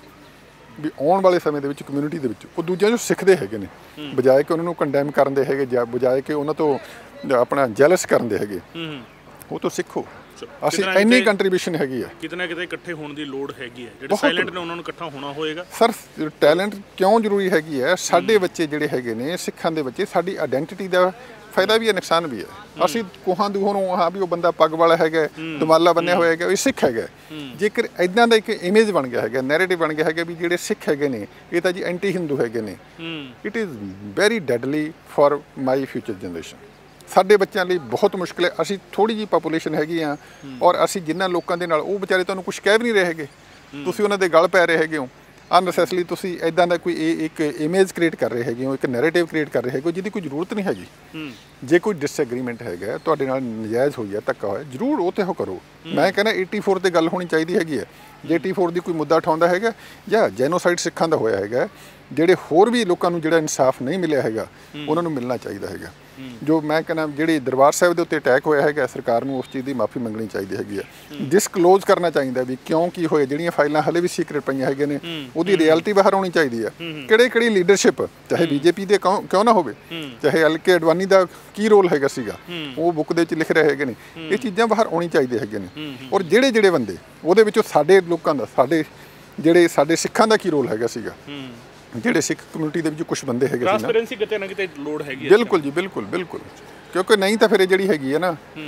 ਵੀ ਆਉਣ ਵਾਲੇ ਸਮੇਂ ਦੇ ਵਿੱਚ ਕਮਿਊਨਿਟੀ ਦੇ ਵਿੱਚ ਉਹ ਦੂਜਿਆਂ ਨੂੰ ਸਿੱਖਦੇ ਹੈਗੇ ਨੇ, ਬਜਾਏ ਕਿ ਉਹਨਾਂ ਨੂੰ ਕੰਡੈਮ ਕਰਨ ਦੇ ਹੈਗੇ, ਜਾਂ ਬਜਾਏ ਕਿ ਉਹਨਾਂ ਤੋਂ ਆਪਣਾ ਜੈਲਸ ਕਰਨ ਦੇ ਹੈਗੇ। ਉਹ ਤੋਂ ਸਿੱਖੋ। ਅਸੀਂ ਇੰਨੀ ਕੰਟਰੀਬਿਊਸ਼ਨ ਹੈਗੀ ਹੈ, ਕਿਤੇ ਨਾ ਕਿਤੇ ਇਕੱਠੇ ਹੋਣ ਦੀ ਲੋੜ ਹੈਗੀ ਹੈ। ਜਿਹੜੇ ਸਾਇਲੈਂਟ ਨੇ ਉਹਨਾਂ ਨੂੰ ਇਕੱਠਾ ਹੋਣਾ ਹੋਏਗਾ। ਸਰ ਟੈਲੈਂਟ ਕਿਉਂ ਜ਼ਰੂਰੀ ਹੈਗੀ ਹੈ? ਸਾਡੇ ਬੱਚੇ ਜਿਹੜੇ ਹੈਗੇ ਨੇ, ਸਿੱਖਾਂ ਦੇ ਬੱਚੇ, ਸਾਡੀ ਆਇਡੈਂਟੀਟੀ ਦਾ ਫਾਇਦਾ ਵੀ ਹੈ, ਨੁਕਸਾਨ ਵੀ ਹੈ। ਅਸੀਂ ਕੋਹਾਂ ਦੂਹਾਂ ਨੂੰ ਹਾਂ ਵੀ ਉਹ ਬੰਦਾ ਪੱਗ ਵਾਲਾ ਹੈਗਾ, ਦੁਮਾਲਾ ਬੰਨਿਆ ਹੋਇਆ ਹੈਗਾ, ਇਹ ਸਿੱਖ ਹੈਗਾ। ਜੇਕਰ ਇੱਦਾਂ ਦਾ ਇੱਕ ਇਮੇਜ ਬਣ ਗਿਆ ਹੈਗਾ, ਨੈਰੇਟਿਵ ਬਣ ਗਿਆ ਹੈਗਾ ਵੀ ਜਿਹੜੇ ਸਿੱਖ ਹੈਗੇ ਨੇ ਇਹ ਤਾਂ ਜੀ ਐਂਟੀ ਹਿੰਦੂ ਹੈਗੇ ਨੇ, it is very deadly for my future generation. ਸਾਡੇ ਬੱਚਿਆਂ ਲਈ ਬਹੁਤ ਮੁਸ਼ਕਿਲ ਹੈ। ਅਸੀਂ ਥੋੜ੍ਹੀ ਜਿਹੀ ਪਾਪੂਲੇਸ਼ਨ ਹੈਗੀ ਆ ਔਰ ਅਸੀਂ ਜਿਨ੍ਹਾਂ ਲੋਕਾਂ ਦੇ ਨਾਲ, ਉਹ ਵਿਚਾਰੇ ਤੁਹਾਨੂੰ ਕੁਛ ਕਹਿ ਵੀ ਨਹੀਂ ਰਹੇ ਹੈਗੇ, ਤੁਸੀਂ ਉਹਨਾਂ ਦੇ ਗਲ ਪੈ ਰਹੇ ਹੈਗੇ ਹੋ ਅਨਨੈਸੈਸਰੀ। ਤੁਸੀਂ ਇੱਦਾਂ ਦਾ ਕੋਈ ਇਹ ਇੱਕ ਇਮੇਜ ਕ੍ਰੀਏਟ ਕਰ ਰਹੇ ਹੈਗੇ ਹੋ, ਇੱਕ ਨੈਰੇਟਿਵ ਕ੍ਰੀਏਟ ਕਰ ਰਹੇ ਹੈਗੇ ਹੋ ਜਿਹਦੀ ਕੋਈ ਜ਼ਰੂਰਤ ਨਹੀਂ ਹੈਗੀ। ਜੇ ਕੋਈ ਡਿਸਐਗਰੀਮੈਂਟ ਹੈਗਾ, ਤੁਹਾਡੇ ਨਾਲ ਨਜਾਇਜ਼ ਹੋਈ ਹੈ, ਧੱਕਾ ਹੋਇਆ, ਜ਼ਰੂਰ ਉਹ 'ਤੇ ਉਹ ਕਰੋ। ਮੈਂ ਕਹਿੰਦਾ ਏਟੀ ਫੋਰ 'ਤੇ ਗੱਲ ਹੋਣੀ ਚਾਹੀਦੀ ਹੈਗੀ ਹੈ। ਜੇ ਏਟੀ ਫੋਰ ਦੀ ਕੋਈ ਮੁੱਦਾ ਉਠਾਉਂਦਾ ਹੈਗਾ, ਜਾਂ ਜੈਨੋਸਾਈਡ ਸਿੱਖਾਂ ਦਾ ਹੋਇਆ ਹੈਗਾ, ਜਿਹੜੇ ਹੋਰ ਵੀ ਲੋਕਾਂ ਨੂੰ ਜਿਹੜਾ ਇਨਸਾਫ ਨਹੀਂ ਮਿਲਿਆ ਹੈਗਾ, ਉਹਨਾਂ ਨੂੰ ਮਿਲਣਾ ਚਾਹੀਦਾ ਹੈਗਾ। ਜੋ ਮੈਂ ਕਹਿੰਦਾ ਜਿਹੜੀ ਦਰਬਾਰ ਸਾਹਿਬ ਦੇ ਉੱਤੇ ਅਟੈਕ ਹੋਇਆ ਹੈਗਾ, ਸਰਕਾਰ ਨੂੰ ਉਸ ਚੀਜ਼ ਦੀ ਮਾਫੀ ਮੰਗਣੀ ਚਾਹੀਦੀ ਹੈਗੀ ਹੈ। ਡਿਸਕਲੋਜ਼ ਕਰਨਾ ਚਾਹੀਦਾ ਵੀ ਕਿਉਂ ਕੀ ਹੋਇਆ। ਜਿਹੜੀਆਂ ਫਾਈਲਾਂ ਹਲੇ ਵੀ ਸੀਕ੍ਰੇਟ ਪਈਆਂ ਹੈਗੇ ਨੇ, ਉਹਦੀ ਰਿਐਲਿਟੀ ਬਾਹਰ ਆਉਣੀ ਚਾਹੀਦੀ ਹੈ। ਕਿਹੜੇ ਕਿਹੜੀ ਲੀਡਰਸ਼ਿਪ, ਚਾਹੇ ਬੀਜੇਪੀ ਦੇ ਕਿਉਂ ਨਾ ਹੋਵੇ, ਚਾਹੇ ਐਲ ਕੇ ਅਡਵਾਨੀ ਦਾ ਕੀ ਰੋਲ ਹੈਗਾ ਸੀਗਾ, ਉਹ ਬੁੱਕ ਦੇ ਵਿੱਚ ਲਿਖ ਰਹੇ ਹੈਗੇ ਨੇ। ਇਹ ਚੀਜ਼ਾਂ ਬਾਹਰ ਆਉਣੀ ਚਾਹੀਦੀਆਂ ਹੈਗੀਆਂ ਨੇ। ਔਰ ਜਿਹੜੇ ਜਿਹੜੇ ਬੰਦੇ ਉਹਦੇ ਵਿੱਚੋਂ ਸਾਡੇ ਲੋਕਾਂ ਦਾ, ਸਾਡੇ ਜਿਹੜੇ ਸਾਡੇ ਸਿੱਖਾਂ ਦਾ ਕੀ ਰੋਲ ਹੈਗਾ ਸੀਗਾ, ਜਿਹੜੇ ਸਿੱਖ ਕਮਿਊਨਿਟੀ ਦੇ ਵਿੱਚ ਕੁਝ ਬੰਦੇ ਹੈਗੇ ਸੀ ਨਾ, ਟ੍ਰਾਂਸਪੇਰੈਂਸੀ ਕਿਤੇ ਨਾ ਕਿਤੇ ਲੋੜ ਹੈਗੀ ਹੈ। ਬਿਲਕੁਲ ਜੀ, ਬਿਲਕੁਲ ਬਿਲਕੁਲ। ਕਿਉਂਕਿ ਨਹੀਂ ਤਾਂ ਫਿਰ ਇਹ ਜਿਹੜੀ ਹੈਗੀ ਹੈ ਨਾ,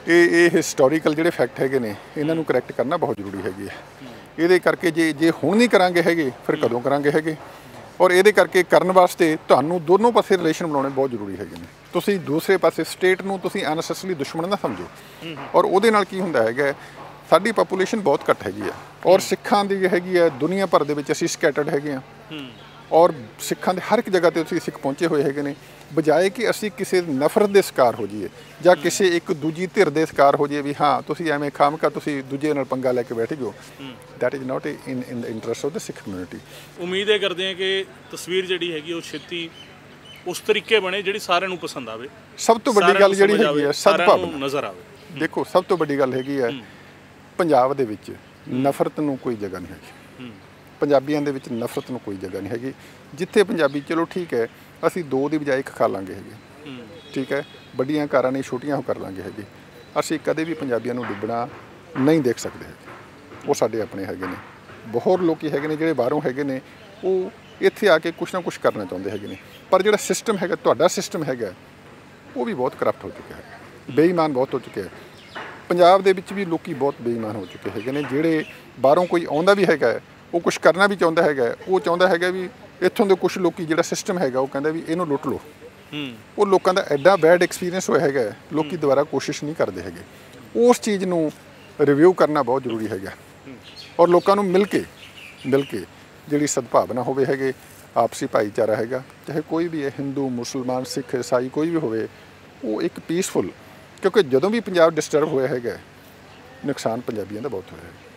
ਇਹ ਇਹ ਹਿਸਟੋਰੀਕਲ ਜਿਹੜੇ ਫੈਕਟ ਹੈਗੇ ਨੇ ਇਹਨਾਂ ਨੂੰ ਕਰੈਕਟ ਕਰਨਾ ਬਹੁਤ ਜ਼ਰੂਰੀ ਹੈਗੀ ਹੈ। ਇਹਦੇ ਕਰਕੇ ਜੇ ਜੇ ਹੁਣ ਨਹੀਂ ਕਰਾਂਗੇ ਹੈਗੇ ਫਿਰ ਕਦੋਂ ਕਰਾਂਗੇ ਹੈਗੇ। ਔਰ ਇਹਦੇ ਕਰਕੇ ਕਰਨ ਵਾਸਤੇ ਤੁਹਾਨੂੰ ਦੋਨੋਂ ਪਾਸੇ ਰਿਲੇਸ਼ਨ ਬਣਾਉਣੇ ਬਹੁਤ ਜ਼ਰੂਰੀ ਹੈਗੇ ਨੇ। ਤੁਸੀਂ ਦੂਸਰੇ ਪਾਸੇ ਸਟੇਟ ਨੂੰ ਤੁਸੀਂ ਅਨਸੈਸਰੀ ਦੁਸ਼ਮਣ ਨਾ ਸਮਝੋ। ਔਰ ਉਹਦੇ ਨਾਲ ਕੀ ਹੁੰਦਾ ਹੈਗਾ, ਸਾਡੀ ਪਾਪੂਲੇਸ਼ਨ ਬਹੁਤ ਘੱਟ ਹੈਗੀ ਆ ਔਰ ਸਿੱਖਾਂ ਦੀ ਹੈਗੀ ਆ ਦੁਨੀਆ ਭਰ ਦੇ ਵਿੱਚ ਅਸੀਂ ਸਕੈਟਰਡ ਹੈਗੇ ਆ ਔਰ ਸਿੱਖਾਂ ਦੇ ਹਰ ਇੱਕ ਜਗ੍ਹਾ ਤੇ ਤੁਸੀਂ ਸਿੱਖ ਪਹੁੰਚੇ ਹੋਏ ਹੈਗੇ ਨੇ। ਬਜਾਏ ਕਿ ਅਸੀਂ ਕਿਸੇ ਨਫ਼ਰਤ ਦੇ ਸ਼ਿਕਾਰ ਹੋ ਜਾਈਏ ਜਾਂ ਕਿਸੇ ਇੱਕ ਦੂਜੀ ਧਿਰ ਦੇ ਸ਼ਿਕਾਰ ਹੋ ਜਾਈਏ ਵੀ ਹਾਂ ਤੁਸੀਂ ਐਵੇਂ ਖਾਮਕਾ ਤੁਸੀਂ ਦੂਜੇ ਨਾਲ ਪੰਗਾ ਲੈ ਕੇ ਬੈਠ ਜਾਓ, that is not in in the interest of the Sikh community. ਉਮੀਦ ਇਹ ਕਰਦੇ ਹਾਂ ਕਿ ਤਸਵੀਰ ਜਿਹੜੀ ਹੈਗੀ ਉਹ ਛੇਤੀ ਉਸ ਤਰੀਕੇ ਬਣੇ ਜਿਹੜੀ ਸਾਰਿਆਂ ਨੂੰ ਪਸੰਦ ਆਵੇ। ਸਭ ਤੋਂ ਵੱਡੀ ਗੱਲ ਜਿਹੜੀ ਹੈਗੀ ਹੈ ਸਦਭਾਵਨਾ ਨਜ਼ਰ ਆਵੇ। ਦੇਖੋ ਸਭ ਤੋਂ ਵੱਡੀ ਗੱਲ ਹੈਗੀ ਹੈ ਪੰਜਾਬ ਦੇ ਵਿੱਚ ਨਫ਼ਰਤ ਨੂੰ ਕੋਈ ਜਗ੍ਹਾ ਨਹੀਂ ਹੈਗੀ। ਪੰਜਾਬੀਆਂ ਦੇ ਵਿੱਚ ਨਫ਼ਰਤ ਨੂੰ ਕੋਈ ਜਗ੍ਹਾ ਨਹੀਂ ਹੈਗੀ। ਜਿੱਥੇ ਪੰਜਾਬੀ ਚਲੋ ਠੀਕ ਹੈ ਅਸੀਂ ਦੋ ਦੀ ਬਜਾਏ ਇੱਕ ਖਾ ਲਾਂਗੇ ਹੈਗੇ, ਠੀਕ ਹੈ, ਵੱਡੀਆਂ ਕਾਰਾਂ ਨਹੀਂ ਛੋਟੀਆਂ ਉਹ ਕਰ ਲਾਂਗੇ ਹੈਗੇ। ਅਸੀਂ ਕਦੇ ਵੀ ਪੰਜਾਬੀਆਂ ਨੂੰ ਡੁੱਬਣਾ ਨਹੀਂ ਦੇਖ ਸਕਦੇ ਹੈਗੇ। ਉਹ ਸਾਡੇ ਆਪਣੇ ਹੈਗੇ ਨੇ। ਬਹੁਤ ਲੋਕ ਹੈਗੇ ਨੇ ਜਿਹੜੇ ਬਾਹਰੋਂ ਹੈਗੇ ਨੇ ਉਹ ਇੱਥੇ ਆ ਕੇ ਕੁਛ ਨਾ ਕੁਛ ਕਰਨਾ ਚਾਹੁੰਦੇ ਹੈਗੇ ਨੇ। ਪਰ ਜਿਹੜਾ ਸਿਸਟਮ ਹੈਗਾ ਤੁਹਾਡਾ ਸਿਸਟਮ ਹੈਗਾ ਉਹ ਵੀ ਬਹੁਤ ਕਰਪਟ ਹੋ ਚੁੱਕਿਆ ਹੈ, ਬੇਈਮਾਨ ਬਹੁਤ ਹੋ ਚੁੱਕਿਆ ਹੈ। ਪੰਜਾਬ ਦੇ ਵਿੱਚ ਵੀ ਲੋਕੀ ਬਹੁਤ ਬੇਈਮਾਨ ਹੋ ਚੁੱਕੇ ਹੈਗੇ ਨੇ। ਜਿਹੜੇ ਬਾਹਰੋਂ ਕੋਈ ਆਉਂਦਾ ਵੀ ਹੈਗਾ ਉਹ ਕੁਛ ਕਰਨਾ ਵੀ ਚਾਹੁੰਦਾ ਹੈਗਾ, ਉਹ ਚਾਹੁੰਦਾ ਹੈਗਾ ਵੀ ਇੱਥੋਂ ਦੇ ਕੁਛ ਲੋਕੀ ਜਿਹੜਾ ਸਿਸਟਮ ਹੈਗਾ ਉਹ ਕਹਿੰਦਾ ਵੀ ਇਹਨੂੰ ਲੁੱਟ ਲਓ। ਉਹ ਲੋਕਾਂ ਦਾ ਐਡਾ ਬੈਡ ਐਕਸਪੀਰੀਅੰਸ ਹੋਇਆ ਹੈਗਾ ਲੋਕੀ ਦੁਬਾਰਾ ਕੋਸ਼ਿਸ਼ ਨਹੀਂ ਕਰਦੇ ਹੈਗੇ। ਉਸ ਚੀਜ਼ ਨੂੰ ਰਿਵਿਊ ਕਰਨਾ ਬਹੁਤ ਜ਼ਰੂਰੀ ਹੈਗਾ ਔਰ ਲੋਕਾਂ ਨੂੰ ਮਿਲ ਕੇ ਮਿਲ ਕੇ ਜਿਹੜੀ ਸਦਭਾਵਨਾ ਹੋਵੇ ਹੈਗੇ, ਆਪਸੀ ਭਾਈਚਾਰਾ ਹੈਗਾ, ਚਾਹੇ ਕੋਈ ਵੀ ਹੈ ਹਿੰਦੂ ਮੁਸਲਮਾਨ ਸਿੱਖ ਈਸਾਈ ਕੋਈ ਵੀ ਹੋਵੇ, ਉਹ ਇੱਕ ਪੀਸਫੁਲ, ਕਿਉਂਕਿ ਜਦੋਂ ਵੀ ਪੰਜਾਬ ਡਿਸਟਰਬ ਹੋਇਆ ਹੈਗਾ ਨੁਕਸਾਨ ਪੰਜਾਬੀਆਂ ਦਾ ਬਹੁਤ ਹੋਇਆ ਹੈ।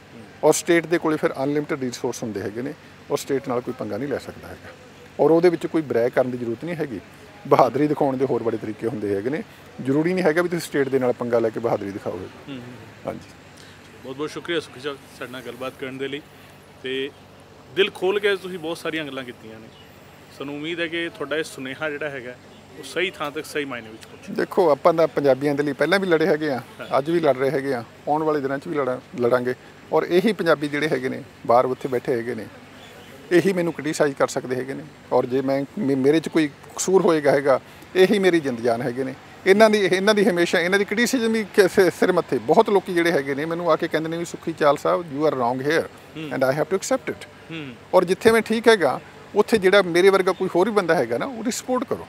ਔਰ ਸਟੇਟ ਦੇ ਕੋਲੇ ਫਿਰ ਅਨਲਿਮਿਟਡ ਰਿਸੋਰਸ ਹੁੰਦੇ ਹੈਗੇ ਨੇ ਔਰ ਸਟੇਟ ਨਾਲ ਕੋਈ ਪੰਗਾ ਨਹੀਂ ਲੈ ਸਕਦਾ ਹੈਗਾ। ਔਰ ਉਹਦੇ ਵਿੱਚ ਕੋਈ ਬ੍ਰੈਕ ਕਰਨ ਦੀ ਜ਼ਰੂਰਤ ਨਹੀਂ ਹੈਗੀ। ਬਹਾਦਰੀ ਦਿਖਾਉਣ ਦੇ ਹੋਰ ਬੜੇ ਤਰੀਕੇ ਹੁੰਦੇ ਹੈਗੇ ਨੇ। ਜ਼ਰੂਰੀ ਨਹੀਂ ਹੈਗਾ ਵੀ ਤੁਸੀਂ ਸਟੇਟ ਦੇ ਨਾਲ ਪੰਗਾ ਲੈ ਕੇ ਬਹਾਦਰੀ ਦਿਖਾਓ। ਹਾਂਜੀ, ਬਹੁਤ ਬਹੁਤ ਸ਼ੁਕਰੀਆ ਸੁਖੀ ਚਹਿਲ ਸਾਡੇ ਨਾਲ ਗੱਲਬਾਤ ਕਰਨ ਦੇ ਲਈ ਤੇ ਦਿਲ ਖੋਲ੍ਹ ਕੇ ਤੁਸੀਂ ਬਹੁਤ ਸਾਰੀਆਂ ਗੱਲਾਂ ਕੀਤੀਆਂ ਨੇ। ਸਾਨੂੰ ਉਮੀਦ ਹੈ ਕਿ ਤੁਹਾਡਾ ਇਹ ਸੁਨੇਹਾ ਜਿਹੜਾ ਹੈਗਾ ਉਹ ਸਹੀ ਥਾਂ ਤੱਕ ਸਹੀ ਮਾਇਨੇ ਵਿੱਚ ਪਹੁੰਚੇ। ਦੇਖੋ ਆਪਾਂ ਤਾਂ ਪੰਜਾਬੀਆਂ ਦੇ ਲਈ ਪਹਿਲਾਂ ਵੀ ਲੜੇ ਹੈਗੇ ਆ, ਅੱਜ ਵੀ ਲੜ ਰਹੇ ਹੈਗੇ ਆ, ਆਉਣ ਵਾਲੇ ਦਿਨਾਂ 'ਚ ਵੀ ਲੜਾ ਲੜਾਂਗੇ। ਔਰ ਇਹੀ ਪੰਜਾਬੀ ਜਿਹੜੇ ਹੈਗੇ ਨੇ ਬਾਹਰ ਉੱਥੇ ਬੈਠੇ ਹੈਗੇ ਨੇ ਇਹੀ ਮੈਨੂੰ ਕ੍ਰਿਟੀਸਾਈਜ਼ ਕਰ ਸਕਦੇ ਹੈਗੇ ਨੇ। ਔਰ ਜੇ ਮੈਂ ਮੇਰੇ 'ਚ ਕੋਈ ਕਸੂਰ ਹੋਏਗਾ ਹੈਗਾ ਇਹੀ ਮੇਰੀ ਜਿੰਦ ਜਾਨ ਹੈਗੇ ਨੇ। ਇਹਨਾਂ ਦੀ ਇਹਨਾਂ ਦੀ ਹਮੇਸ਼ਾ ਇਹਨਾਂ ਦੀ ਕ੍ਰਿਟੀਸਿਜ਼ਮ ਵੀ ਸਿਰ ਮੱਥੇ। ਬਹੁਤ ਲੋਕੀ ਜਿਹੜੇ ਹੈਗੇ ਨੇ ਮੈਨੂੰ ਆ ਕੇ ਕਹਿੰਦੇ ਨੇ ਵੀ Sukhi Chahal sahib you are wrong here and I have to accept it. ਔਰ ਜਿੱਥੇ ਮੈਂ ਠੀਕ ਹੈਗਾ ਉੱਥੇ ਜਿਹੜਾ ਮੇਰੇ ਵਰਗਾ ਕੋਈ ਹੋਰ ਵੀ ਬੰਦਾ ਹੈਗਾ ਨਾ ਉਹਦੀ ਸਪੋਰਟ ਕਰੋ,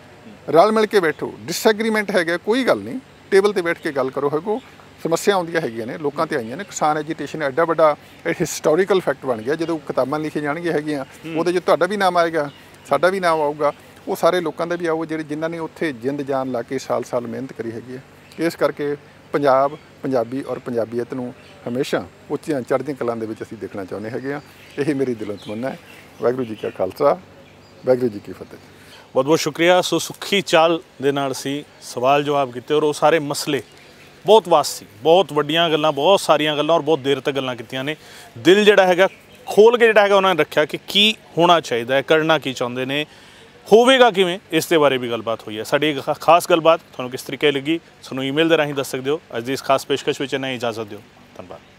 ਰਲ ਮਿਲ ਕੇ ਬੈਠੋ। ਡਿਸਐਗਰੀਮੈਂਟ ਹੈਗਾ ਕੋਈ ਗੱਲ ਨਹੀਂ, ਟੇਬਲ ਤੇ ਬੈਠ ਕੇ ਗੱਲ ਕਰੋ। ਹੈਗੋ ਸਮੱਸਿਆ ਆਉਂਦੀਆਂ ਹੈਗੀਆਂ ਨੇ ਲੋਕਾਂ ਤੇ ਆਈਆਂ ਨੇ। ਕਿਸਾਨ ਐਜੀਟੇਸ਼ਨ ਐਡਾ ਵੱਡਾ ਹਿਸਟੋਰੀਕਲ ਫੈਕਟ ਬਣ ਗਿਆ। ਜਦੋਂ ਕਿਤਾਬਾਂ ਲਿਖੀਆਂ ਜਾਣਗੀਆਂ ਹੈਗੀਆਂ ਉਹਦੇ 'ਚ ਤੁਹਾਡਾ ਵੀ ਨਾਮ ਆਏਗਾ, ਸਾਡਾ ਵੀ ਨਾਮ ਆਊਗਾ, ਉਹ ਸਾਰੇ ਲੋਕਾਂ ਦਾ ਵੀ ਆਊ ਜਿਹੜੇ ਜਿਨ੍ਹਾਂ ਨੇ ਉੱਥੇ ਜਿੰਦ ਜਾਨ ਲਾ ਕੇ ਸਾਲ ਸਾਲ ਮਿਹਨਤ ਕਰੀ ਹੈਗੀ ਹੈ। ਇਸ ਕਰਕੇ ਪੰਜਾਬ ਪੰਜਾਬੀ ਔਰ ਪੰਜਾਬੀਅਤ ਨੂੰ ਹਮੇਸ਼ਾ ਉੱਚੀਆਂ ਚੜ੍ਹਦੀਆਂ ਕਲਾਂ ਦੇ ਵਿੱਚ ਅਸੀਂ ਦੇਖਣਾ ਚਾਹੁੰਦੇ ਹੈਗੇ ਹਾਂ। ਇਹੀ ਮੇਰੀ ਦਿਲੋਂ ਤਮੰਨਾ ਹੈ। ਵਾਹਿਗੁਰੂ ਜੀ ਕਾ ਖਾਲਸਾ, ਵਾਹਿਗੁਰੂ ਜੀ ਕੀ ਫਤਿਹ। ਬਹੁਤ ਬਹੁਤ ਸ਼ੁਕਰੀਆ। ਸੋ ਸੁਖੀ ਚਾਹਲ ਦੇ ਨਾਲ ਸੀ ਸਵਾਲ ਜਵਾਬ ਕੀਤੇ ਔਰ ਉਹ ਸਾਰੇ ਮਸਲੇ ਬਹੁਤ ਵਾਸਤ ਸੀ, ਬਹੁਤ ਵੱਡੀਆਂ ਗੱਲਾਂ, ਬਹੁਤ ਸਾਰੀਆਂ ਗੱਲਾਂ ਔਰ ਬਹੁਤ ਦੇਰ ਤੱਕ ਗੱਲਾਂ ਕੀਤੀਆਂ ਨੇ। ਦਿਲ ਜਿਹੜਾ ਹੈਗਾ ਖੋਲ੍ਹ ਕੇ ਜਿਹੜਾ ਹੈਗਾ ਉਹਨਾਂ ਨੇ ਰੱਖਿਆ ਕਿ ਕੀ ਹੋਣਾ ਚਾਹੀਦਾ ਹੈ, ਕਰਨਾ ਕੀ ਚਾਹੁੰਦੇ ਨੇ, ਹੋਵੇਗਾ ਕਿਵੇਂ, ਇਸ ਦੇ ਬਾਰੇ ਵੀ ਗੱਲਬਾਤ ਹੋਈ ਹੈ। ਸਾਡੀ ਇੱਕ ਖਾਸ ਗੱਲਬਾਤ ਤੁਹਾਨੂੰ ਕਿਸ ਤਰੀਕੇ ਲੱਗੀ ਸਾਨੂੰ ਈਮੇਲ ਦੇ ਰਾਹੀਂ ਦੱਸ ਸਕਦੇ ਹੋ। ਅੱਜ ਦੀ ਇਸ ਖਾਸ ਪੇਸ਼ਕਸ਼ ਵਿੱਚ ਇਹਨਾਂ ਇਜਾਜ਼ਤ ਦਿਓ। ਧੰਨਵਾਦ।